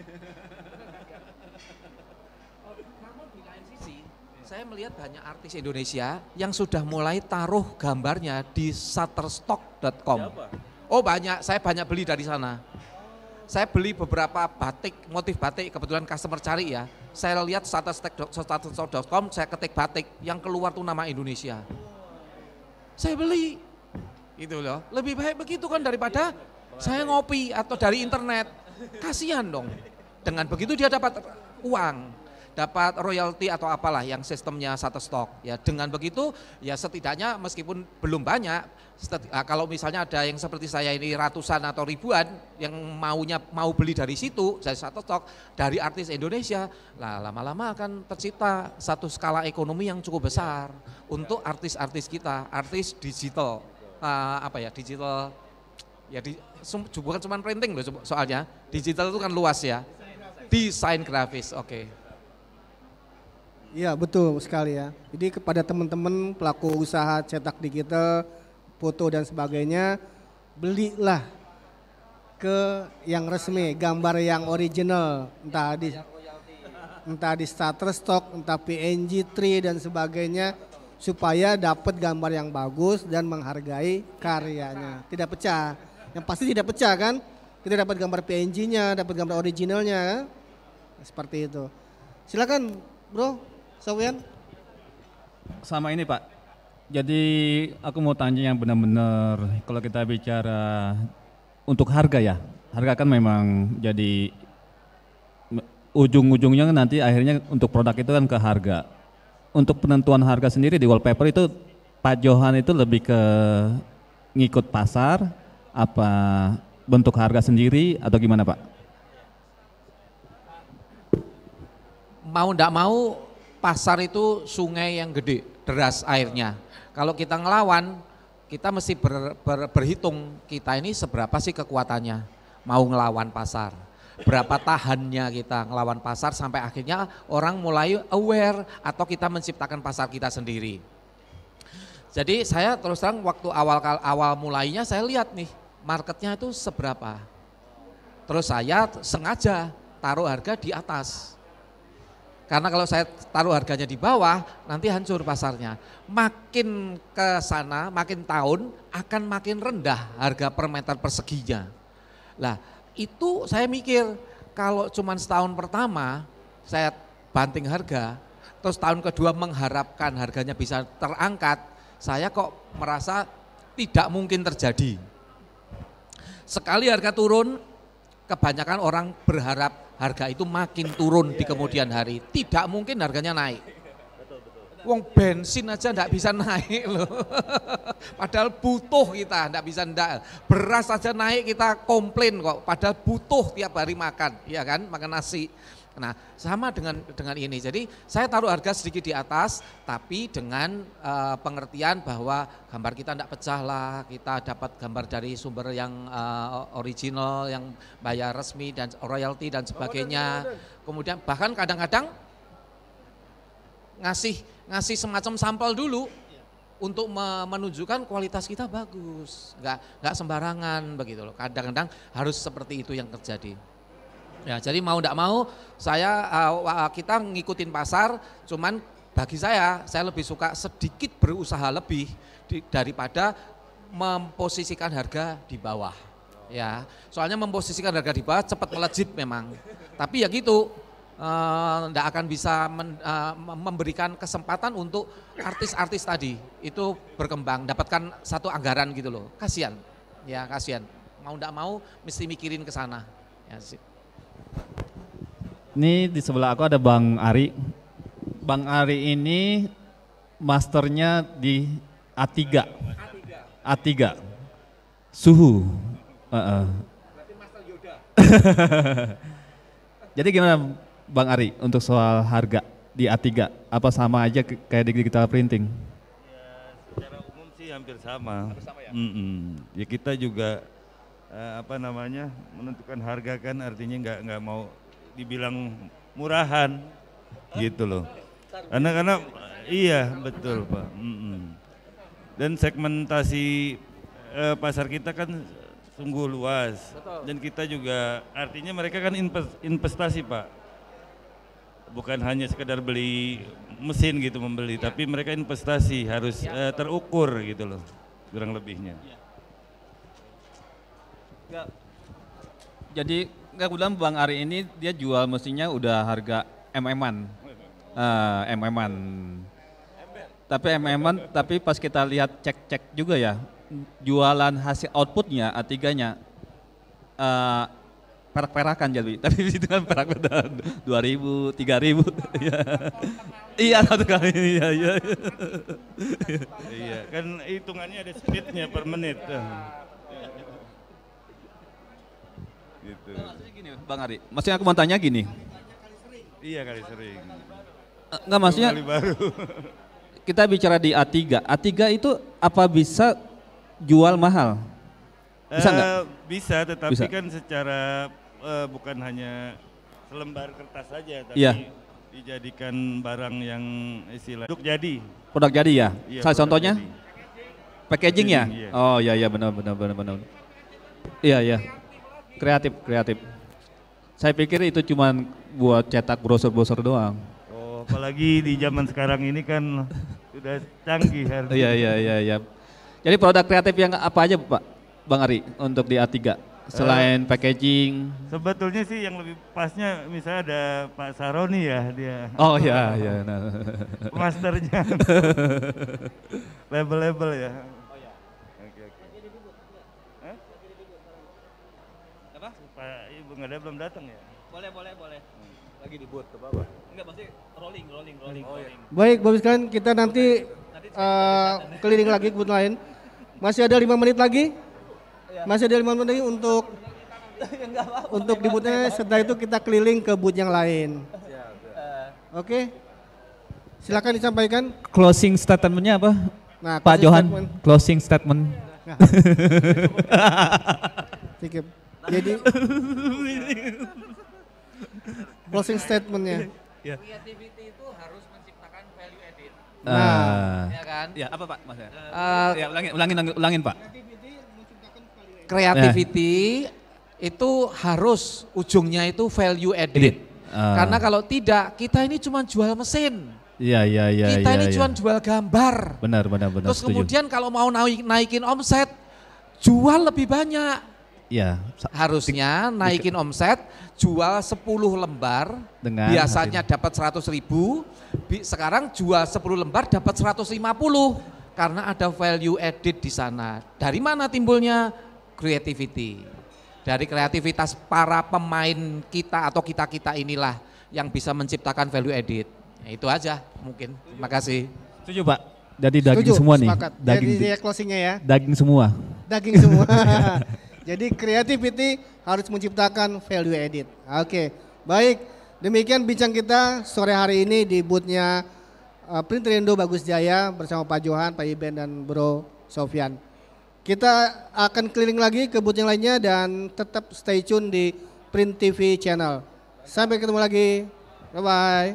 Namun di lain sisi, saya melihat banyak artis Indonesia yang sudah mulai taruh gambarnya di shutterstock dot com. Oh banyak, saya banyak beli dari sana. saya beli beberapa batik, motif batik, kebetulan customer cari ya. Saya lihat shutterstock dot com, saya ketik batik, yang keluar tuh nama Indonesia. Saya beli, gitu loh. Lebih baik begitu kan daripada saya ngopi atau dari internet. Kasihan dong. Dengan begitu dia dapat uang, dapat royalti atau apalah yang sistemnya Shutterstock. Ya dengan begitu ya setidaknya meskipun belum banyak, kalau misalnya ada yang seperti saya ini ratusan atau ribuan yang maunya mau beli dari situ, saya Shutterstock dari artis Indonesia, lah lama-lama akan tercipta satu skala ekonomi yang cukup besar untuk artis-artis kita, artis digital, uh, apa ya digital, ya di, bukan cuma printing loh soalnya, digital itu kan luas ya, desain grafis, oke. Okay. Iya betul sekali ya. Jadi kepada teman-teman pelaku usaha cetak digital, foto dan sebagainya, belilah ke yang resmi, gambar yang original, entah di entah di Shutterstock, entah P N G, Tree dan sebagainya, supaya dapat gambar yang bagus dan menghargai karyanya. Tidak pecah, yang pasti tidak pecah kan? Kita dapat gambar P N G-nya, dapat gambar originalnya, kan? Seperti itu. Silakan, Bro. Sofian? Sama ini Pak, jadi aku mau tanya yang benar-benar kalau kita bicara untuk harga ya, harga kan memang jadi ujung-ujungnya nanti akhirnya untuk produk itu kan ke harga. Untuk penentuan harga sendiri di wallpaper itu Pak Johan itu lebih ke ngikut pasar, apa bentuk harga sendiri atau gimana Pak? Mau ndak mau pasar itu sungai yang gede, deras airnya. Kalau kita ngelawan, kita mesti ber, ber, berhitung kita ini seberapa sih kekuatannya mau ngelawan pasar. Berapa tahannya kita ngelawan pasar sampai akhirnya orang mulai aware atau kita menciptakan pasar kita sendiri. Jadi saya terus terang waktu awal awal mulainya saya lihat nih marketnya itu seberapa. Terus saya sengaja taruh harga di atas. Karena kalau saya taruh harganya di bawah, nanti hancur pasarnya. Makin ke sana, makin tahun akan makin rendah harga per meter perseginya. Lah itu saya mikir kalau cuma setahun pertama saya banting harga, terus tahun kedua mengharapkan harganya bisa terangkat, saya kok merasa tidak mungkin terjadi. Sekali harga turun, kebanyakan orang berharap harga itu makin turun di kemudian hari. Tidak mungkin harganya naik. Wong bensin aja enggak bisa naik loh. Padahal butuh kita, enggak bisa enggak. Beras aja naik kita komplain kok. Padahal butuh tiap hari makan, ya kan? Makan nasi. Nah, sama dengan dengan ini. Jadi saya taruh harga sedikit di atas, tapi dengan uh, pengertian bahwa gambar kita tidak pecah lah, kita dapat gambar dari sumber yang uh, original, yang bayar resmi dan royalti dan sebagainya. Kemudian bahkan kadang-kadang ngasih ngasih semacam sampel dulu untuk menunjukkan kualitas kita bagus, nggak nggak sembarangan begitu loh. Kadang-kadang harus seperti itu yang terjadi. Ya, jadi mau tidak mau saya uh, kita ngikutin pasar, cuman bagi saya saya lebih suka sedikit berusaha lebih di, daripada memposisikan harga di bawah. Ya, soalnya memposisikan harga di bawah cepat melejit memang. Tapi ya gitu, tidak uh, akan bisa men, uh, memberikan kesempatan untuk artis-artis tadi itu berkembang, dapatkan satu anggaran gitu loh. Kasihan, ya kasihan. Mau tidak mau mesti mikirin ke sana. Ya, sih. Ini di sebelah aku ada Bang Ari. Bang Ari ini masternya di A tiga. A tiga. Suhu. Uh -uh. Jadi gimana Bang Ari untuk soal harga di A tiga? Apa sama aja kayak di digital printing? Ya, secara umum sih hampir sama. Hampir sama ya? Mm -mm. Ya kita juga uh, apa namanya menentukan harga kan artinya nggak nggak mau dibilang murahan gitu loh. Karena karena iya betul Pak. Mm-mm. Dan segmentasi eh, pasar kita kan sungguh luas. Betul. Dan kita juga artinya mereka kan investasi Pak. Bukan hanya sekedar beli mesin gitu membeli, ya. Tapi mereka investasi harus ya. eh, terukur gitu loh kurang lebihnya. Ya. Jadi Enggak, kebetulan Bang Ari ini dia jual mesinnya udah harga M M-an. Uh, M M-an. Tapi M M-an, tapi pas kita lihat cek-cek juga ya, jualan hasil outputnya A tiga-nya uh, perak-perakan jadi. Tapi itu kan perak dua ribu, tiga ribu. Iya, satu kali. Iya, iya. Iya, kan hitungannya ada speednya per menit. Gitu. Maksudnya gini, Bang Ari. Maksudnya aku mau tanya gini. Iya kali sering. Enggak, maksudnya kali baru. Kita bicara di A tiga. A tiga itu apa bisa jual mahal? Bisa nggak? Uh, bisa, tetapi Bisa. kan secara uh, bukan hanya selembar kertas saja, tapi Iya. dijadikan barang yang istilah produk jadi. Produk jadi ya? Iya, Salah produk contohnya? jadi. Packaging ya? Iya. Oh iya iya benar benar benar benar. Iya iya. Kreatif kreatif. Saya pikir itu cuma buat cetak brosur-brosur doang. Oh, apalagi di zaman sekarang ini kan sudah canggih harus. Iya iya iya iya. Jadi produk kreatif yang apa aja Pak Bang Ari untuk di A tiga? Selain uh, packaging? Sebetulnya sih yang lebih pasnya misalnya ada Pak Saroni ya dia. Oh iya iya. Nah. Masternya. Label-label ya. Oh iya. Oke oke. Hah? Apa? Pak Ibu nggak ada belum datang ya? Boleh boleh boleh. Lagi di booth ke bawah. Enggak pasti rolling rolling rolling oh, rolling. Baik, Bapak sekalian, kita nanti uh, keliling lagi ke booth lain. Masih ada lima menit lagi. Masih ada lima menit lagi untuk untuk di boothnya. Setelah itu kita keliling ke booth yang lain. Oke, silakan disampaikan. Closing statementnya apa? Nah, Pak closing Johan, statement. closing statement. Nah. Sikip. Jadi closing statementnya. Ya. Creativity itu harus menciptakan value added. Nah, ya kan? Ya apa Pak? Mas ya? Uh, ya ulangin, ulangin, ulangin Pak. Creativity itu harus ujungnya itu value added. Uh. Karena kalau tidak, kita ini cuma jual mesin. Iya iya iya. Kita ya, ini ya. cuma jual gambar. Benar benar benar. Terus setuju. kemudian kalau mau naik, naikin omset, jual lebih banyak. Ya. Harusnya naikin omset, jual sepuluh lembar, Dengan biasanya dapat seratus ribu, sekarang jual sepuluh lembar dapat seratus lima puluh. Karena ada value added di sana. Dari mana timbulnya? Creativity. Dari kreativitas para pemain kita atau kita-kita inilah yang bisa menciptakan value added. Ya, itu aja mungkin. Terima kasih. Setuju Pak. Jadi daging Setuju, semua nih. sepakat. Daging. Jadi dia closingnya ya. Daging semua. Daging semua. Jadi creativity harus menciptakan value added. Oke, baik. Demikian bincang kita sore hari ini di boothnya uh, Printerindo Bagus Jaya bersama Pak Johan, Pak Iben dan Bro Sofyan. Kita akan keliling lagi ke booth yang lainnya dan tetap stay tune di Print T V channel. Sampai ketemu lagi. Bye-bye.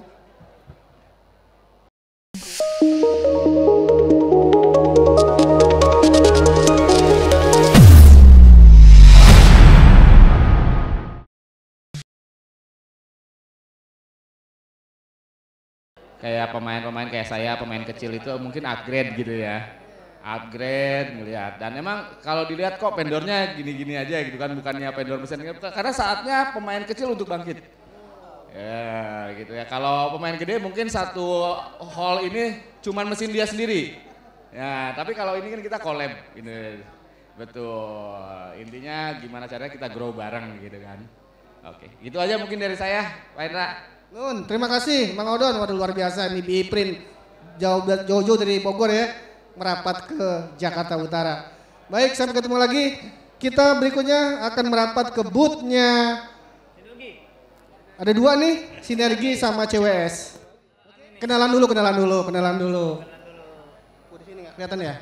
Kayak pemain-pemain kayak saya, pemain kecil itu mungkin upgrade gitu ya, upgrade ngelihat. Dan emang kalau dilihat kok vendornya gini-gini aja gitu kan, bukannya vendor mesin, karena saatnya pemain kecil untuk bangkit. Ya gitu ya, kalau pemain gede mungkin satu hall ini cuman mesin dia sendiri. Ya tapi kalau ini kan kita collab gitu. Betul, intinya gimana caranya kita grow bareng gitu kan. Oke, gitu aja mungkin dari saya, Pak Hendra. Nun, terima kasih Mang Odon, waduh luar biasa nih B I Print jauh-jauh dari Bogor ya, merapat ke Jakarta Utara. Baik, sampai ketemu lagi. Kita berikutnya akan merapat ke booth-nya. Ada dua nih, Sinergi sama C W S. Kenalan dulu, kenalan dulu, kenalan dulu. Di sini nggak kelihatan ya?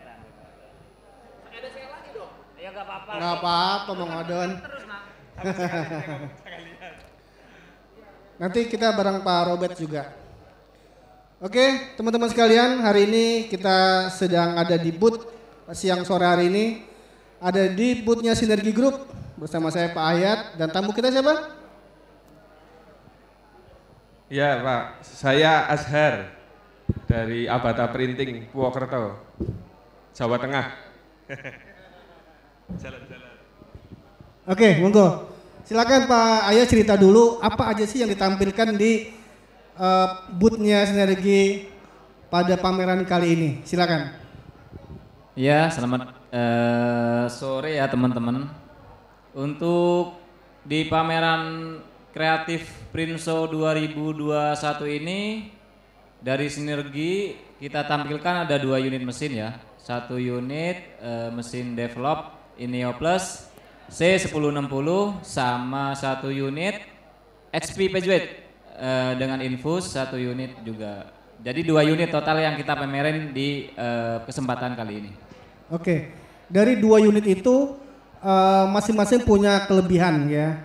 Ada saya lagi dong. Ya nggak apa-apa. Nggak apa-apa Mang Odon. Nanti kita bareng Pak Robert juga. Oke, teman-teman sekalian, hari ini kita sedang ada di booth siang sore hari ini. Ada di boothnya Sinergi Group bersama saya Pak Ayat dan tamu kita siapa? Ya Pak, saya Azhar dari Abata Printing Purwokerto, Jawa Tengah. Oke, monggo. Silakan Pak Ayah cerita dulu apa aja sih yang ditampilkan di uh, booth-nya Sinergi pada pameran kali ini. Silakan. Ya, selamat uh, sore ya teman-teman. Untuk di pameran Kreatif Print Show dua ribu dua puluh satu ini dari Sinergi kita tampilkan ada dua unit mesin ya. Satu unit uh, mesin develop Ineo Plus C sepuluh enam puluh sama satu unit H P Pagewight uh, dengan infus satu unit juga. Jadi dua unit total yang kita pamerin di uh, kesempatan kali ini. Oke, dari dua unit itu masing-masing uh, punya kelebihan ya.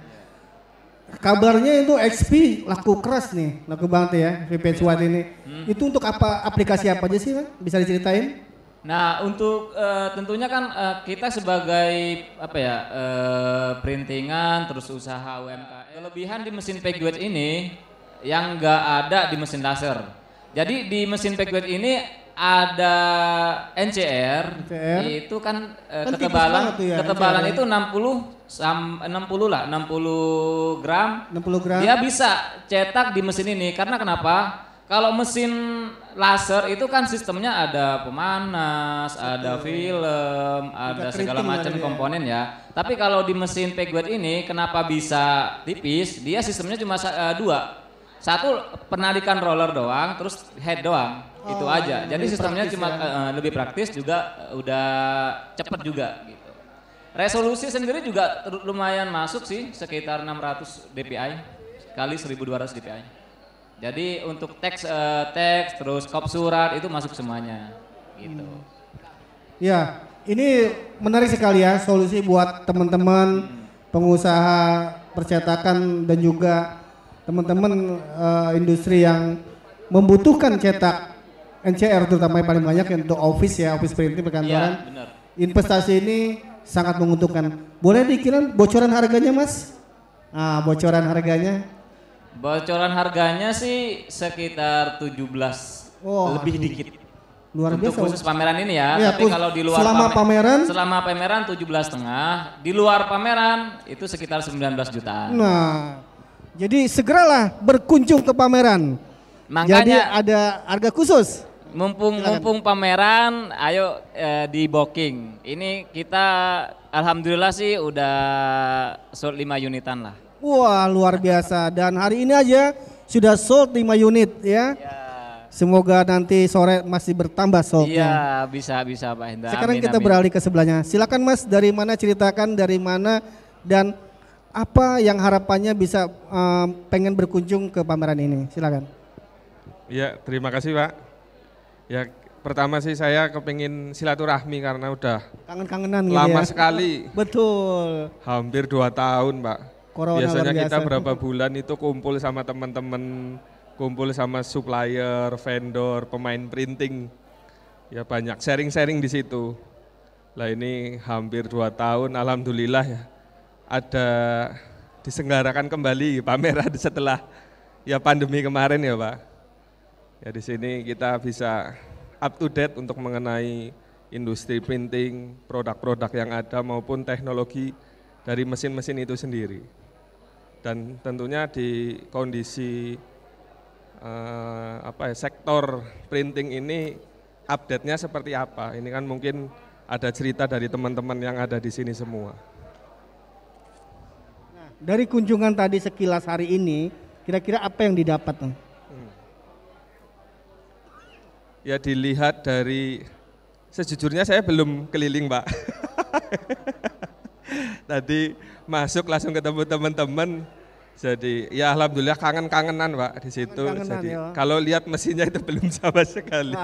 Kabarnya itu X P laku keras nih, laku banget ya H P Pagewight ini. Hmm. Itu untuk apa, aplikasi apa aja sih Pak? Bisa diceritain? Nah untuk uh, tentunya kan uh, kita sebagai apa ya uh, printingan terus usaha U M K M. Kelebihan di mesin Pagewight ini yang nggak ada di mesin laser. Jadi di mesin Pagewight ini ada N C R, N C R. Itu kan, uh, kan ketebalan ya, ketebalan itu enam puluh sam enam puluh lah, enam puluh gram. enam puluh gram. Dia bisa cetak di mesin ini karena kenapa? Kalau mesin laser itu kan sistemnya ada pemanas, Betul. ada film, ada segala macam komponen ya. Tapi kalau di mesin Pagewight ini kenapa bisa tipis? Dia sistemnya cuma uh, dua. Satu penarikan roller doang, terus head doang. Oh, itu aja. Jadi sistemnya cuma ya. uh, lebih praktis juga uh, udah cepet juga gitu. Resolusi sendiri juga lumayan masuk sih, sekitar enam ratus D P I kali seribu dua ratus D P I. Jadi untuk teks uh, teks terus kop surat itu masuk semuanya gitu. Hmm. Ya, ini menarik sekali ya solusi buat teman-teman hmm. pengusaha percetakan dan juga teman-teman uh, industri yang membutuhkan cetak N C R terutama yang paling banyak untuk office ya, office printing perkantoran. Ya, investasi ini sangat menguntungkan. Boleh dikira bocoran harganya Mas? Nah, bocoran harganya? Bocoran harganya sih sekitar tujuh belas, oh, lebih dikit. Luar biasa. Untuk khusus pameran ini ya, ya tapi kalau di luar selama pameran, selama pameran tujuh belas setengah, di luar pameran itu sekitar sembilan belas jutaan. Nah, jadi segeralah berkunjung ke pameran. Makanya jadi ada harga khusus. Mumpung Silakan. mumpung pameran, ayo eh, di booking. Ini kita alhamdulillah sih udah sold lima unitan lah. Wah luar biasa, dan hari ini aja sudah sold lima unit ya. Ya. Semoga nanti sore masih bertambah soldnya. Iya bisa bisa Pak Hendra. Sekarang amin, kita amin. beralih ke sebelahnya. Silakan Mas, dari mana, ceritakan dari mana dan apa yang harapannya bisa um, pengen berkunjung ke pameran ini. Silakan. Ya terima kasih Pak. Ya pertama sih saya kepingin silaturahmi karena udah kangen-kangenan lama gitu ya. sekali. Betul. Hampir dua tahun Pak. Corona biasanya biasa. kita berapa bulan itu kumpul sama teman-teman, kumpul sama supplier, vendor, pemain printing, ya banyak sharing-sharing di situ. Lah ini hampir dua tahun, alhamdulillah ya ada diselenggarakan kembali pameran setelah ya pandemi kemarin ya Pak. Ya di sini kita bisa up to date untuk mengenai industri printing, produk-produk yang ada maupun teknologi dari mesin-mesin itu sendiri. Dan tentunya di kondisi uh, apa ya, sektor printing ini update-nya seperti apa? Ini kan mungkin ada cerita dari teman-teman yang ada di sini semua. Nah, dari kunjungan tadi sekilas hari ini, kira-kira apa yang didapat? Hmm. Ya dilihat dari, sejujurnya saya belum keliling Pak. Tadi masuk langsung ketemu teman-teman, jadi ya alhamdulillah kangen-kangenan Pak di situ. Jadi ya. Kalau lihat mesinnya itu belum sama sekali.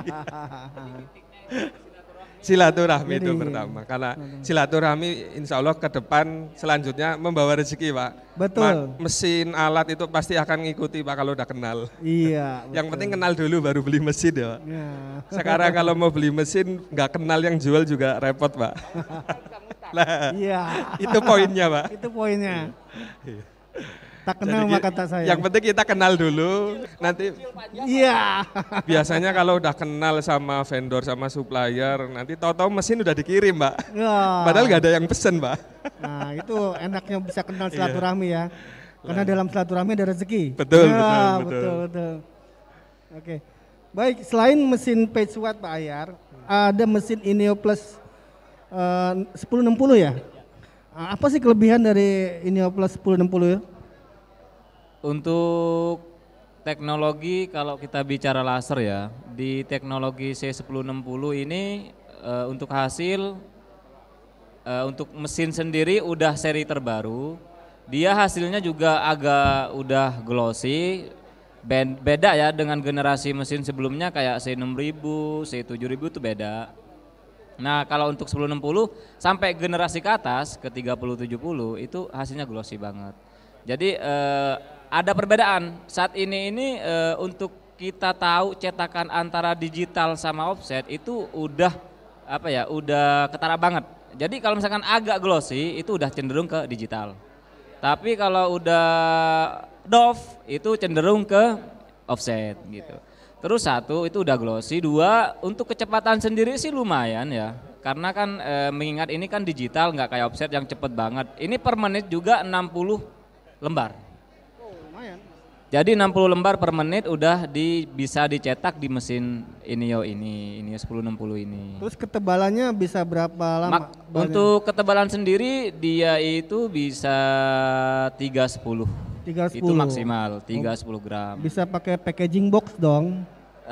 Silaturahmi itu pertama, karena silaturahmi insya Allah ke depan selanjutnya membawa rezeki Pak. Betul. Ma mesin alat itu pasti akan ngikuti Pak kalau udah kenal. Iya. Yang betul. Penting kenal dulu baru beli mesin ya Pak. Ya. Sekarang kalau mau beli mesin nggak kenal yang jual juga repot Pak. Nah, iya. Itu poinnya Pak. Itu poinnya. Tak kenal Jadi, mah kata saya. Yang penting kita kenal dulu. Nanti Iya. biasanya kalau udah kenal sama vendor sama supplier, nanti tahu-tahu mesin udah dikirim, Mbak. Ya. Padahal nggak ada yang pesen, Mbak. Nah, itu enaknya bisa kenal Iya. silaturahmi ya. Karena dalam silaturahmi ada rezeki. Betul, Ya, betul, betul. betul, betul. Oke. Baik, selain mesin page white Pak Ayar, ada mesin Ineo Plus uh, sepuluh enam puluh ya? Uh, apa sih kelebihan dari Ineo Plus sepuluh enam puluh ya? Untuk teknologi kalau kita bicara laser ya, di teknologi C sepuluh enam puluh ini uh, untuk hasil uh, untuk mesin sendiri udah seri terbaru. Dia hasilnya juga agak udah glossy. Beda ya dengan generasi mesin sebelumnya kayak C enam ribu, C tujuh ribu itu beda. Nah, kalau untuk sepuluh enam puluh sampai generasi ke atas ke tiga puluh tujuh puluh itu hasilnya glossy banget. Jadi eh, ada perbedaan. Saat ini ini eh, untuk kita tahu cetakan antara digital sama offset itu udah apa ya? Udah ketara banget. Jadi kalau misalkan agak glossy itu udah cenderung ke digital. Tapi kalau udah doff itu cenderung ke offset gitu. Terus satu itu udah glossy, dua untuk kecepatan sendiri sih lumayan ya. Karena kan e, mengingat ini kan digital nggak kayak offset yang cepet banget. Ini per menit juga enam puluh lembar. Oh, lumayan. Jadi enam puluh lembar per menit udah di, bisa dicetak di mesin Ineo ini, Ineo sepuluh enam puluh ini. Terus ketebalannya bisa berapa lama? Mak, untuk ketebalan sendiri dia itu bisa tiga sepuluh. tiga Itu sepuluh. maksimal tiga sepuluh gram. Bisa pakai packaging box dong.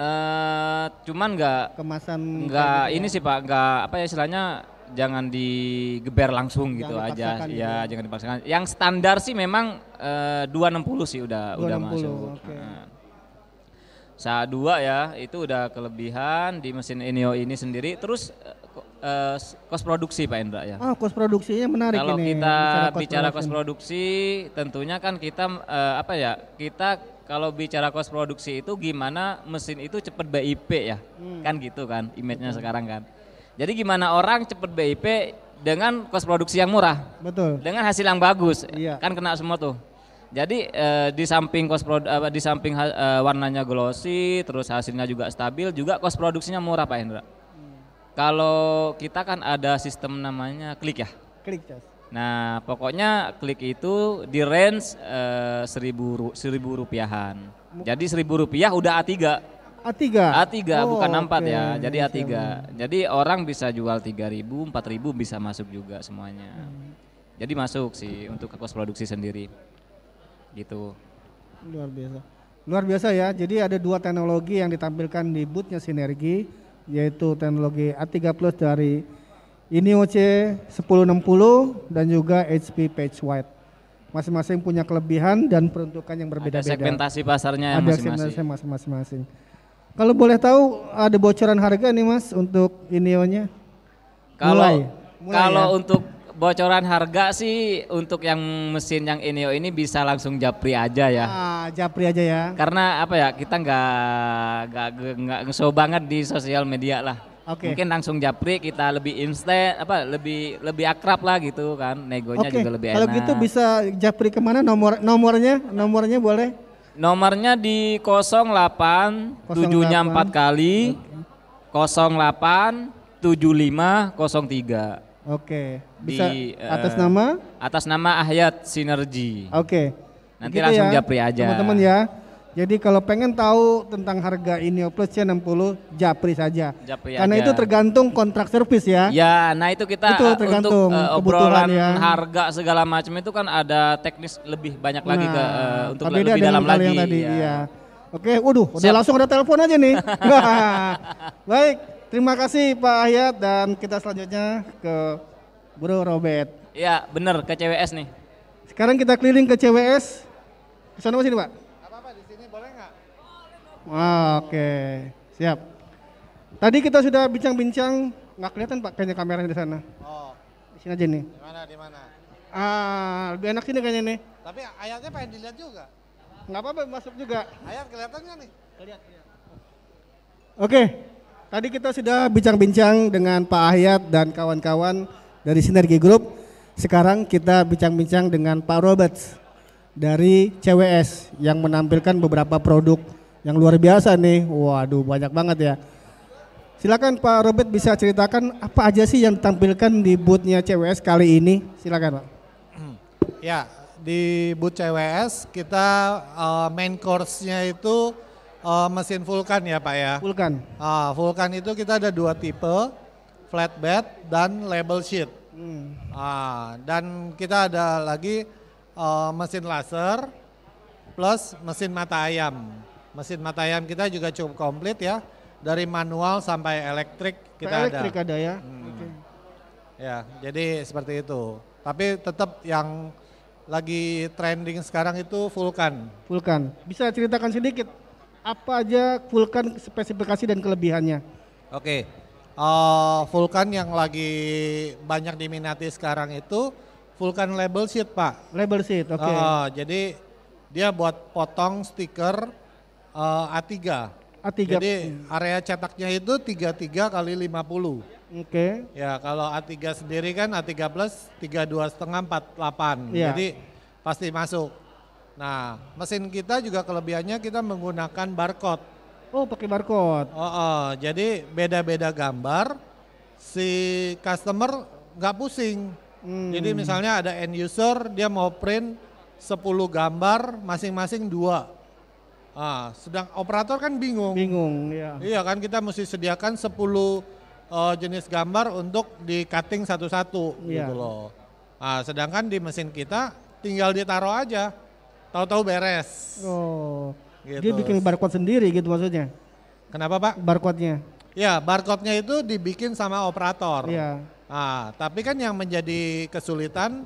Uh, cuman nggak kemasan nggak gitu ini ya? sih Pak, nggak apa ya istilahnya jangan digeber langsung gitu Jangan aja dipaksakan ya, gitu ya. jangan dipaksakan. Yang standar sih memang uh, dua enam puluh sih udah dua udah enam puluh, masuk. oke. Nah. Saat dua ya itu udah kelebihan di mesin Ineo ini sendiri. Terus uh, kos produksi Pak Indra ya. Oh, kos produksinya menarik Kalau ini. kita kos bicara production. kos produksi, tentunya kan kita eh, apa ya? Kita kalau bicara kos produksi itu gimana mesin itu cepet B I P ya, Hmm. kan gitu kan, image-nya Betul. sekarang kan. Jadi gimana orang cepet B I P dengan kos produksi yang murah, Betul. dengan hasil yang bagus, Iya. kan kena semua tuh. Jadi eh, di samping kos prod, apa, di samping ha- eh, warnanya glossy, terus hasilnya juga stabil, juga kos produksinya murah Pak Hendra. Kalau kita kan ada sistem namanya klik ya. Klik, Cas. Nah, pokoknya klik itu di range eh, seribu, ru- seribu rupiahan. Jadi seribu rupiah udah A tiga. A tiga? A tiga Oh, bukan A empat oke. ya, jadi A Siap. tiga. Jadi orang bisa jual tiga ribu, empat ribu bisa masuk juga semuanya. Jadi masuk sih untuk kos produksi sendiri. Gitu. Luar biasa. Luar biasa ya. Jadi ada dua teknologi yang ditampilkan di boothnya Sinergi, yaitu teknologi A tiga Plus dari Ineo C sepuluh enam puluh dan juga H P Page White. Masing-masing punya kelebihan dan peruntukan yang berbeda-beda. Ada segmentasi pasarnya Ada masing-masing. segmentasi masing-masing. Kalau boleh tahu ada bocoran harga nih Mas untuk Ineo-nya? Kalau Mulai. Mulai kalau ya? untuk bocoran harga sih untuk yang mesin yang Ineo ini bisa langsung japri aja ya. Ah, japri aja ya. Karena apa ya, kita nggak nggak nggak nge-show banget di sosial media lah. Oke. Mungkin langsung japri, kita lebih instan apa lebih lebih akrab lah gitu kan, negonya Oke, juga lebih kalau enak. gitu bisa japri kemana nomor nomornya? Nomornya boleh? Nomornya di nol delapan tujuhnya empat kali nol delapan tujuh lima nol tiga. Oke. Bisa Di, atas eh, nama? Atas nama Ahyat Sinergi. Oke. Nanti Begitu langsung ya, japri aja. Teman-teman ya. Jadi kalau pengen tahu tentang harga Ineo Plus C enam puluh, japri saja. Japri Karena aja. itu tergantung kontrak servis ya. Ya, nah itu kita Itu uh, tergantung untuk uh, kebutuhan obrolan ya. harga segala macam itu kan ada teknis lebih banyak lagi ke uh, untuk Nah, beda lebih dengan dalam kalau lagi. yang tadi, ya. iya. Oke, waduh, udah Siap. langsung ada telepon aja nih. Baik, terima kasih Pak Ahyat dan kita selanjutnya ke Bro Robert. Iya, bener ke C W S nih. Sekarang kita keliling ke C W S. Ke sana sini, Pak. Ah, Oke, siap. Tadi kita sudah bincang-bincang, nggak kelihatan Pak kayaknya kameranya di sana. Oh, Di sini aja nih. di mana di mana? Ah, lebih enak sini kayaknya nih. Tapi ayatnya pengen dilihat juga. Nggak apa-apa, masuk juga. Ayat kelihatan nggak nih? Kelihatan. Oke, tadi kita sudah bincang-bincang dengan Pak Ahyat dan kawan-kawan dari Sinergi Group. Sekarang kita bincang-bincang dengan Pak Robert dari C W S yang menampilkan beberapa produk yang luar biasa nih. Waduh, banyak banget ya. Silakan Pak Robert bisa ceritakan apa aja sih yang ditampilkan di booth-nya C W S kali ini? Silakan Pak. Ya, di booth C W S kita uh, main course-nya itu uh, mesin Vulcan ya Pak ya. Vulcan. Uh, Vulcan itu kita ada dua tipe, flatbed dan label sheet. Hmm. Uh, dan kita ada lagi uh, mesin laser plus mesin mata ayam. Mesin mata ayam kita juga cukup komplit ya, dari manual sampai elektrik kita elektrik ada. ada ya. Hmm. Okay. Ya, jadi seperti itu. Tapi tetap yang lagi trending sekarang itu Vulcan. Vulcan. Bisa ceritakan sedikit apa aja Vulcan spesifikasi dan kelebihannya? Oke. Uh, Vulcan yang lagi banyak diminati sekarang itu Vulcan label sheet Pak. Label sheet, oke. Okay. Uh, jadi dia buat potong stiker uh, A tiga. A tiga. Jadi area cetaknya itu tiga puluh tiga kali lima puluh. Oke. Okay. Ya kalau A tiga sendiri kan A tiga plus tiga puluh dua koma lima empat puluh delapan. Yeah. Jadi pasti masuk. Nah mesin kita juga kelebihannya kita menggunakan barcode. Oh pakai barcode. Oh, oh, jadi beda-beda gambar, si customer nggak pusing. Hmm. Jadi misalnya ada end user dia mau print sepuluh gambar masing-masing dua. Ah, sedang operator kan bingung. Bingung, ya. Iya kan kita mesti sediakan sepuluh uh, jenis gambar untuk di cutting satu-satu Iya. gitu loh. Ah, sedangkan di mesin kita tinggal ditaruh aja, tahu-tahu beres. Oh. Gitu. Dia bikin barcode sendiri gitu maksudnya? Kenapa Pak? Barcode-nya? Ya, barcode-nya itu dibikin sama operator. Iya. Nah, tapi kan yang menjadi kesulitan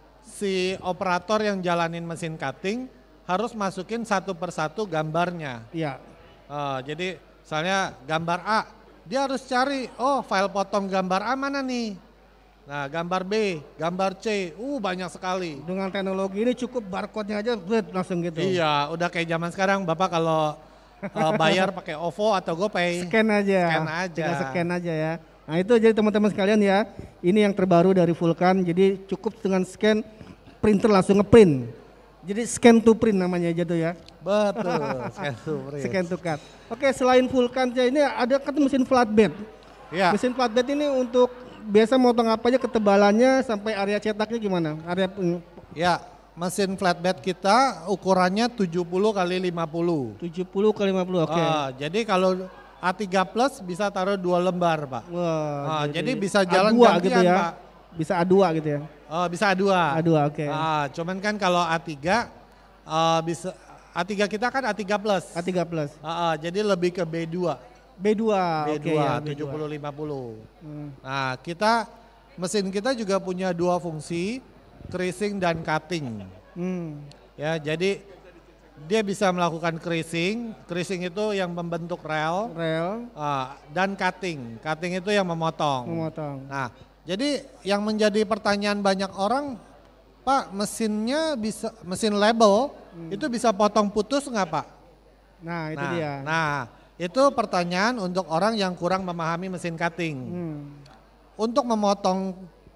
si operator yang jalanin mesin cutting harus masukin satu persatu gambarnya. Iya. Uh, jadi misalnya gambar A, dia harus cari, oh file potong gambar A mana nih? Nah gambar B, gambar C, uh banyak sekali. Dengan teknologi ini cukup barcode-nya aja langsung gitu. Iya, udah kayak zaman sekarang Bapak kalau uh, bayar pakai O V O atau GoPay. Scan aja. Scan aja. Tinggal scan aja ya. Nah itu jadi teman-teman sekalian ya, ini yang terbaru dari Vulcan, jadi cukup dengan scan printer langsung ngeprint. Jadi scan to print namanya gitu ya. Betul, scan to print. Scan to cut. Oke, selain Vulcan ini ada kan mesin flatbed. Ya. Mesin flatbed ini untuk biasa motong apa aja, ketebalannya sampai area cetaknya gimana? Area Ya, mesin flatbed kita ukurannya tujuh puluh kali lima puluh. tujuh puluh kali lima puluh, oke. Okay. Uh, jadi kalau A tiga plus bisa taruh dua lembar, Pak. Wah, uh, jadi, jadi bisa jalan A dua gantian, gitu ya. Pak. Bisa A dua gitu ya. Oh, bisa A dua. A dua, oke. Okay. Uh, cuman kan kalau A tiga uh, bisa A tiga kita kan A tiga plus. A tiga plus. Uh, uh, jadi lebih ke B dua. B dua, B dua, oke okay, ya, tujuh puluh lima puluh. Hmm. Nah, kita mesin kita juga punya dua fungsi, creasing dan cutting. Hmm. Ya, jadi dia bisa melakukan creasing, creasing itu yang membentuk rel, rel, uh, dan cutting, cutting itu yang memotong. Memotong. Nah, jadi yang menjadi pertanyaan banyak orang, Pak, mesinnya bisa, mesin label hmm. itu bisa potong putus nggak Pak? Nah, itu nah, dia. Nah, itu pertanyaan untuk orang yang kurang memahami mesin cutting. Hmm. Untuk memotong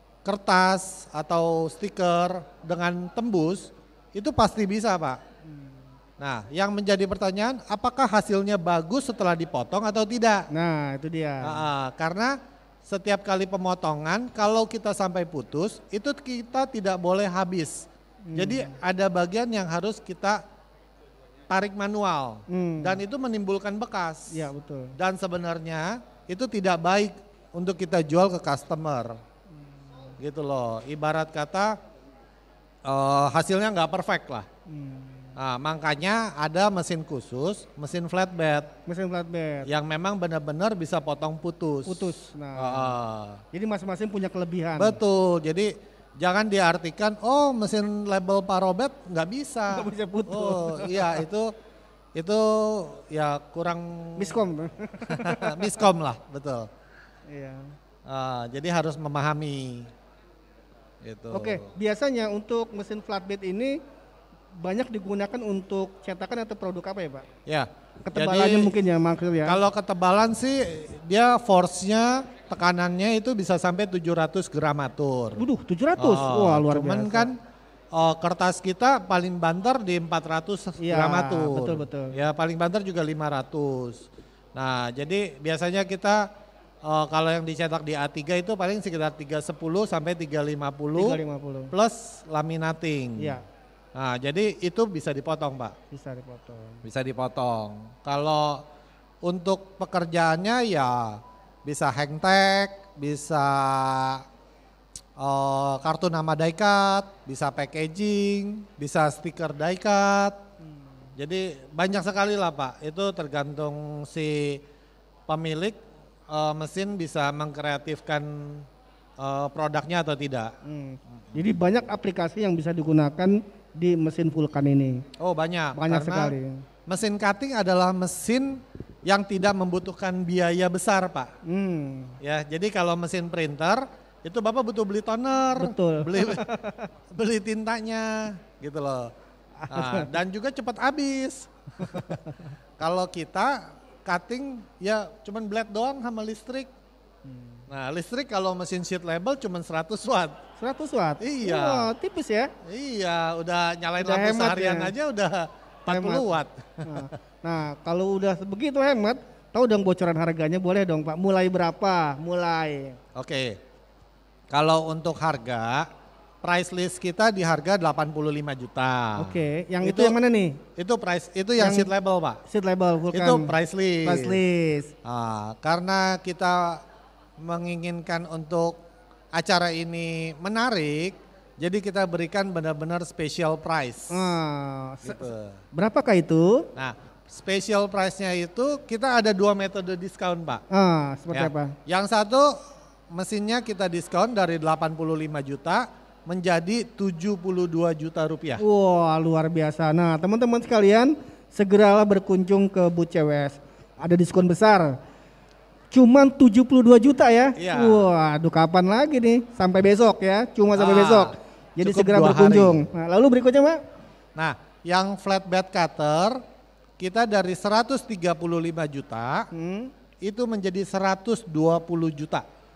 kertas atau stiker dengan tembus, itu pasti bisa Pak. Hmm. Nah, yang menjadi pertanyaan, apakah hasilnya bagus setelah dipotong atau tidak? Nah, itu dia. Nah, karena setiap kali pemotongan, kalau kita sampai putus, itu kita tidak boleh habis. Hmm. Jadi ada bagian yang harus kita tarik manual, hmm. dan itu menimbulkan bekas. Ya betul. Dan sebenarnya itu tidak baik untuk kita jual ke customer, hmm. gitu loh. Ibarat kata uh, hasilnya nggak perfect lah. Hmm. Nah, makanya ada mesin khusus, mesin flatbed. Mesin flatbed. Yang memang benar-benar bisa potong putus. Putus. Nah. Uh, jadi masing-masing punya kelebihan. Betul. Jadi jangan diartikan, oh mesin label Parobet nggak bisa. Nggak bisa putus. Oh iya itu itu ya kurang miskom. miskom lah, betul. Iya. Uh, jadi harus memahami. Gitu. Oke, biasanya untuk mesin flatbed ini banyak digunakan untuk cetakan atau produk apa ya Pak? Ya. Ketebalannya jadi, mungkin ya maksudnya. Kalau ketebalan sih dia force-nya, tekanannya itu bisa sampai tujuh ratus gramatur. Waduh, tujuh ratus? Oh, wah luar cuman biasa. kan uh, kertas kita paling banter di empat ratus Iya, gramatur. betul, betul. Ya paling banter juga lima ratus. Nah jadi biasanya kita uh, kalau yang dicetak di A tiga itu paling sekitar tiga sepuluh sampai tiga lima puluh tiga lima puluh plus laminating. Iya. Nah jadi itu bisa dipotong Pak. Bisa dipotong. Bisa dipotong. Kalau untuk pekerjaannya ya bisa hang tag, bisa uh, kartu nama die cut, bisa packaging, bisa stiker die cut. Hmm. Jadi banyak sekali lah Pak, itu tergantung si pemilik uh, mesin bisa mengkreatifkan uh, produknya atau tidak. Hmm. Jadi banyak aplikasi yang bisa digunakan di mesin Vulkan ini. Oh banyak, Banyak karena sekali. mesin cutting adalah mesin yang tidak membutuhkan biaya besar Pak. Hmm. Ya, jadi kalau mesin printer itu Bapak butuh beli toner, Betul. beli beli tintanya, gitu loh. Nah, dan juga cepat habis. Kalau kita cutting ya cuman blade doang sama listrik. Nah, listrik kalau mesin sheet label cuman seratus watt. seratus watt? Iya. Wah, tipis ya? Iya, udah nyalain Udah lampu hemat seharian ya. aja udah empat puluh watt. Nah, nah, kalau udah begitu hemat, tahu dong bocoran harganya boleh dong Pak, mulai berapa? Mulai. Oke, kalau untuk harga, price list kita di harga delapan puluh lima juta. Oke, yang itu, yang mana nih? Itu price, itu yang, Yang sheet label Pak. Sheet label Vulkan. Itu price list. Price list. Ah, karena kita menginginkan untuk acara ini menarik, jadi kita berikan benar-benar special price. Ah, se- Gitu. Berapakah itu? Nah, special price-nya itu kita ada dua metode diskon Pak. Ah, seperti Ya. apa? Yang satu mesinnya kita diskon dari delapan puluh lima juta menjadi tujuh puluh dua juta rupiah. Wah, luar biasa. Nah, teman-teman sekalian, segeralah berkunjung ke booth C W S. Ada diskon besar. Cuman tujuh puluh dua juta ya. Iya. Wah, aduh kapan lagi nih? Sampai besok ya. Cuma sampai Ah, besok. Jadi cukup segera dua berkunjung. hari. Nah, lalu berikutnya, Pak? Nah, yang flatbed cutter kita dari seratus tiga puluh lima juta Hmm. itu menjadi seratus dua puluh juta.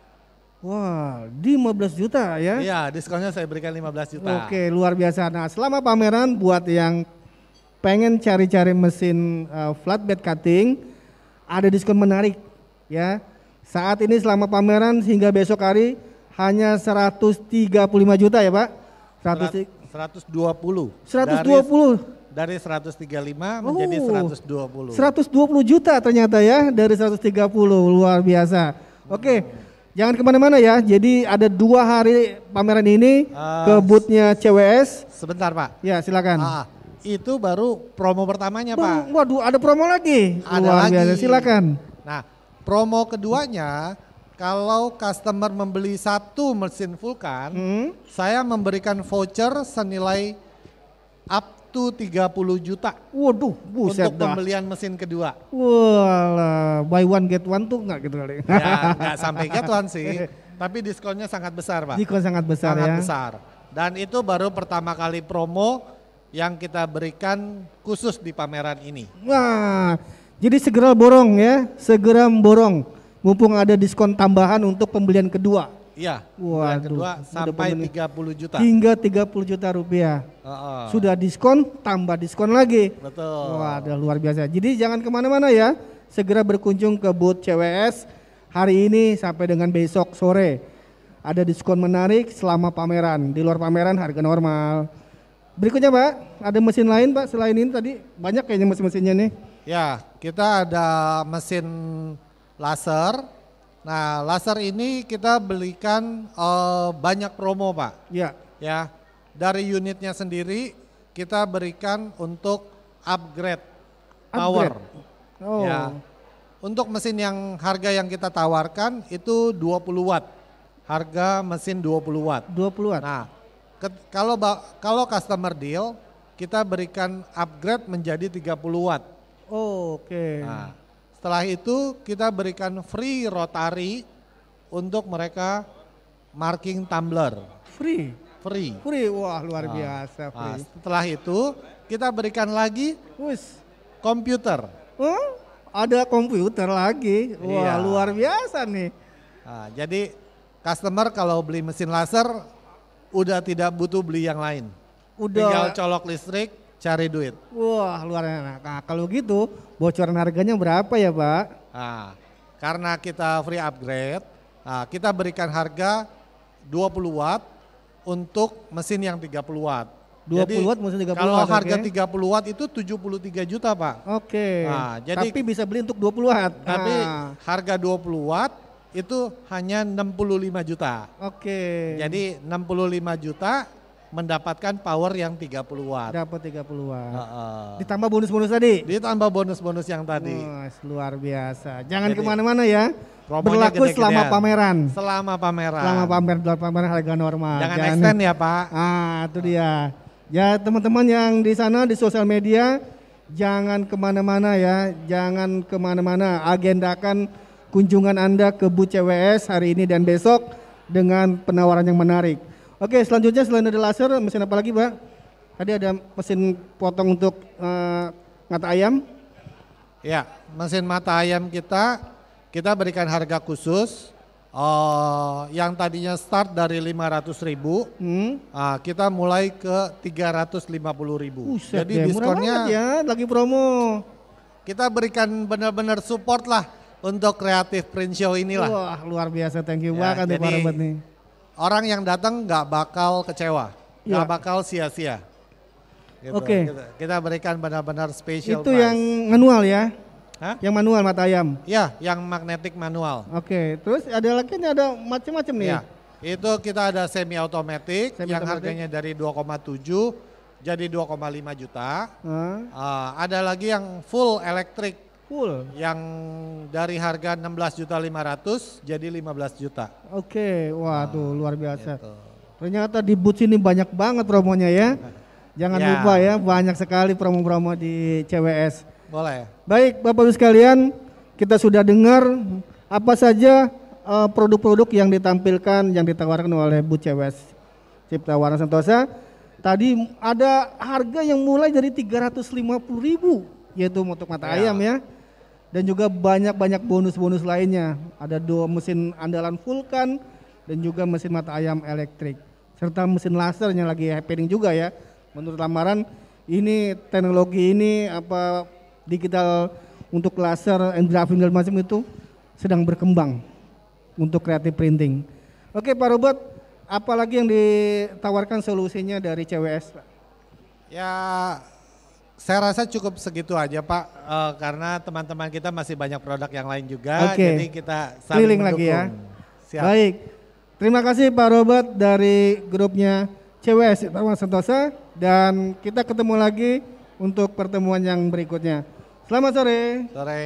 Wah, lima belas juta ya. Iya, diskonnya saya berikan lima belas juta. Oke, luar biasa. Nah, selama pameran buat yang pengen cari-cari mesin uh, flatbed cutting, ada diskon menarik ya. Saat ini selama pameran hingga besok hari hanya seratus tiga puluh lima juta ya Pak? seratus dua puluh. seratus dua puluh. Dari, dari seratus tiga puluh lima menjadi Oh, seratus dua puluh. seratus dua puluh juta ternyata ya dari seratus tiga puluh, luar biasa. Oke, jangan kemana-mana ya. Jadi ada dua hari pameran ini Uh, ke boothnya C W S. Sebentar Pak. Ya silakan. Ah, itu baru promo pertamanya Pak. Waduh, ada promo lagi. Ada luar lagi. biasa, silakan. Nah, promo keduanya kalau customer membeli satu mesin Vulkan, Hmm. saya memberikan voucher senilai up to tiga puluh juta. Waduh, buset untuk dah. pembelian mesin kedua. Walah, buy one get one tuh enggak gitu kali. Ya, nggak sampai gituan sih, tapi diskonnya sangat besar, Pak. Diskon sangat besar sangat ya. besar. Dan itu baru pertama kali promo yang kita berikan khusus di pameran ini. Wah, jadi segera borong ya, segera borong. Mumpung ada diskon tambahan untuk pembelian kedua. Iya, Waduh, yang kedua udah sampai pembeli- tiga puluh juta. Hingga tiga puluh juta rupiah. Heeh. Sudah diskon, tambah diskon lagi. Betul. Wah, ada luar biasa. Jadi jangan kemana-mana ya, segera berkunjung ke booth C W S hari ini sampai dengan besok sore. Ada diskon menarik selama pameran. Di luar pameran harga normal. Berikutnya Pak, ada mesin lain Pak selain ini tadi? Banyak kayaknya mesin-mesinnya nih. Ya, kita ada mesin laser. Nah, laser ini kita belikan eh, banyak promo, Pak. Ya. Ya, dari unitnya sendiri kita berikan untuk upgrade power. Upgrade. Oh. Ya. Untuk mesin yang harga yang kita tawarkan itu dua puluh watt. Harga mesin dua puluh watt. dua puluh watt. Nah, ke- kalau ba- kalau customer deal kita berikan upgrade menjadi tiga puluh watt. Oh, oke. Nah, setelah itu kita berikan free rotary untuk mereka marking tumbler. Free. Free. Free, wah luar Nah, biasa nah, free. setelah itu kita berikan lagi Wis. komputer. Oh, ada komputer lagi. Wah, Iya. luar biasa nih. Nah, jadi customer kalau beli mesin laser udah tidak butuh beli yang lain. Udah. Tinggal colok listrik, cari duit. Wah, luar biasa. Nah, kalau gitu bocoran harganya berapa ya, Pak? Nah, karena kita free upgrade, nah, kita berikan harga dua puluh watt untuk mesin yang tiga puluh watt. dua puluh watt mesin tiga puluh kalau watt. harga okay. tiga puluh watt itu tujuh puluh tiga juta, Pak. Oke. Okay. Nah, jadi tapi bisa beli untuk dua puluh watt. Tapi nah. harga dua puluh watt itu hanya enam puluh lima juta. Oke. Okay. Jadi enam puluh lima juta mendapatkan power yang tiga puluh watt. Dapat tiga puluh watt. Uh, uh. Ditambah bonus-bonus tadi? Ditambah bonus-bonus yang tadi. Oh, luar biasa. Jangan kemana-mana ya. Promonya Berlaku gede-gedean. selama pameran. Selama pameran. Selama pameran, pameran harga normal. Jangan, Jangan extend ya, Pak. Ah, itu dia. Ya teman-teman yang di sana di sosial media, jangan kemana-mana ya. Jangan kemana-mana. Agendakan kunjungan Anda ke booth C W S hari ini dan besok dengan penawaran yang menarik. Oke, selanjutnya selain ada laser, mesin apa lagi, Pak? Tadi ada mesin potong untuk uh, mata ayam. Ya, mesin mata ayam kita, kita berikan harga khusus. Uh, yang tadinya start dari lima ratus ribu, hmm. uh, kita mulai ke tiga ratus lima puluh ribu. Uset Jadi deh, diskonnya ya, lagi promo. Kita berikan benar-benar support lah untuk kreatif print show inilah. Wah, luar biasa, thank you ya, banget nih Pak Robert nih. Orang yang datang nggak bakal kecewa, nggak ya. bakal sia-sia. Gitu. Oke. Okay. Kita, kita berikan benar-benar special. Itu price. yang manual ya? Hah? Yang manual mata ayam? Ya, yang magnetic manual. Oke, okay. Terus ada lagi ada macam-macam nih? Ya, itu kita ada semi automatic yang harganya dari dua koma tujuh jadi dua koma lima juta. Hmm. Uh, ada lagi yang full elektrik. Full. Yang dari harga enam belas juta lima ratus jadi lima belas juta. Oke, wah tuh luar biasa. Gitu. Ternyata di booth ini banyak banget promonya ya. Jangan ya. lupa ya, banyak sekali promo-promo di C W S. Boleh. Baik, Bapak Ibu sekalian, kita sudah dengar apa saja uh, produk-produk yang ditampilkan, yang ditawarkan oleh booth C W S Cipta Warna Sentosa. Tadi ada harga yang mulai dari tiga ratus lima puluh ribu, yaitu untuk mata ya. ayam ya. Dan juga banyak-banyak bonus-bonus lainnya. Ada dua mesin andalan Vulkan dan juga mesin mata ayam elektrik. Serta mesin laser yang lagi happening juga ya. Menurut lamaran ini teknologi ini apa digital untuk laser, engraving dan macam itu sedang berkembang untuk creative printing. Oke Pak Robert, apa lagi yang ditawarkan solusinya dari C W S? Ya saya rasa cukup segitu aja Pak, uh, karena teman-teman kita masih banyak produk yang lain juga, Oke. jadi kita saling keliling mendukung. lagi ya. Siap. Baik, terima kasih Pak Robert dari grupnya C W S Cipta Warna Sentosa dan kita ketemu lagi untuk pertemuan yang berikutnya. Selamat sore. Sore.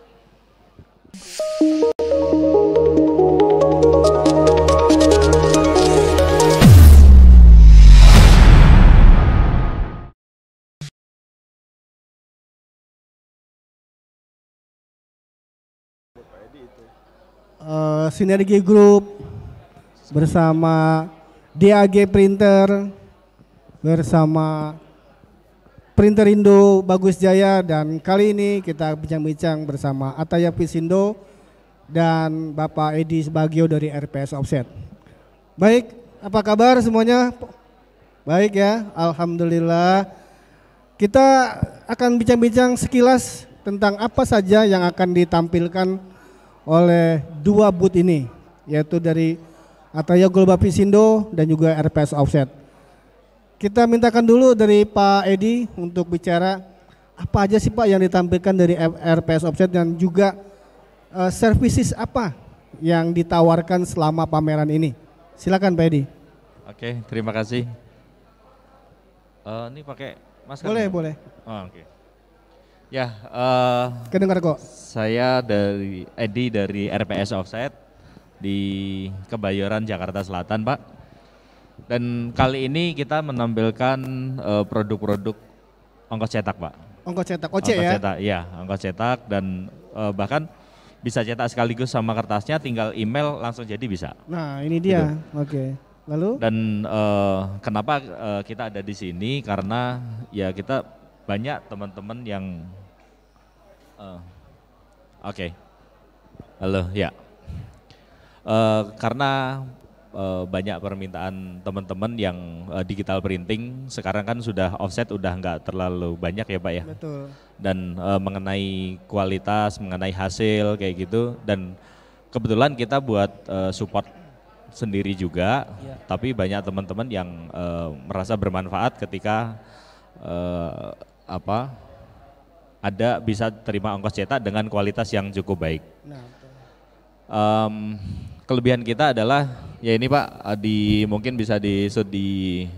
Uh, Sinergi Group bersama D A G Printer bersama Printerindo Bagus Jaya dan kali ini kita bincang-bincang bersama Ataya Pisindo dan Bapak Edi Subagio dari R P S Offset. Baik, apa kabar semuanya? Baik ya, alhamdulillah. Kita akan bincang-bincang sekilas tentang apa saja yang akan ditampilkan oleh dua booth ini, yaitu dari Ataya Global Pisindo dan juga R P S Offset. Kita mintakan dulu dari Pak Edi untuk bicara apa aja sih Pak yang ditampilkan dari R P S Offset dan juga uh, services apa yang ditawarkan selama pameran ini. Silakan Pak Edi. Oke, terima kasih. Uh, ini pakai masker? Boleh, boleh. Oh, oke. Ya, uh, kedengar kok. Saya dari Edi dari R P S Offset di Kebayoran, Jakarta Selatan, Pak. Dan kali ini kita menampilkan uh, produk-produk ongkos cetak, Pak. Ongkos cetak, O C ongkos ya? Cetak, iya, ongkos cetak dan uh, bahkan bisa cetak sekaligus sama kertasnya, tinggal email langsung jadi bisa. Nah, ini dia. Gitu. Oke. Lalu? Dan uh, kenapa uh, kita ada di sini? Karena ya kita banyak teman-teman yang uh, oke, okay. Halo, ya, uh, karena uh, banyak permintaan teman-teman yang uh, digital printing. Sekarang kan sudah offset udah nggak terlalu banyak ya Pak ya. Betul. Dan uh, mengenai kualitas, mengenai hasil kayak gitu. Dan kebetulan kita buat uh, support sendiri juga, ya. Tapi banyak teman-teman yang uh, merasa bermanfaat ketika uh, apa ada bisa terima ongkos cetak dengan kualitas yang cukup baik. Nah, Um, kelebihan kita adalah ya ini Pak, di mungkin bisa di di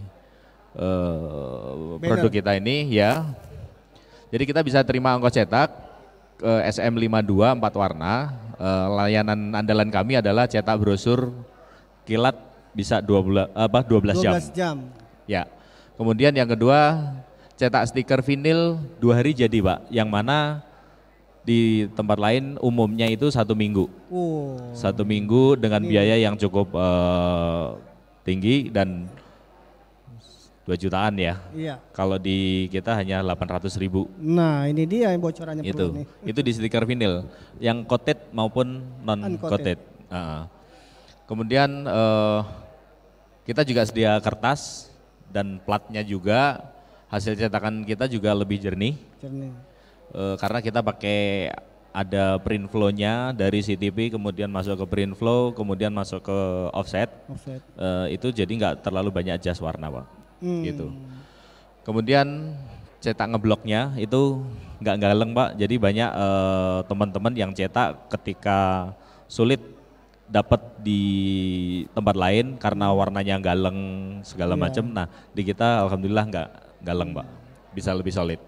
uh, produk kita ini ya. Jadi kita bisa terima ongkos cetak uh, S M lima puluh dua empat warna. Uh, layanan andalan kami adalah cetak brosur kilat bisa dua belas apa dua belas jam. dua belas jam. Ya. Kemudian yang kedua cetak stiker vinil dua hari jadi Pak. Yang mana di tempat lain umumnya itu satu minggu, oh. satu minggu dengan biaya yang cukup uh, tinggi dan dua jutaan ya. Iya. Kalau di kita hanya delapan ratus ribu. Nah ini dia yang bocorannya Itu, perlu nih. itu di stiker vinil, yang coated maupun non coated. Uh, kemudian uh, kita juga sedia kertas dan platnya juga, hasil cetakan kita juga lebih jernih. Jernih. Uh, karena kita pakai ada print flow-nya dari C T P, kemudian masuk ke print flow, kemudian masuk ke offset. Offset. Uh, itu jadi nggak terlalu banyak adjust warna Pak. Hmm. Gitu. Kemudian cetak ngebloknya itu nggak galeng Pak. Jadi banyak uh, teman-teman yang cetak ketika sulit dapat di tempat lain karena warnanya galeng segala Iya. macam. Nah di kita alhamdulillah nggak galeng Pak, bisa lebih solid.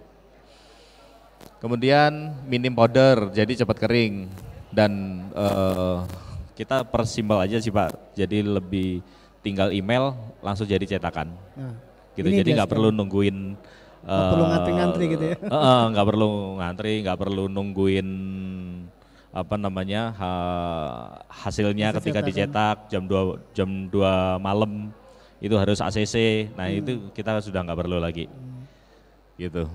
Kemudian minim powder, jadi cepat kering dan uh, kita persimbol aja sih Pak. Jadi lebih tinggal email langsung jadi cetakan. Nah, gitu. ini Jadi dia nggak perlu nungguin. Nggak perlu ngantri-ngantri gitu ya. Uh, uh, nggak perlu ngantri, nggak perlu nungguin apa namanya ha, hasilnya Hasil ketika cetakan. dicetak jam dua jam dua malam itu harus A C C. Nah Hmm. itu kita sudah nggak perlu lagi. Gitu.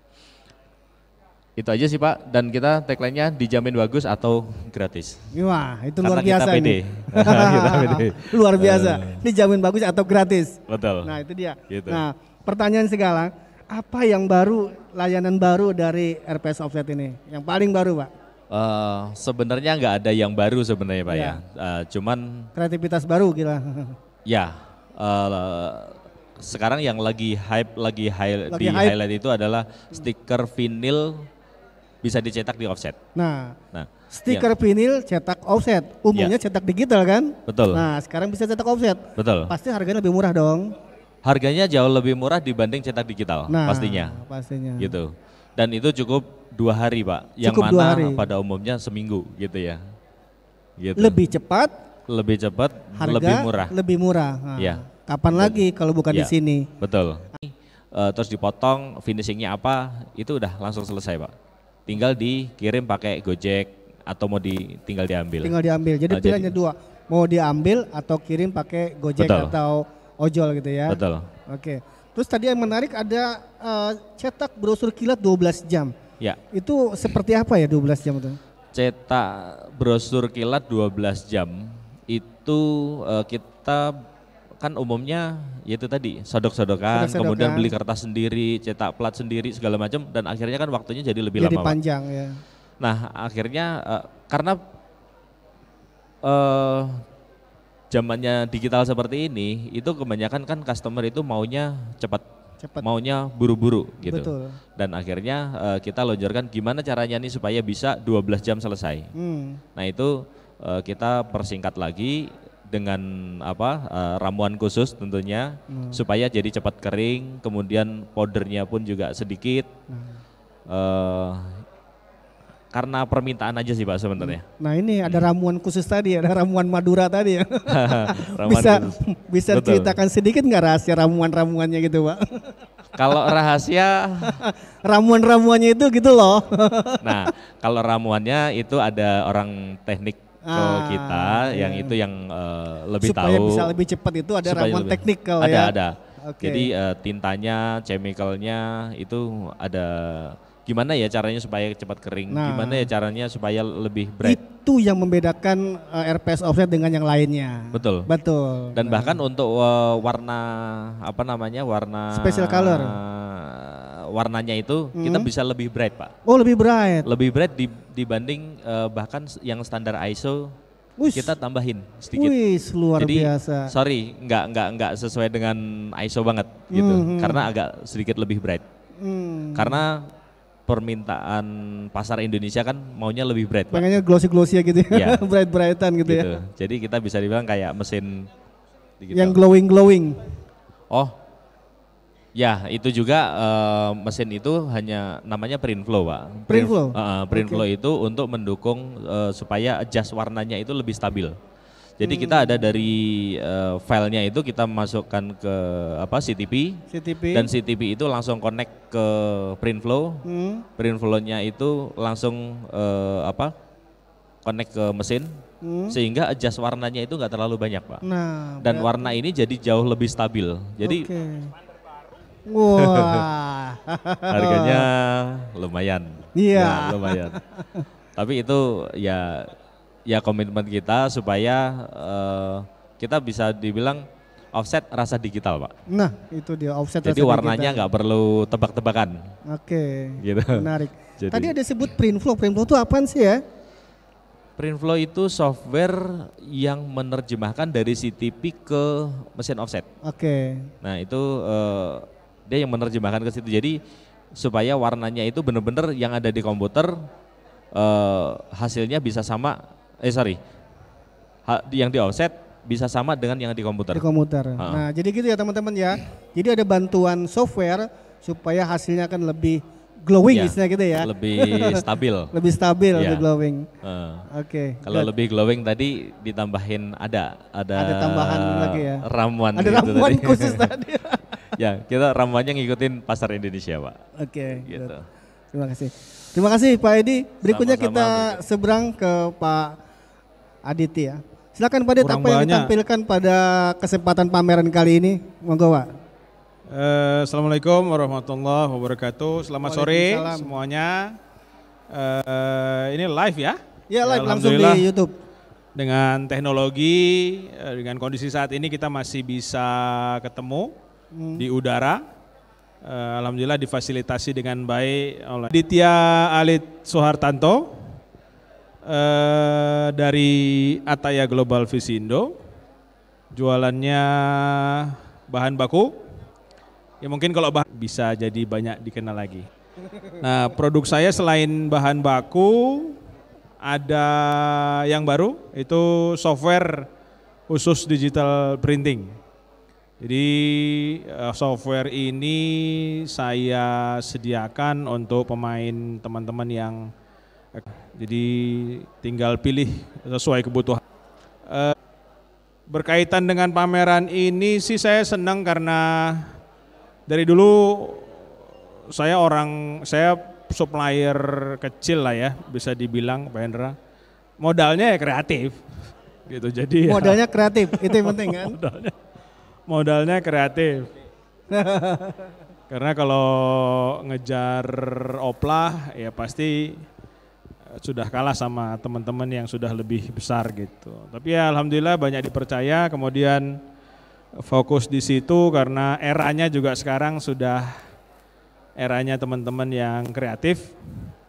Itu aja sih Pak, dan kita tagline-nya dijamin bagus atau gratis. Wah, itu Karena luar biasa kita pede. ini. Kita pede. Luar biasa. Uh, Dijamin bagus atau gratis. Betul. Nah, itu dia. Gitu. Nah, pertanyaan segala, apa yang baru, layanan baru dari R P S Offset ini? Yang paling baru, Pak? Uh, sebenarnya nggak ada yang baru sebenarnya Pak Iya. ya. Uh, cuman Kreativitas baru gila. ya uh, sekarang yang lagi hype lagi, high, Lagi di hype. highlight itu adalah stiker vinil bisa dicetak di offset. Nah, Nah, stiker yang- vinil cetak offset, umumnya cetak digital kan? Betul. Nah, sekarang bisa cetak offset. Betul. Pasti harganya lebih murah dong. Harganya jauh lebih murah dibanding cetak digital, Nah, pastinya. pastinya. Gitu. Dan itu cukup dua hari Pak, yang Cukup mana dua hari. pada umumnya seminggu gitu ya. Gitu. Lebih cepat, lebih cepat, harga lebih murah. Lebih murah. Nah, Ya. Kapan lagi kalau bukan di Ya, sini? Betul. Uh, terus dipotong, finishingnya apa, itu udah langsung selesai Pak. Tinggal dikirim pakai Gojek atau mau di, tinggal diambil. Tinggal diambil. Jadi Uh, pilihannya dua, mau diambil atau kirim pakai Gojek Betul. atau ojol gitu ya. Betul. Oke. Terus tadi yang menarik ada eh, cetak brosur kilat dua belas jam. Ya. Itu seperti apa ya dua belas jam itu? Cetak brosur kilat dua belas jam itu uh, kita kan umumnya yaitu tadi sodok-sodokan, Sodok-sodokan. kemudian beli kertas sendiri, cetak plat sendiri segala macam, dan akhirnya kan waktunya jadi lebih Jadi lama Pak. panjang ya. Nah akhirnya uh, karena uh, zamannya digital seperti ini, itu kebanyakan kan customer itu maunya cepat, Cepat. maunya buru-buru gitu. Betul. Dan akhirnya uh, kita lonjorkan gimana caranya nih supaya bisa dua belas jam selesai. Hmm. Nah itu uh, kita persingkat lagi dengan apa uh, ramuan khusus tentunya Hmm. supaya jadi cepat kering, kemudian powdernya pun juga sedikit. Uh, karena permintaan aja sih Pak sebenarnya. Nah ini ada ramuan khusus tadi, ada ramuan Madura tadi ya. Ramuan bisa khusus. bisa Betul. ceritakan sedikit nggak rahasia ramuan-ramuannya gitu Pak? Kalau rahasia, ramuan-ramuannya itu gitu loh. nah kalau ramuannya itu ada orang teknik ke Ah, kita yang iya. itu yang uh, lebih Supaya tahu. bisa lebih cepat itu ada Supaya ramuan lebih- teknikal ada, ya. Ada, Oke. Jadi uh, tintanya, chemicalnya itu ada gimana ya caranya supaya cepat kering, Nah. gimana ya caranya supaya lebih bright. Itu yang membedakan uh, R P S offset dengan yang lainnya. Betul. Betul. Dan bahkan untuk uh, warna apa namanya warna Special color. warnanya itu kita Hmm. bisa lebih bright, Pak. Oh, lebih bright. Lebih bright di- dibanding uh, bahkan yang standar I S O. Wih. Kita tambahin sedikit. Wih, luar Jadi, biasa. sorry, nggak nggak nggak sesuai dengan I S O banget gitu, Hmm, hmm. karena agak sedikit lebih bright. Hmm. Karena permintaan pasar Indonesia kan maunya lebih bright, Pak. Pengennya glossy-glossy gitu ya, Iya. bright-brightan gitu, Gitu. ya. Jadi kita bisa dibilang kayak mesin digital. Yang glowing-glowing. Oh, ya itu juga eh, mesin itu hanya namanya print flow, Pak. Print flow? Eh, print Oke. flow itu untuk mendukung eh, supaya adjust warnanya itu lebih stabil. Jadi Hmm. kita ada dari eh, filenya itu kita masukkan ke apa C T P, C T P. dan C T P itu langsung connect ke print flow. Hmm. Print flow-nya itu langsung eh, apa? Connect ke mesin. Hmm. Sehingga adjust warnanya itu nggak terlalu banyak, Pak. Nah, Dan berarti- warna ini jadi jauh lebih stabil. Jadi Oke. Wah. harganya lumayan. Iya. Ya, lumayan. Tapi itu ya ya komitmen kita supaya eh, kita bisa dibilang offset rasa digital, Pak. Nah, itu dia offset. Jadi rasa warnanya digital. nggak perlu tebak-tebakan. Oke. Gitu. Menarik. Jadi- Tadi ada sebut print flow. Print flow itu apaan sih ya? Printflow itu software yang menerjemahkan dari C T P ke mesin offset. Oke. Nah itu eh, dia yang menerjemahkan ke situ. Jadi supaya warnanya itu benar-benar yang ada di komputer eh, hasilnya bisa sama. Eh sorry, ha, yang di offset bisa sama dengan yang di komputer. Di komputer. Ha. Nah, jadi gitu ya teman-teman ya. Jadi ada bantuan software supaya hasilnya akan lebih glowing Ya, istilahnya gitu ya. lebih stabil. Lebih stabil, Ya. lebih glowing. Eh, Oke. Kalau good. lebih glowing tadi ditambahin ada ada, Ada tambahan lagi ya. ramuan. Ada gitu ramuan tadi. khusus tadi. Ya, kita ramuannya ngikutin pasar Indonesia, Pak. Oke. Gitu. good. Terima kasih. Terima kasih Pak Edi. Berikutnya Sama-sama, kita seberang ke Pak Aditya. Silakan Pak Adit, Kurang apa yang banyak. ditampilkan pada kesempatan pameran kali ini? Monggo Pak. Eh, Assalamualaikum warahmatullahi wabarakatuh. Selamat sore Waalaikumsalam. semuanya. Eh, ini live ya? Ya, live langsung di Alhamdulillah, YouTube. Dengan teknologi, eh, dengan kondisi saat ini kita masih bisa ketemu Hmm. di udara. Eh, Alhamdulillah difasilitasi dengan baik oleh Ditya Alit Soehartanto eh, dari Ataya Global Visindo. Jualannya bahan baku. Ya mungkin kalau bahan bisa jadi banyak dikenal lagi. Nah, produk saya selain bahan baku ada yang baru, itu software khusus digital printing. Jadi eh, software ini saya sediakan untuk pemain teman-teman yang jadi tinggal pilih sesuai kebutuhan. Eh, berkaitan dengan pameran ini sih saya senang karena dari dulu saya orang, saya supplier kecil lah ya, bisa dibilang Pak Hendra. Modalnya ya kreatif, gitu. Jadi ya- Modalnya kreatif, itu yang penting kan? modalnya, modalnya kreatif. Karena kalau ngejar oplah ya pasti eh, sudah kalah sama teman-teman yang sudah lebih besar gitu. Tapi ya alhamdulillah banyak dipercaya, kemudian fokus di situ karena eranya juga sekarang sudah eranya teman-teman yang kreatif.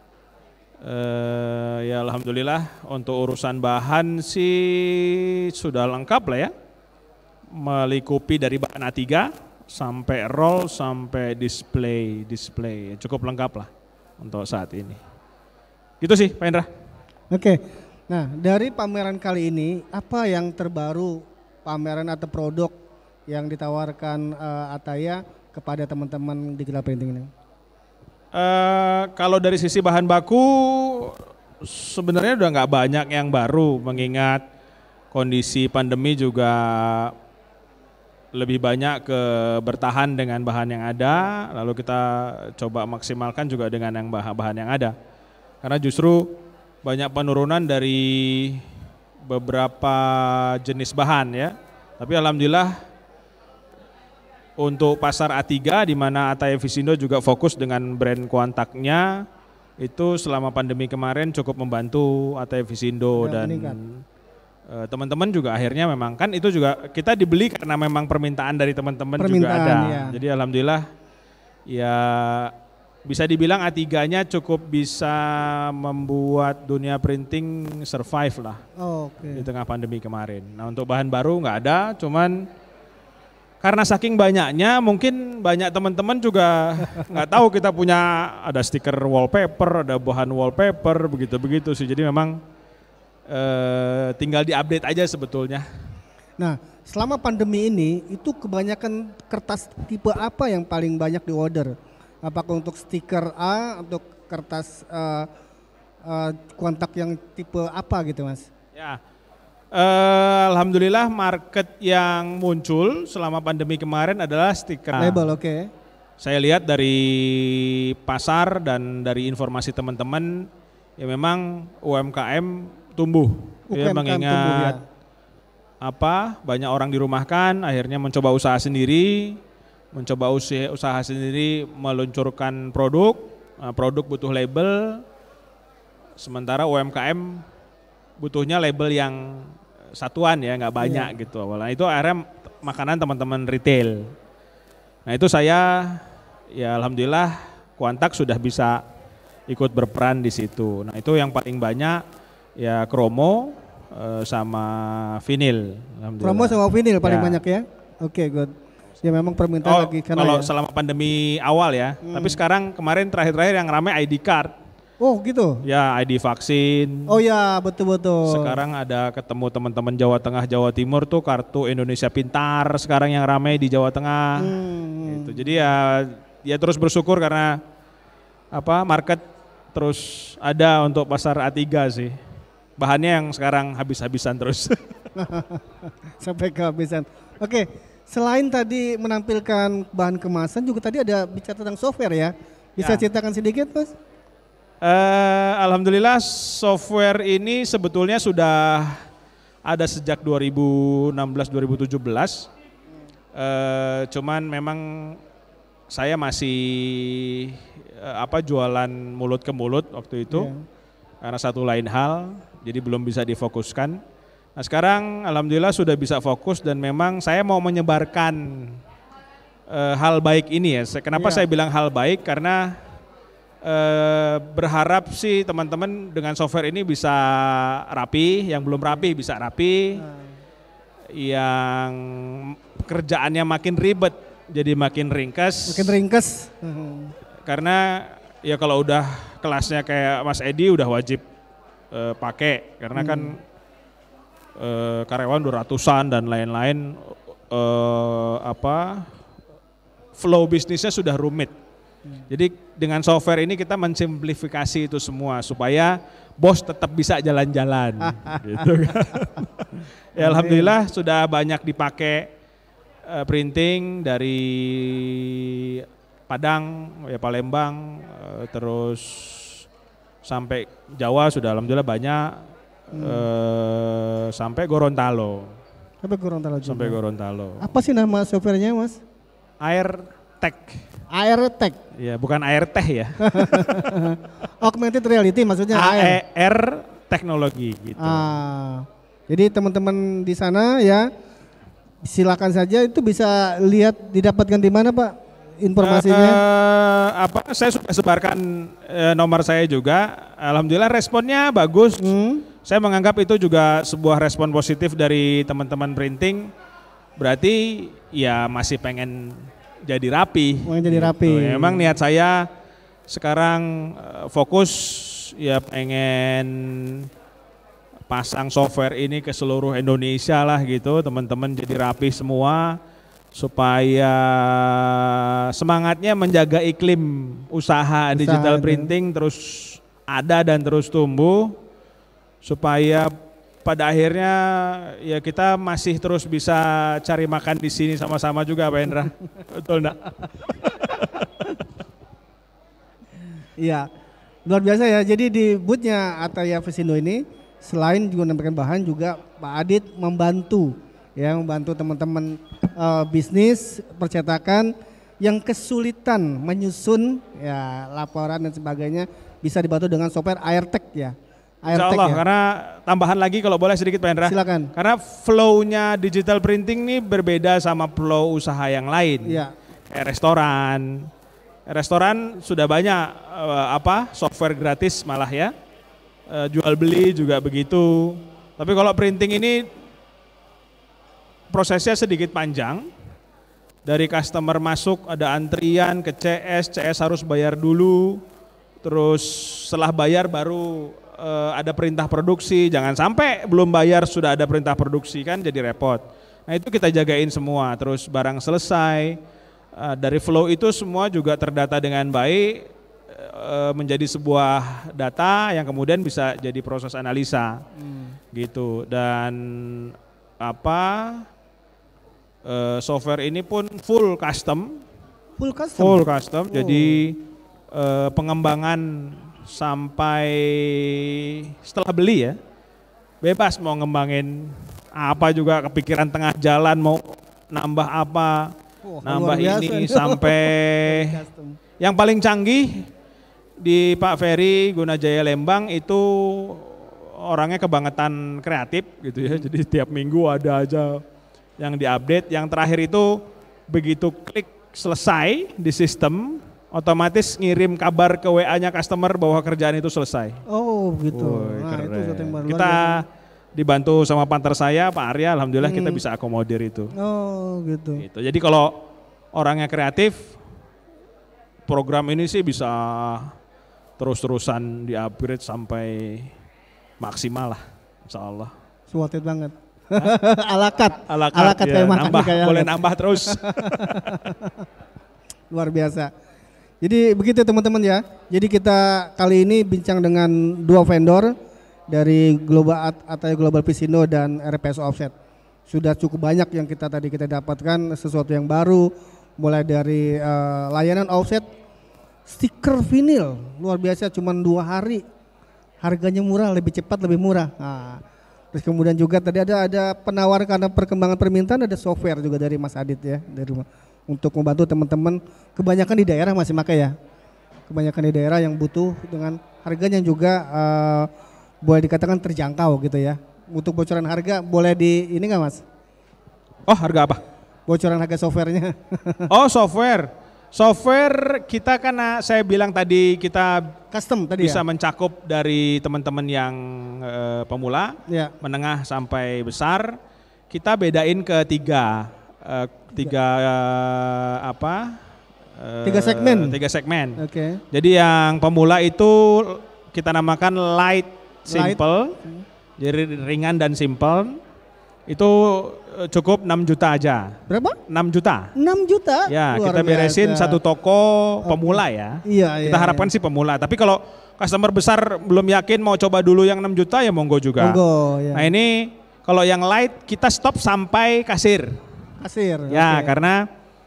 Eh, ya alhamdulillah untuk urusan bahan sih sudah lengkap lah ya. Melikupi dari bahan A tiga sampai roll sampai display, display cukup lengkap lah untuk saat ini. Gitu sih Pak Indra. Oke. Nah, dari pameran kali ini apa yang terbaru pameran atau produk yang ditawarkan eh, Ataya kepada teman-teman digital printing ini? Eh, kalau dari sisi bahan baku sebenarnya udah nggak banyak yang baru mengingat kondisi pandemi juga lebih banyak ke bertahan dengan bahan yang ada, lalu kita coba maksimalkan juga dengan yang bahan-bahan yang ada. Karena justru banyak penurunan dari beberapa jenis bahan ya. Tapi alhamdulillah untuk pasar A tiga di mana Ataya Visindo juga fokus dengan brand kontaknya itu selama pandemi kemarin cukup membantu Ataya Visindo Ya, dan meningkat. eh, teman-teman juga akhirnya memang kan itu juga kita dibeli karena memang permintaan dari teman-teman juga Permintaan, ada. ya. Jadi alhamdulillah ya bisa dibilang A tiga-nya cukup bisa membuat dunia printing survive lah Oh, oke. di tengah pandemi kemarin. Nah untuk bahan baru nggak ada, cuman karena saking banyaknya mungkin banyak teman-teman juga nggak tahu kita punya ada stiker wallpaper, ada bahan wallpaper, begitu-begitu sih. Jadi memang eh, tinggal diupdate aja sebetulnya. Nah, selama pandemi ini itu kebanyakan kertas tipe apa yang paling banyak di order? Apakah untuk stiker A, untuk kertas eh, eh, kontak yang tipe apa gitu, Mas? Ya. Eh, Alhamdulillah market yang muncul selama pandemi kemarin adalah stiker. Label, oke. Saya lihat dari pasar dan dari informasi teman-teman ya memang U M K M tumbuh. Ya, U M K M mengingat tumbuh, ya. apa banyak orang dirumahkan akhirnya mencoba usaha sendiri, mencoba usaha, usaha sendiri meluncurkan produk. Nah, produk butuh label. Sementara U M K M butuhnya label yang satuan ya, nggak banyak Iya. gitu. Awalnya itu akhirnya makanan teman-teman retail. Nah itu saya ya alhamdulillah Quantak sudah bisa ikut berperan di situ. Nah itu yang paling banyak ya kromo eh, sama vinil. Alhamdulillah. Promo sama vinil paling Ya. banyak ya? Oke, good. Ya memang permintaan Oh, lagi karena kalau ya. selama pandemi awal ya. Hmm. Tapi sekarang kemarin terakhir-terakhir yang ramai I D card. Oh gitu? Ya I D vaksin. Oh ya, betul-betul. Sekarang ada ketemu teman-teman Jawa Tengah, Jawa Timur tuh kartu Indonesia Pintar sekarang yang ramai di Jawa Tengah. Hmm. Gitu. Jadi ya ya terus bersyukur karena apa market terus ada untuk pasar A tiga sih. Bahannya yang sekarang habis-habisan terus. Sampai kehabisan. Oke, selain tadi menampilkan bahan kemasan juga tadi ada bicara tentang software ya. Bisa Ya. ceritakan sedikit, Mas? Eh, Alhamdulillah software ini sebetulnya sudah ada sejak dua ribu enam belas dua ribu tujuh belas. Eh, cuman memang saya masih eh, apa jualan mulut ke mulut waktu itu. Iya. Karena satu lain hal, jadi belum bisa difokuskan. Nah sekarang alhamdulillah sudah bisa fokus dan memang saya mau menyebarkan eh, hal baik ini ya. Saya- Kenapa Iya. saya bilang hal baik? Karena eh, berharap sih teman-teman dengan software ini bisa rapi, yang belum rapi bisa rapi, yang kerjaannya makin ribet jadi makin ringkas. Makin ringkas. Hmm. Karena ya kalau udah kelasnya kayak Mas Edi udah wajib eh, pakai karena kan eh, karyawan dua ratusan dan lain-lain eh, apa flow bisnisnya sudah rumit. Jadi dengan software ini kita mensimplifikasi itu semua supaya bos tetap bisa jalan-jalan gitu kan. Ya alhamdulillah sudah banyak dipakai eh, printing dari Padang, ya Palembang, eh, terus sampai Jawa sudah alhamdulillah banyak, eh, sampai Gorontalo. Sampai Gorontalo juga. Sampai Gorontalo. Apa sih nama softwarenya, Mas? Air Tech. Air Tech. Ya, bukan air teh ya. Augmented reality maksudnya A A R. E R teknologi gitu. Ah, jadi teman-teman di sana ya silakan saja itu bisa lihat didapatkan di mana Pak informasinya. Eh, apa saya sudah sebarkan eh, nomor saya juga. Alhamdulillah responnya bagus. Hmm. Saya menganggap itu juga sebuah respon positif dari teman-teman printing. Berarti ya masih pengen jadi rapi. Pengen jadi rapi. Ya, memang niat saya sekarang eh, fokus ya pengen pasang software ini ke seluruh Indonesia lah gitu, teman-teman jadi rapi semua supaya semangatnya menjaga iklim usaha, Usaha digital itu. printing terus ada dan terus tumbuh supaya pada akhirnya ya kita masih terus bisa cari makan di sini sama-sama juga Pak Hendra. Betul enggak? Iya, luar biasa ya. Jadi di boothnya Ataya Visindo ini selain juga menampilkan bahan juga Pak Adit membantu ya, membantu teman-teman uh, bisnis percetakan yang kesulitan menyusun ya laporan dan sebagainya, bisa dibantu dengan software AirTech ya. Insya Allah, ya. Karena tambahan lagi kalau boleh sedikit Pak Hendra. Silakan. Karena flow-nya digital printing ini berbeda sama flow usaha yang lain. Iya. Kayak restoran. Restoran sudah banyak uh, apa software gratis malah ya. Uh, jual beli juga begitu. Tapi kalau printing ini prosesnya sedikit panjang. Dari customer masuk ada antrian ke C S, C S harus bayar dulu. Terus setelah bayar baru uh, ada perintah produksi. Jangan sampai belum bayar sudah ada perintah produksi, kan jadi repot. Nah itu kita jagain semua. Terus barang selesai, uh, dari flow itu semua juga terdata dengan baik, uh, menjadi sebuah data yang kemudian bisa jadi proses analisa. Hmm. Gitu. Dan apa uh, software ini pun full custom. Full custom. Full custom. Oh. Jadi uh, pengembangan sampai setelah beli ya, bebas mau ngembangin apa juga, kepikiran tengah jalan mau nambah apa, oh, nambah ini sampai yang paling canggih di Pak Ferry Gunajaya Lembang itu orangnya kebangetan kreatif gitu ya, jadi setiap minggu ada aja yang diupdate. Yang terakhir itu begitu klik selesai di sistem, otomatis ngirim kabar ke W A-nya customer bahwa kerjaan itu selesai. Oh gitu. Woy, nah, itu sesuatu yang baru. Kita dibantu sama partner saya Pak Arya, alhamdulillah hmm. kita bisa akomodir itu. Oh gitu. gitu. Jadi kalau orangnya kreatif, program ini sih bisa terus-terusan di-upgrade sampai maksimal lah, insya Allah. Suatit banget. Alakat. Alakat, Alakat ya, kayak nambah, kayak boleh nambah terus. Luar biasa. Jadi begitu teman-teman ya. Jadi kita kali ini bincang dengan dua vendor dari Global atau Global Pisindo dan R P S Offset. Sudah cukup banyak yang kita tadi kita dapatkan sesuatu yang baru, mulai dari uh, layanan offset, stiker vinil luar biasa, cuma dua hari, harganya murah, lebih cepat, lebih murah. Nah, terus kemudian juga tadi ada ada penawar karena perkembangan permintaan, ada software juga dari Mas Adit ya, dari rumah, untuk membantu teman-teman, kebanyakan di daerah masih pakai ya, kebanyakan di daerah yang butuh dengan harganya juga uh, boleh dikatakan terjangkau gitu ya. Untuk bocoran harga boleh di ini nggak Mas? Oh harga apa? Bocoran harga softwarenya. Oh software, software kita karena saya bilang tadi kita custom tadi bisa ya? mencakup dari teman-teman yang uh, pemula, ya. menengah sampai besar. Kita bedain ke tiga, uh, tiga uh, apa? Uh, tiga segmen. Tiga segmen. Oke. Okay. Jadi yang pemula itu kita namakan light, simple, light. Jadi ringan dan simple. Itu cukup enam juta aja. Berapa? enam juta. enam juta? Ya, Luar kita beresin biasa. satu toko pemula ya. Iya, kita iya, harapkan iya. sih pemula. Tapi kalau customer besar belum yakin mau coba dulu yang enam juta ya monggo juga. Monggo, ya. Nah ini kalau yang light kita stop sampai kasir. Kasir. Ya, okay. karena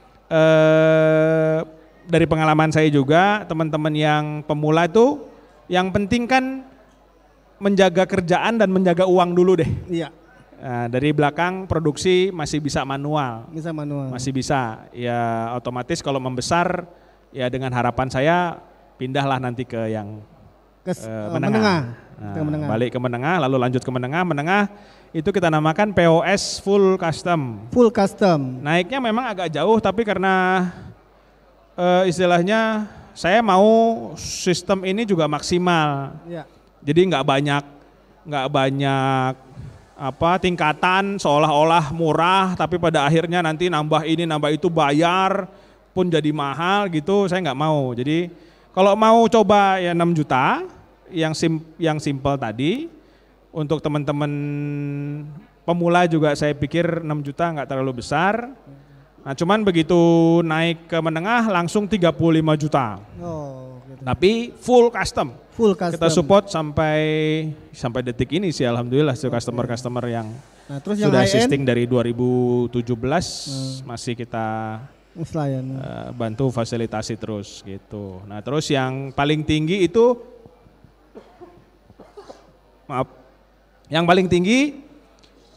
eh, dari pengalaman saya juga teman-teman yang pemula itu yang penting kan menjaga kerjaan dan menjaga uang dulu deh. Iya. Nah, dari belakang produksi masih bisa manual. Bisa manual. Masih bisa. Ya otomatis kalau membesar ya dengan harapan saya pindahlah nanti ke yang Kes, uh, uh, menengah. menengah. Nah, ke menengah. Balik ke menengah lalu lanjut ke menengah. Menengah itu kita namakan P O S full custom. Full custom. Naiknya memang agak jauh tapi karena uh, istilahnya saya mau sistem ini juga maksimal. Ya. Jadi nggak banyak nggak banyak apa tingkatan seolah-olah murah tapi pada akhirnya nanti nambah ini nambah itu bayar pun jadi mahal gitu, saya nggak mau. Jadi kalau mau coba ya enam juta yang sim yang simple tadi, untuk teman-teman pemula juga saya pikir enam juta nggak terlalu besar. Nah cuman begitu naik ke menengah langsung tiga puluh lima juta. Oh, gitu. Tapi full custom. Full custom. Kita support sampai sampai detik ini sih alhamdulillah okay. customer-customer yang nah, terus sudah yang existing dari dua ribu tujuh belas hmm. masih kita uh, bantu fasilitasi terus gitu. Nah terus yang paling tinggi itu maaf yang paling tinggi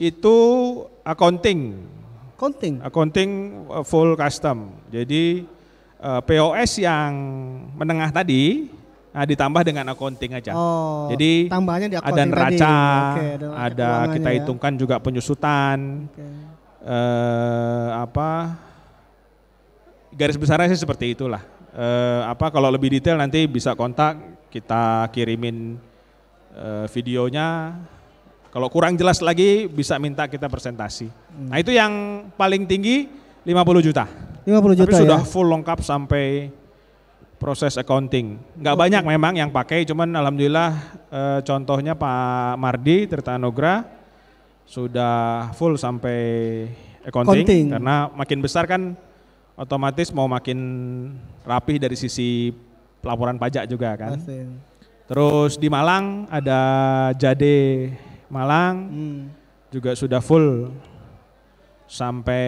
Itu accounting. Accounting. Accounting uh, full custom. Jadi uh, P O S yang menengah tadi nah, ditambah dengan accounting aja. Oh, Jadi tambahnya di ada accounting neraca, tadi. Oke, ada ada keuangannya kita ya. hitungkan juga penyusutan. Oke. Uh, apa garis besarnya sih seperti itulah. Uh, apa kalau lebih detail nanti bisa kontak, kita kirimin uh, videonya. Kalau kurang jelas lagi bisa minta kita presentasi. Hmm. Nah itu yang paling tinggi lima puluh juta. lima puluh juta Tapi sudah ya? full lengkap sampai proses accounting. Nggak banyak memang yang pakai, cuman alhamdulillah eh, contohnya Pak Mardi Tirtanugra sudah full sampai accounting. Accounting. Karena makin besar kan otomatis mau makin rapih dari sisi pelaporan pajak juga kan. Asik. Terus di Malang ada Jade Malang Hmm. juga sudah full sampai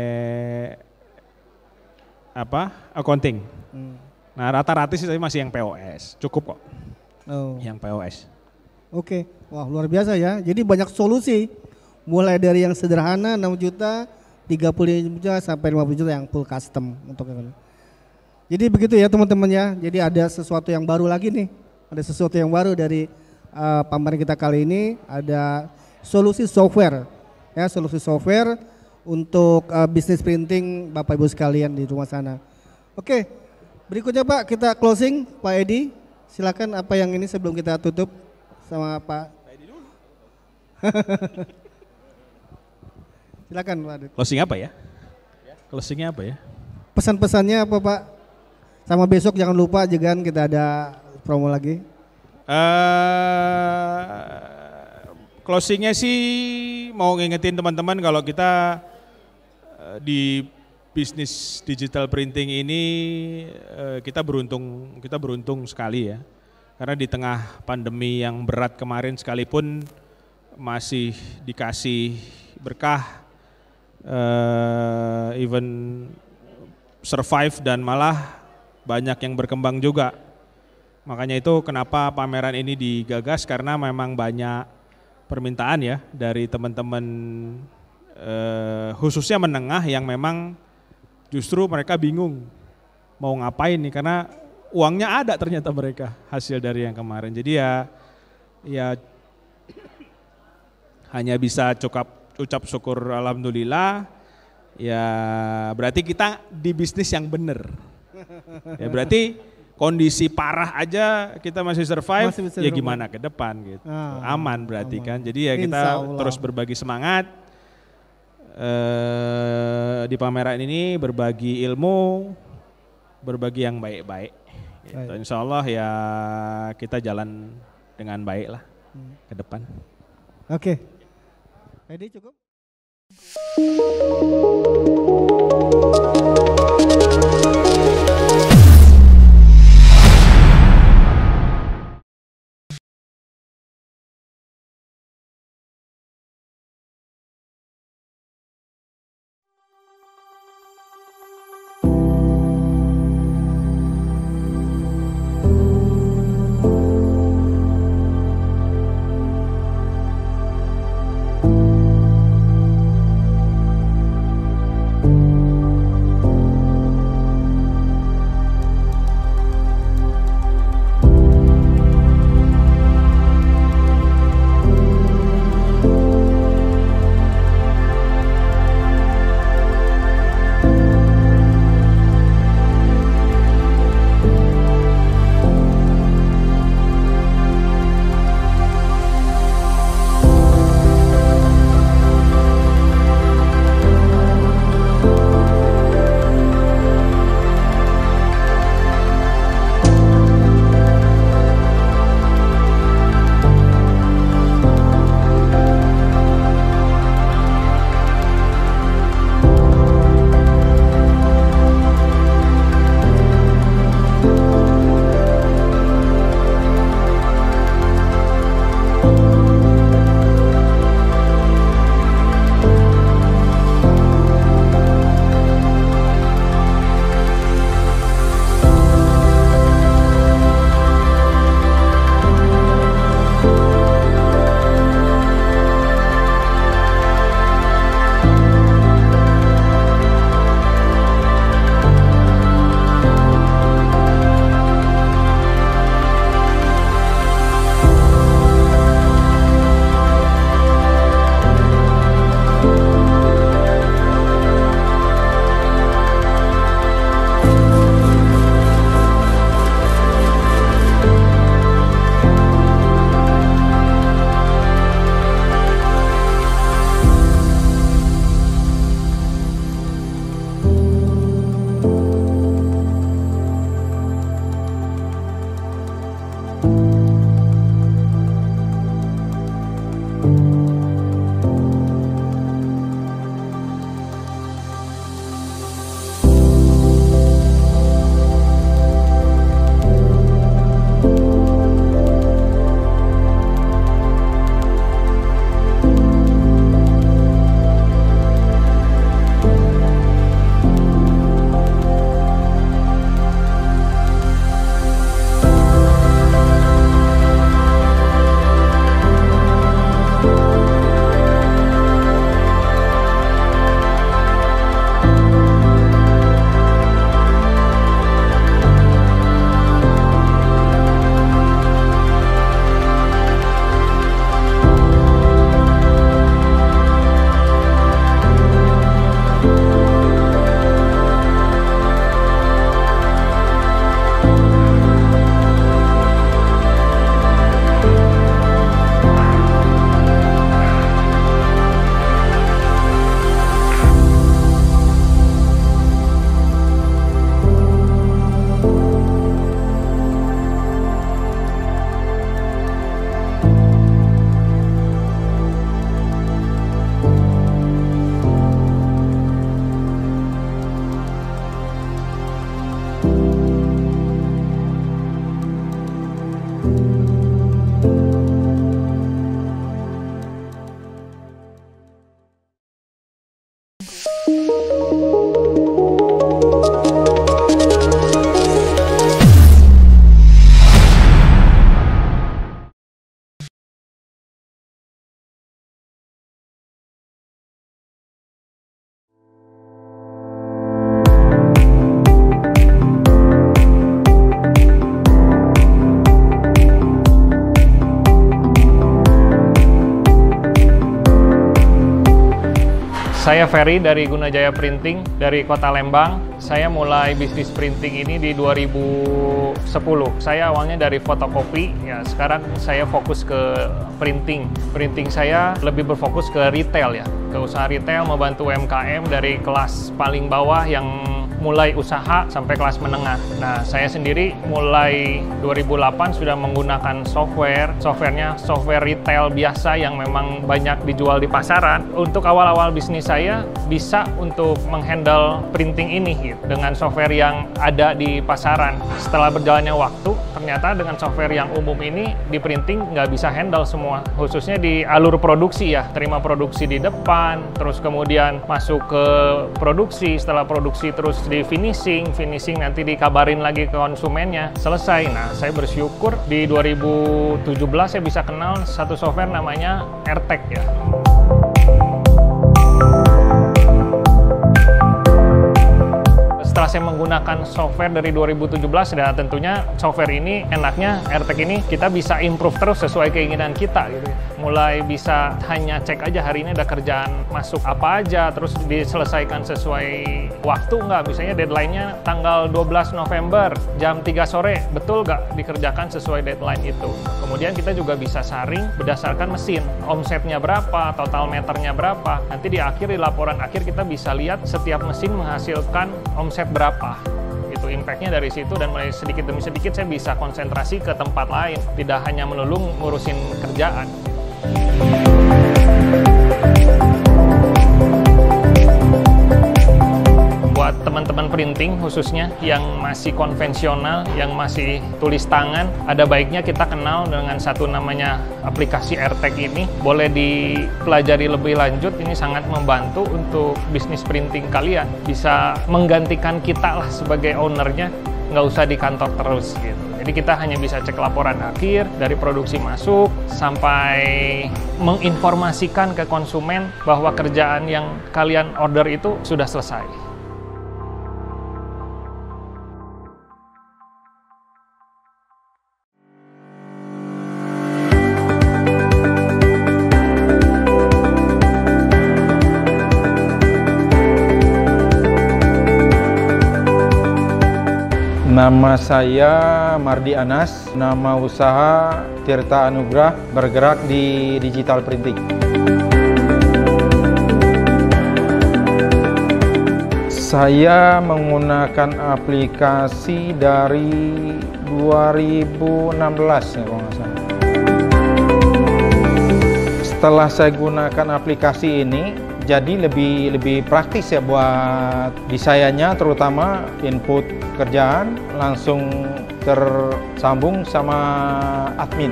apa accounting. Hmm. Nah rata-rata sih masih yang P O S, cukup kok. Oh. Yang P O S. Oke, wah luar biasa ya. Jadi banyak solusi, mulai dari yang sederhana enam juta, tiga puluh lima juta sampai lima puluh juta yang full custom untuk yang ini. Jadi begitu ya teman-teman ya. Jadi ada sesuatu yang baru lagi nih. Ada sesuatu yang baru dari uh, pameran kita kali ini. Ada solusi software, ya solusi software untuk uh, bisnis printing Bapak Ibu sekalian di rumah sana. Oke, berikutnya Pak kita closing, Pak Edi. Silakan apa yang ini sebelum kita tutup sama Pak. Silakan Pak. Closing apa ya? Closingnya apa ya? Pesan-pesannya apa Pak? Sama besok jangan lupa juga kan kita ada promo lagi. Uh, closingnya sih mau ngingetin teman-teman kalau kita uh, di bisnis digital printing ini uh, kita beruntung kita beruntung sekali ya. Karena di tengah pandemi yang berat kemarin sekalipun masih dikasih berkah, uh, even survive dan malah banyak yang berkembang juga. Makanya itu kenapa pameran ini digagas, karena memang banyak permintaan ya dari teman-teman eh, khususnya menengah yang memang justru mereka bingung mau ngapain nih, karena uangnya ada ternyata mereka hasil dari yang kemarin. Jadi ya ya hanya bisa cukup ucap syukur alhamdulillah. Ya berarti kita di bisnis yang benar. Ya berarti kondisi parah aja kita masih survive, masih ya gimana ke depan gitu. Ah, aman berarti aman. Kan. Jadi ya kita terus berbagi semangat eh, di pameran ini, berbagi ilmu, berbagi yang baik-baik. Gitu. Insya Allah ya kita jalan dengan baik lah hmm. ke depan. Oke, Edi cukup. Saya Ferry dari Gunajaya Printing dari Kota Lembang. Saya mulai bisnis printing ini di dua ribu sepuluh. Saya awalnya dari fotokopi, ya sekarang saya fokus ke printing. Printing saya lebih berfokus ke retail ya, ke usaha retail, membantu U M K M dari kelas paling bawah yang mulai usaha sampai kelas menengah. Nah, saya sendiri mulai dua ribu delapan sudah menggunakan software. Softwarenya software retail biasa yang memang banyak dijual di pasaran. Untuk awal-awal bisnis saya bisa untuk menghandle printing ini gitu, dengan software yang ada di pasaran. Setelah berjalannya waktu, ternyata dengan software yang umum ini di printing nggak bisa handle semua, khususnya di alur produksi ya. Terima produksi di depan, terus kemudian masuk ke produksi, setelah produksi terus di finishing, finishing nanti dikabarin lagi ke konsumennya, selesai. Nah, saya bersyukur di dua ribu tujuh belas saya bisa kenal satu software namanya AirTag ya. Setelah saya menggunakan software dari dua ribu tujuh belas, dan tentunya software ini enaknya AirTag ini kita bisa improve terus sesuai keinginan kita gitu ya. Mulai bisa hanya cek aja hari ini ada kerjaan masuk apa aja, terus diselesaikan sesuai waktu nggak, misalnya deadline-nya tanggal dua belas November jam tiga sore, betul nggak dikerjakan sesuai deadline itu. Kemudian kita juga bisa saring berdasarkan mesin, omsetnya berapa, total meternya berapa, nanti di akhir, di laporan akhir kita bisa lihat setiap mesin menghasilkan omset berapa. Itu impact-nya dari situ, dan mulai sedikit demi sedikit saya bisa konsentrasi ke tempat lain, tidak hanya melulu ngurusin kerjaan. Buat teman-teman printing khususnya yang masih konvensional, yang masih tulis tangan, ada baiknya kita kenal dengan satu namanya aplikasi AirTag ini. Boleh dipelajari lebih lanjut, ini sangat membantu untuk bisnis printing kalian. Bisa menggantikan kita lah sebagai ownernya, nggak usah di kantor terus gitu. Jadi kita hanya bisa cek laporan akhir dari produksi masuk sampai menginformasikan ke konsumen bahwa kerjaan yang kalian order itu sudah selesai. Nama saya Mardi Anas, nama usaha Tirta Anugrah, bergerak di digital printing. Saya menggunakan aplikasi dari dua ribu enam belas ya kalau nggak salah. Setelah saya gunakan aplikasi ini, jadi lebih lebih praktis ya buat desainnya, terutama input kerjaan langsung tersambung sama admin.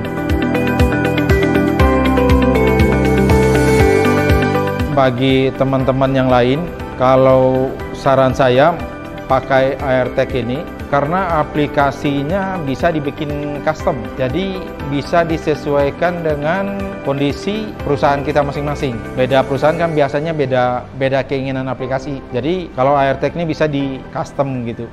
Bagi teman-teman yang lain, kalau saran saya pakai AirTag ini karena aplikasinya bisa dibikin custom, jadi bisa disesuaikan dengan kondisi perusahaan kita masing-masing. Beda perusahaan kan biasanya beda beda keinginan aplikasi, jadi kalau AirTag ini bisa di custom gitu.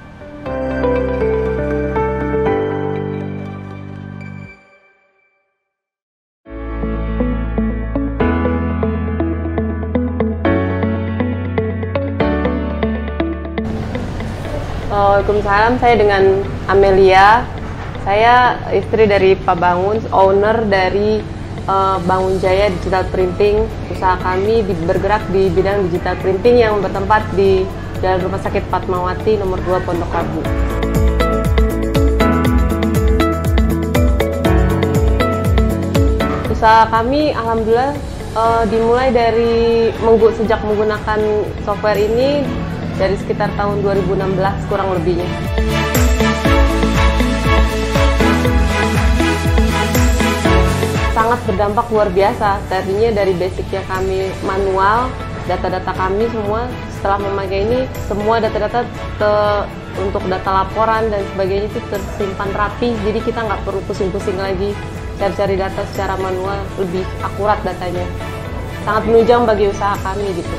Waalaikumsalam, saya dengan Amelia. Saya istri dari Pak Bangun, owner dari uh, Bangun Jaya Digital Printing. Usaha kami di, bergerak di bidang digital printing yang bertempat di Jalan Rumah Sakit Fatmawati nomor dua Pondok Labu. Usaha kami alhamdulillah uh, dimulai dari menggu, sejak menggunakan software ini dari sekitar tahun dua ribu enam belas kurang lebihnya. Sangat berdampak luar biasa. Tadinya dari basicnya kami manual, data-data kami semua setelah memakai ini, semua data-data untuk data laporan dan sebagainya itu tersimpan rapi, jadi kita nggak perlu pusing-pusing lagi cari-cari data secara manual, lebih akurat datanya. Sangat menunjang bagi usaha kami gitu.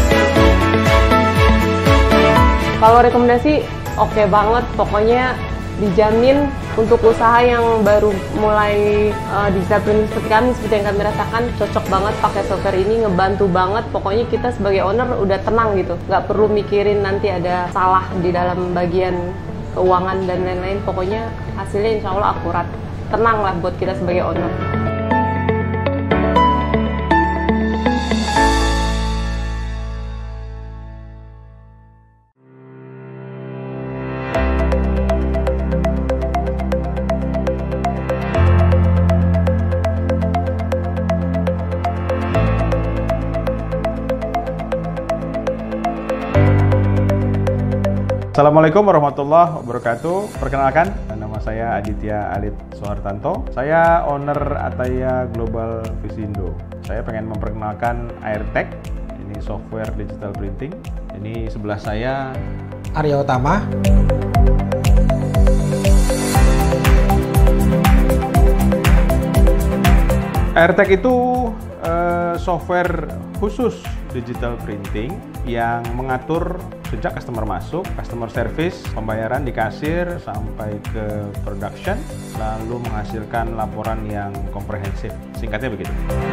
Kalau rekomendasi oke banget, pokoknya dijamin untuk usaha yang baru mulai uh, digital printing seperti kami, seperti yang kami rasakan, cocok banget pakai software ini, ngebantu banget. Pokoknya kita sebagai owner udah tenang gitu, nggak perlu mikirin nanti ada salah di dalam bagian keuangan dan lain-lain. Pokoknya hasilnya insya Allah akurat. Tenang lah buat kita sebagai owner. Assalamualaikum warahmatullahi wabarakatuh. Perkenalkan, nama saya Aditya Alit Soehartanto. Saya owner Ataya Global Visindo. Saya pengen memperkenalkan Airtech. Ini software digital printing. Ini sebelah saya Arya Utama. Airtech itu uh, software khusus digital printing yang mengatur sejak customer masuk, customer service, pembayaran di kasir, sampai ke production, lalu menghasilkan laporan yang komprehensif. Singkatnya begitu.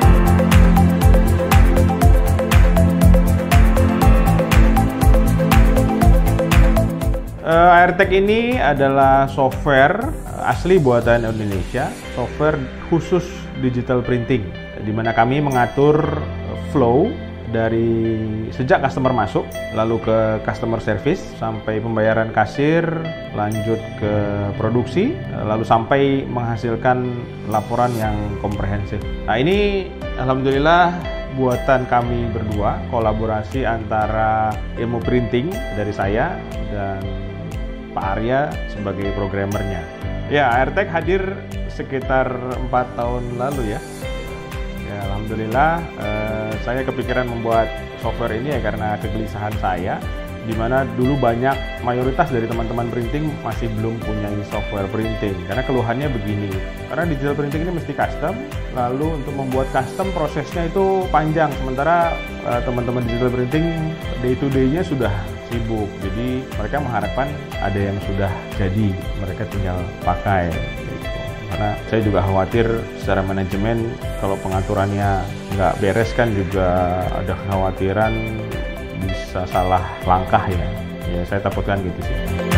Uh, Airtech ini adalah software asli buatan Indonesia, software khusus digital printing, di mana kami mengatur flow dari sejak customer masuk, lalu ke customer service, sampai pembayaran kasir, lanjut ke produksi, lalu sampai menghasilkan laporan yang komprehensif. Nah, ini alhamdulillah buatan kami berdua, kolaborasi antara ilmu printing dari saya dan Pak Arya sebagai programmernya. Ya, Airtech hadir sekitar empat tahun lalu ya. Ya, alhamdulillah eh, saya kepikiran membuat software ini ya karena kegelisahan saya, di mana dulu banyak mayoritas dari teman-teman printing masih belum punya software printing. Karena keluhannya begini, karena digital printing ini mesti custom, lalu untuk membuat custom prosesnya itu panjang, sementara eh, teman-teman digital printing day to day-nya sudah sibuk. Jadi mereka mengharapkan ada yang sudah jadi, mereka tinggal pakai. Karena saya juga khawatir secara manajemen kalau pengaturannya nggak beres kan juga ada kekhawatiran bisa salah langkah ya. Ya saya takutkan gitu sih.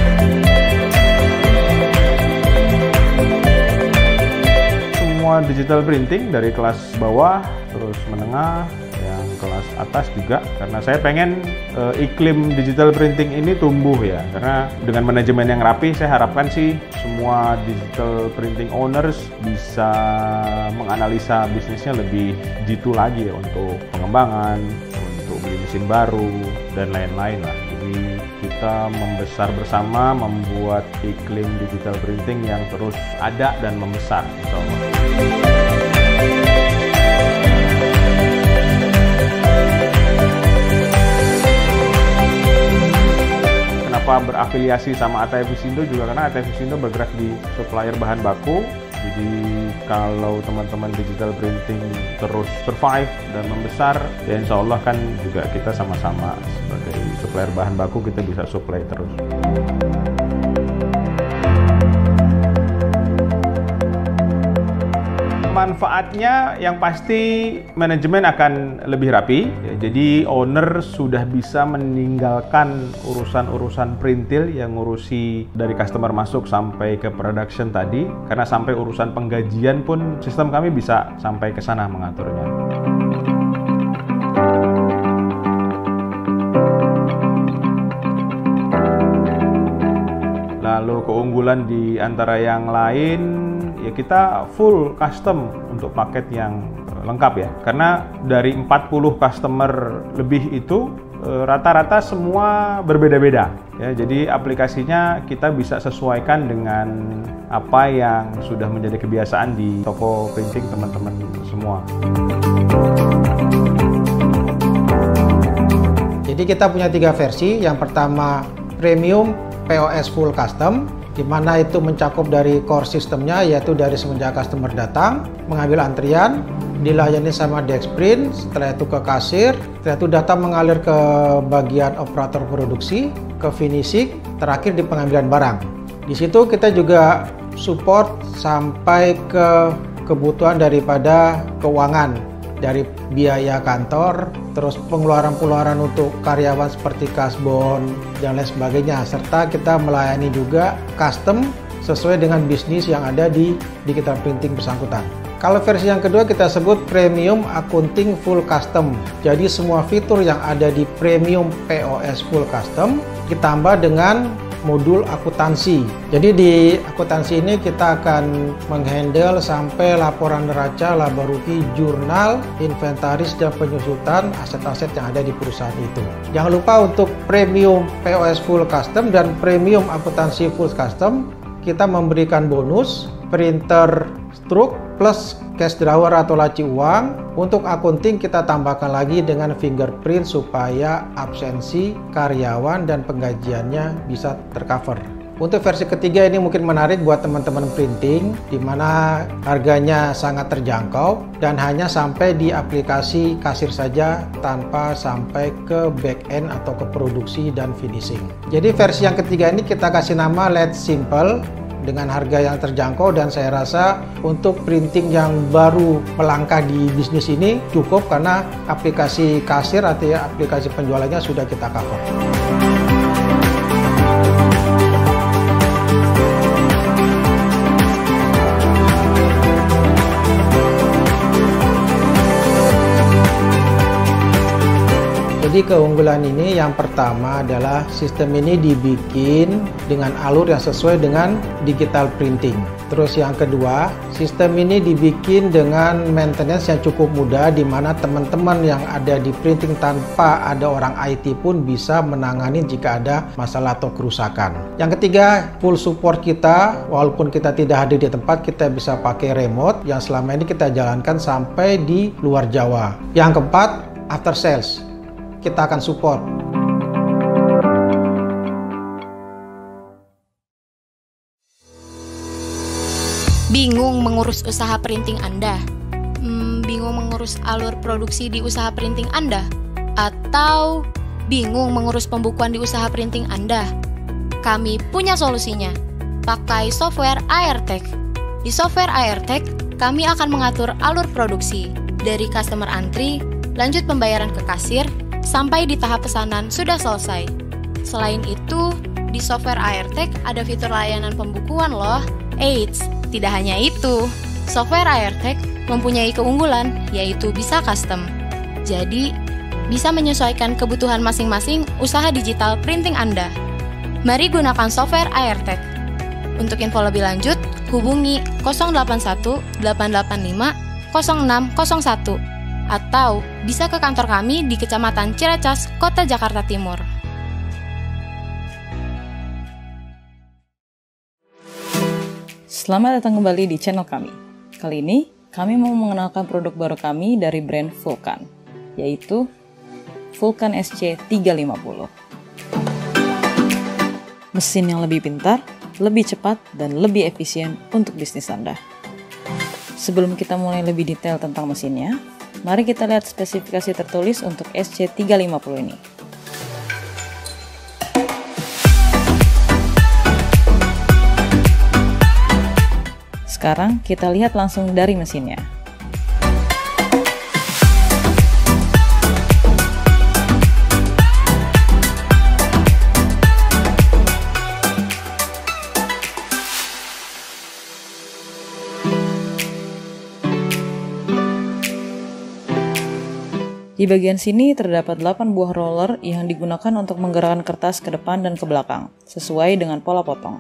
Semua digital printing dari kelas bawah terus menengah, yang kelas atas juga, karena saya pengen uh, iklim digital printing ini tumbuh ya, karena dengan manajemen yang rapi saya harapkan sih semua digital printing owners bisa menganalisa bisnisnya lebih jitu lagi ya, untuk pengembangan, untuk beli mesin baru dan lain-lain lah. Jadi kita membesar bersama, membuat iklim digital printing yang terus ada dan membesar, insya Allah. Kenapa berafiliasi sama Ataya Visindo juga karena Ataya Visindo bergerak di supplier bahan baku. Jadi kalau teman-teman digital printing terus survive dan membesar, ya insya Allah kan juga kita sama-sama sebagai supplier bahan baku kita bisa supply terus. Manfaatnya yang pasti manajemen akan lebih rapi, ya, jadi owner sudah bisa meninggalkan urusan-urusan printil yang ngurusi dari customer masuk sampai ke production tadi, karena sampai urusan penggajian pun sistem kami bisa sampai ke sana mengaturnya. Lalu keunggulan di antara yang lain, ya kita full custom untuk paket yang lengkap ya. Karena dari empat puluh customer lebih itu rata-rata semua berbeda-beda ya. Jadi aplikasinya kita bisa sesuaikan dengan apa yang sudah menjadi kebiasaan di toko printing teman-teman semua. Jadi kita punya tiga versi. Yang pertama premium P O S full custom, di mana itu mencakup dari core sistemnya, yaitu dari semenjak customer datang, mengambil antrian, dilayani sama Dexprint, setelah itu ke kasir, setelah itu data mengalir ke bagian operator produksi, ke finishing, terakhir di pengambilan barang. Di situ kita juga support sampai ke kebutuhan daripada keuangan, dari biaya kantor, terus pengeluaran-pengeluaran untuk karyawan seperti kasbon dan lain sebagainya, serta kita melayani juga custom sesuai dengan bisnis yang ada di digital printing bersangkutan. Kalau versi yang kedua kita sebut Premium Accounting Full Custom. Jadi semua fitur yang ada di Premium P O S Full Custom ditambah dengan modul akuntansi. Jadi di akuntansi ini kita akan menghandle sampai laporan neraca, laba rugi, jurnal, inventaris, dan penyusutan aset-aset yang ada di perusahaan itu. Jangan lupa untuk Premium P O S Full Custom dan Premium Akuntansi Full Custom kita memberikan bonus printer struk plus cash drawer atau laci uang. Untuk akunting kita tambahkan lagi dengan fingerprint supaya absensi karyawan dan penggajiannya bisa tercover. Untuk versi ketiga ini mungkin menarik buat teman-teman printing, di mana harganya sangat terjangkau dan hanya sampai di aplikasi kasir saja tanpa sampai ke back end atau ke produksi dan finishing. Jadi versi yang ketiga ini kita kasih nama Let's Simple dengan harga yang terjangkau, dan saya rasa untuk printing yang baru melangkah di bisnis ini cukup karena aplikasi kasir atau aplikasi penjualannya sudah kita cover. Jadi keunggulan ini yang pertama adalah sistem ini dibikin dengan alur yang sesuai dengan digital printing. Terus yang kedua, sistem ini dibikin dengan maintenance yang cukup mudah, di mana teman-teman yang ada di printing tanpa ada orang I T pun bisa menangani jika ada masalah atau kerusakan. Yang ketiga, full support kita, walaupun kita tidak hadir di tempat, kita bisa pakai remote yang selama ini kita jalankan sampai di luar Jawa. Yang keempat, after sales. Kita akan support. Bingung mengurus usaha printing Anda? Hmm, bingung mengurus alur produksi di usaha printing Anda? Atau bingung mengurus pembukuan di usaha printing Anda? Kami punya solusinya. Pakai software AirTech. Di software AirTech, kami akan mengatur alur produksi dari customer antri, lanjut pembayaran ke kasir, sampai di tahap pesanan sudah selesai. Selain itu, di software AirTech ada fitur layanan pembukuan loh. Eits, tidak hanya itu. Software AirTech mempunyai keunggulan, yaitu bisa custom. Jadi, bisa menyesuaikan kebutuhan masing-masing usaha digital printing Anda. Mari gunakan software AirTech. Untuk info lebih lanjut, hubungi nol delapan satu delapan delapan lima nol enam nol satu. Atau bisa ke kantor kami di Kecamatan Ciracas, Kota Jakarta Timur. Selamat datang kembali di channel kami. Kali ini, kami mau mengenalkan produk baru kami dari brand Vulkan, yaitu Vulkan S C tiga lima nol. Mesin yang lebih pintar, lebih cepat, dan lebih efisien untuk bisnis Anda. Sebelum kita mulai lebih detail tentang mesinnya, mari kita lihat spesifikasi tertulis untuk S C tiga lima nol ini. Sekarang kita lihat langsung dari mesinnya. Di bagian sini terdapat delapan buah roller yang digunakan untuk menggerakkan kertas ke depan dan ke belakang, sesuai dengan pola potong.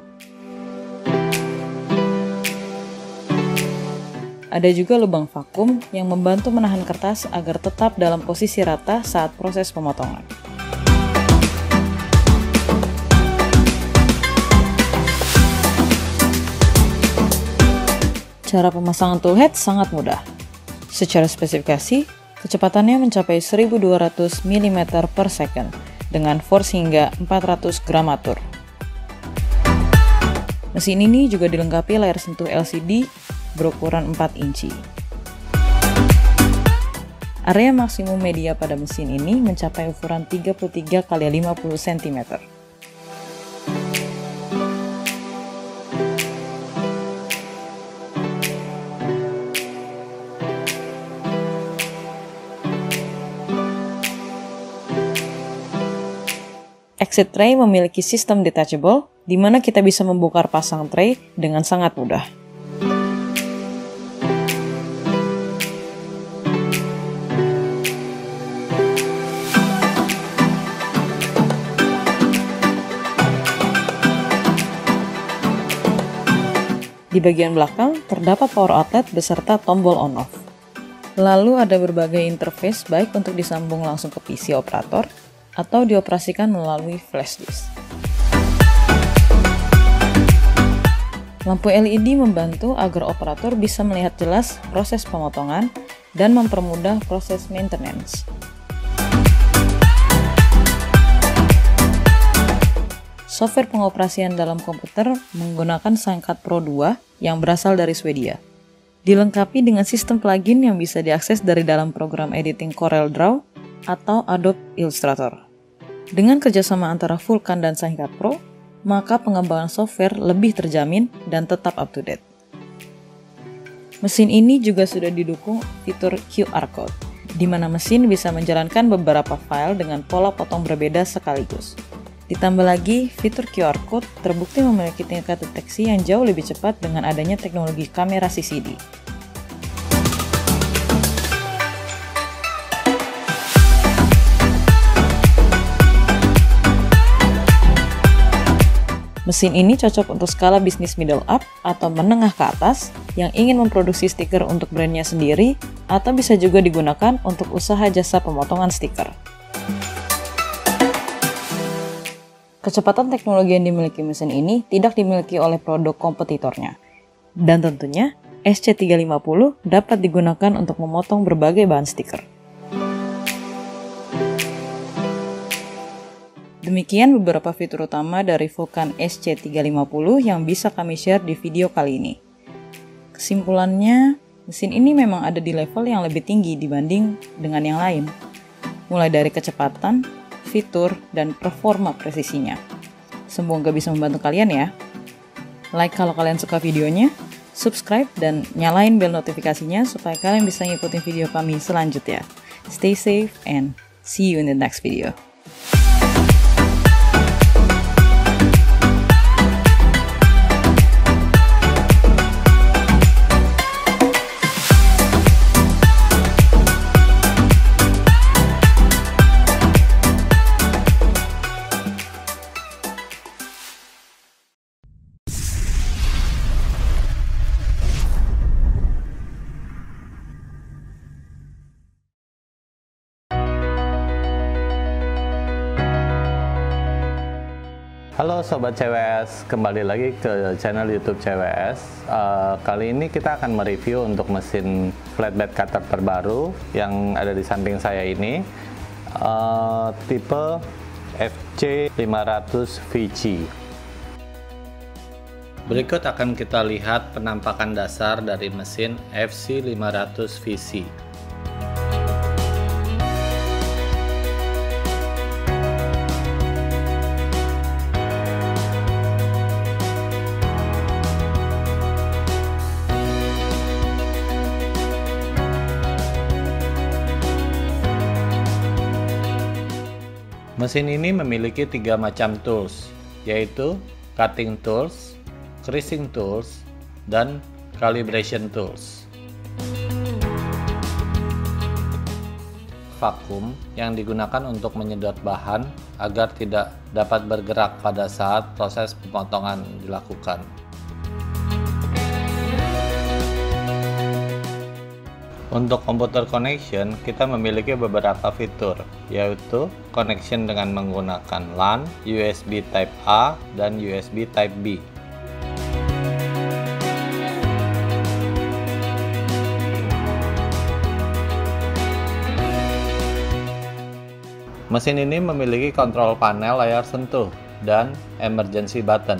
Ada juga lubang vakum yang membantu menahan kertas agar tetap dalam posisi rata saat proses pemotongan. Cara pemasangan toolhead sangat mudah. Secara spesifikasi, kecepatannya mencapai seribu dua ratus milimeter per second dengan force hingga empat ratus gram atur. Mesin ini juga dilengkapi layar sentuh L C D berukuran empat inci. Area maksimum media pada mesin ini mencapai ukuran tiga puluh tiga kali lima puluh sentimeter. Exit tray memiliki sistem detachable, di mana kita bisa membongkar pasang tray dengan sangat mudah. Di bagian belakang terdapat power outlet beserta tombol on-off. Lalu ada berbagai interface baik untuk disambung langsung ke P C operator atau dioperasikan melalui flash disk. Lampu L E D membantu agar operator bisa melihat jelas proses pemotongan dan mempermudah proses maintenance. Software pengoperasian dalam komputer menggunakan Signcad Pro dua yang berasal dari Swedia. Dilengkapi dengan sistem plugin yang bisa diakses dari dalam program editing CorelDRAW atau Adobe Illustrator. Dengan kerjasama antara Vulkan dan Signcad Pro, maka pengembangan software lebih terjamin dan tetap up to date. Mesin ini juga sudah didukung fitur Q R Code, di mana mesin bisa menjalankan beberapa file dengan pola potong berbeda sekaligus. Ditambah lagi, fitur Q R Code terbukti memiliki tingkat deteksi yang jauh lebih cepat dengan adanya teknologi kamera C C D. Mesin ini cocok untuk skala bisnis middle up atau menengah ke atas yang ingin memproduksi stiker untuk brandnya sendiri, atau bisa juga digunakan untuk usaha jasa pemotongan stiker. Kecepatan teknologi yang dimiliki mesin ini tidak dimiliki oleh produk kompetitornya. Dan tentunya, S C tiga lima nol dapat digunakan untuk memotong berbagai bahan stiker. Demikian beberapa fitur utama dari Vulkan S C tiga lima nol yang bisa kami share di video kali ini. Kesimpulannya, mesin ini memang ada di level yang lebih tinggi dibanding dengan yang lain. Mulai dari kecepatan, fitur, dan performa presisinya. Semoga bisa membantu kalian ya. Like kalau kalian suka videonya, subscribe, dan nyalain bel notifikasinya supaya kalian bisa ngikutin video kami selanjutnya. Stay safe and see you in the next video. Halo Sobat C W S, kembali lagi ke channel YouTube C W S. Uh, kali ini kita akan mereview untuk mesin flatbed cutter terbaru yang ada di samping saya ini, uh, tipe F C lima ratus V C. Berikut akan kita lihat penampakan dasar dari mesin F C lima ratus V C. Mesin ini memiliki tiga macam tools, yaitu cutting tools, creasing tools, dan calibration tools. Vakum yang digunakan untuk menyedot bahan agar tidak dapat bergerak pada saat proses pemotongan dilakukan. Untuk komputer connection, kita memiliki beberapa fitur, yaitu connection dengan menggunakan LAN, U S B Type A, dan U S B Type B. Mesin ini memiliki kontrol panel layar sentuh dan emergency button.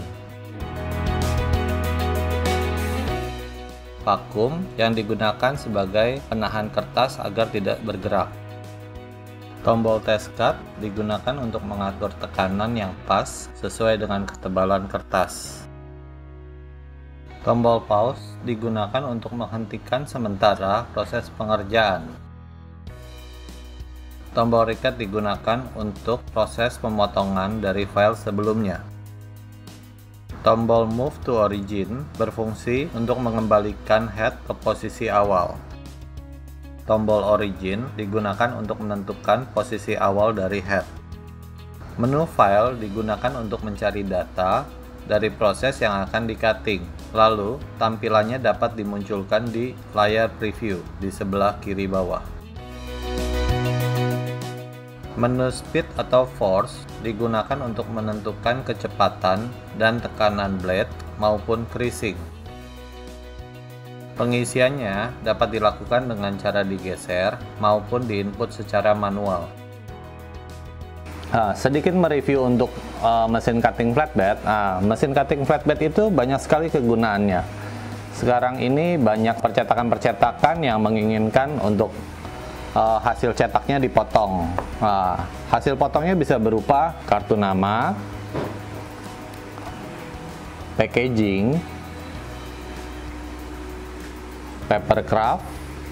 Vakum yang digunakan sebagai penahan kertas agar tidak bergerak. Tombol test cut digunakan untuk mengatur tekanan yang pas sesuai dengan ketebalan kertas. Tombol pause digunakan untuk menghentikan sementara proses pengerjaan. tombol record digunakan untuk proses pemotongan dari file sebelumnya. Tombol Move to Origin berfungsi untuk mengembalikan head ke posisi awal. Tombol Origin digunakan untuk menentukan posisi awal dari head. Menu File digunakan untuk mencari data dari proses yang akan di-cutting. Lalu, tampilannya dapat dimunculkan di layar preview di sebelah kiri bawah. Menu Speed atau Force digunakan untuk menentukan kecepatan dan tekanan blade maupun creasing. Pengisiannya dapat dilakukan dengan cara digeser maupun diinput secara manual. Nah, sedikit mereview untuk uh, mesin cutting flatbed. Nah, mesin cutting flatbed itu banyak sekali kegunaannya. Sekarang ini banyak percetakan-percetakan yang menginginkan untuk Uh, hasil cetaknya dipotong. Nah, hasil potongnya bisa berupa kartu nama, packaging, paper craft,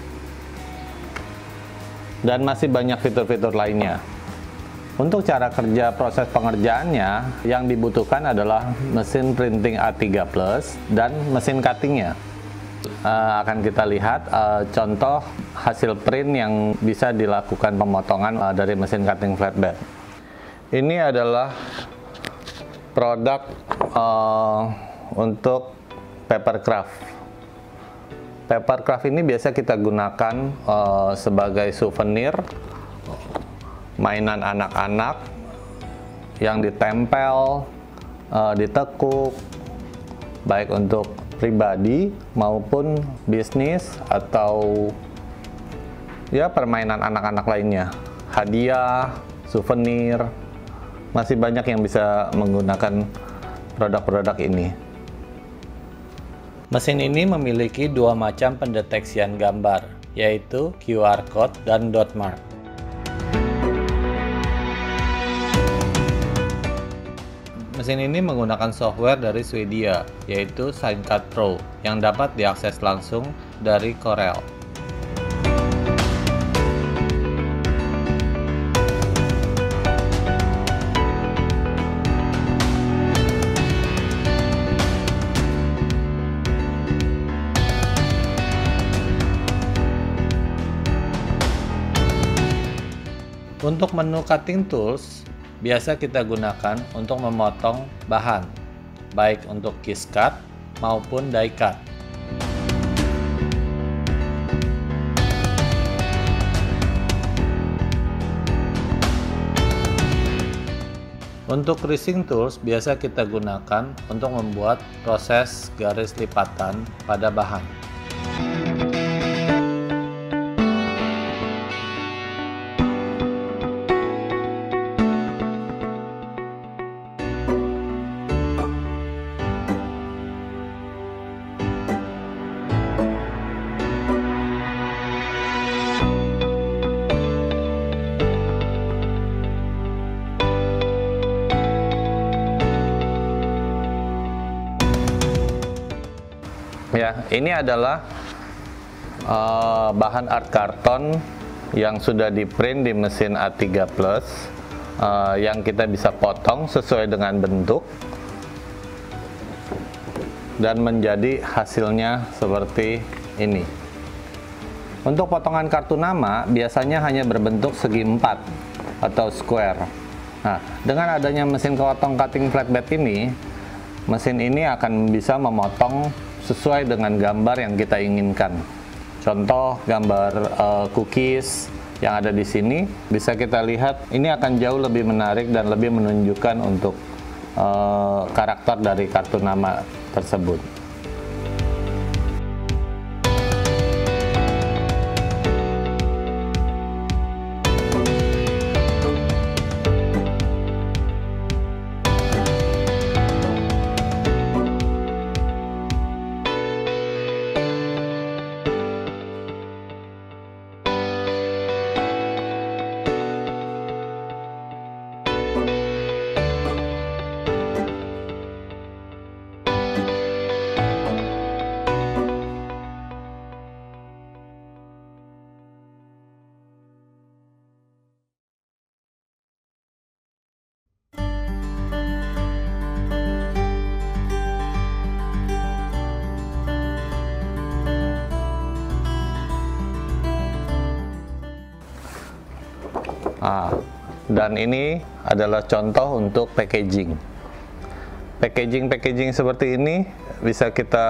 dan masih banyak fitur-fitur lainnya. Untuk cara kerja proses pengerjaannya, yang dibutuhkan adalah mesin printing A tiga plus dan mesin cuttingnya. Uh, akan kita lihat uh, contoh hasil print yang bisa dilakukan pemotongan uh, dari mesin cutting flatbed. Ini adalah produk uh, untuk paper craft. Paper craft ini biasa kita gunakan uh, sebagai souvenir mainan anak-anak yang ditempel, uh, ditekuk, baik untuk pribadi maupun bisnis atau ya permainan anak-anak lainnya, hadiah, souvenir, masih banyak yang bisa menggunakan produk-produk ini. Mesin ini memiliki dua macam pendeteksian gambar, yaitu Q R code dan dot mark. Mesin ini menggunakan software dari Swedia, yaitu SignCut Pro, yang dapat diakses langsung dari Corel. Untuk menu Cutting Tools, biasa kita gunakan untuk memotong bahan, baik untuk kiss cut maupun die cut. Untuk creasing tools biasa kita gunakan untuk membuat proses garis lipatan pada bahan. Ya, ini adalah uh, bahan art karton yang sudah di print di mesin A tiga plus, uh, yang kita bisa potong sesuai dengan bentuk dan menjadi hasilnya seperti ini. Untuk potongan kartu nama biasanya hanya berbentuk segi empat atau square. Nah, dengan adanya mesin potong cutting flatbed ini, mesin ini akan bisa memotong sesuai dengan gambar yang kita inginkan. Contoh gambar uh, cookies yang ada di sini bisa kita lihat, ini akan jauh lebih menarik dan lebih menunjukkan untuk uh, karakter dari kartu nama tersebut. Nah, dan ini adalah contoh untuk packaging. Packaging-packaging seperti ini bisa kita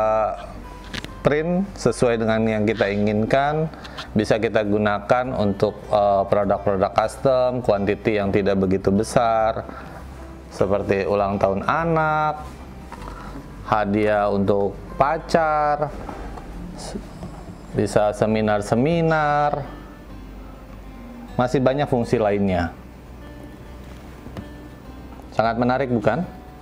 print sesuai dengan yang kita inginkan, bisa kita gunakan untuk produk-produk uh, custom, quantity yang tidak begitu besar, seperti ulang tahun anak, hadiah untuk pacar, bisa seminar-seminar, masih banyak fungsi lainnya. Sangat menarik, bukan?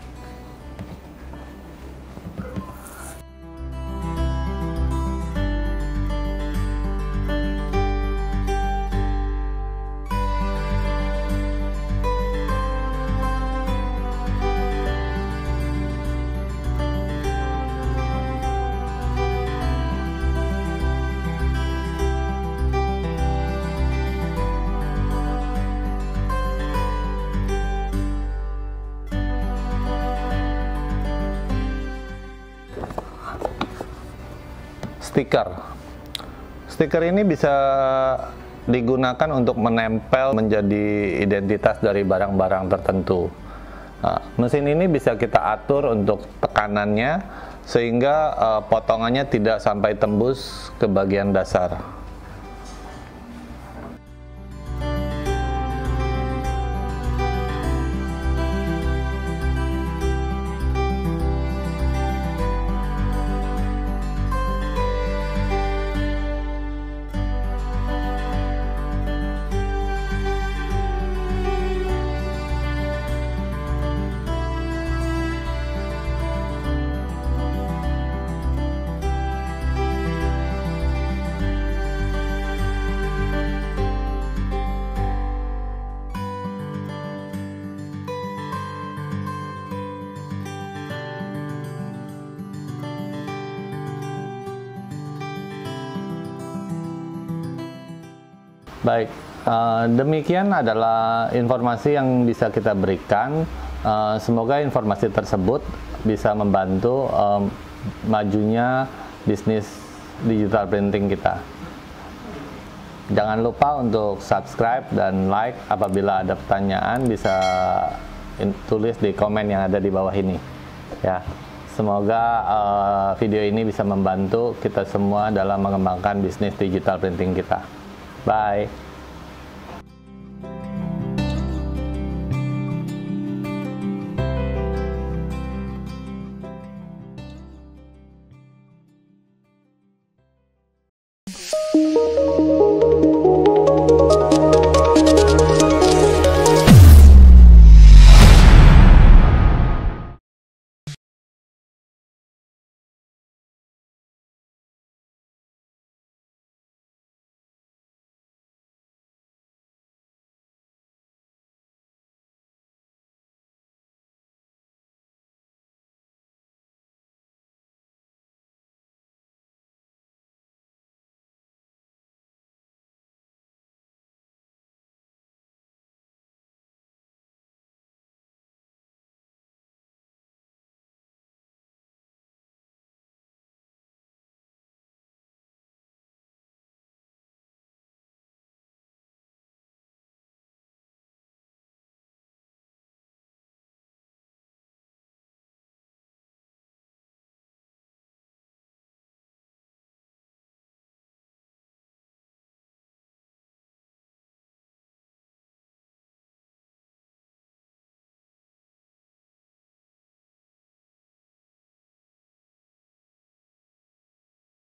Stiker. Stiker ini bisa digunakan untuk menempel menjadi identitas dari barang-barang tertentu. Nah, mesin ini bisa kita atur untuk tekanannya sehingga uh, potongannya tidak sampai tembus ke bagian dasar. Baik, uh, demikian adalah informasi yang bisa kita berikan. Uh, semoga informasi tersebut bisa membantu um, majunya bisnis digital printing kita. Jangan lupa untuk subscribe dan like. Apabila ada pertanyaan bisa tulis di komen yang ada di bawah ini. Ya, semoga uh, video ini bisa membantu kita semua dalam mengembangkan bisnis digital printing kita. Bye.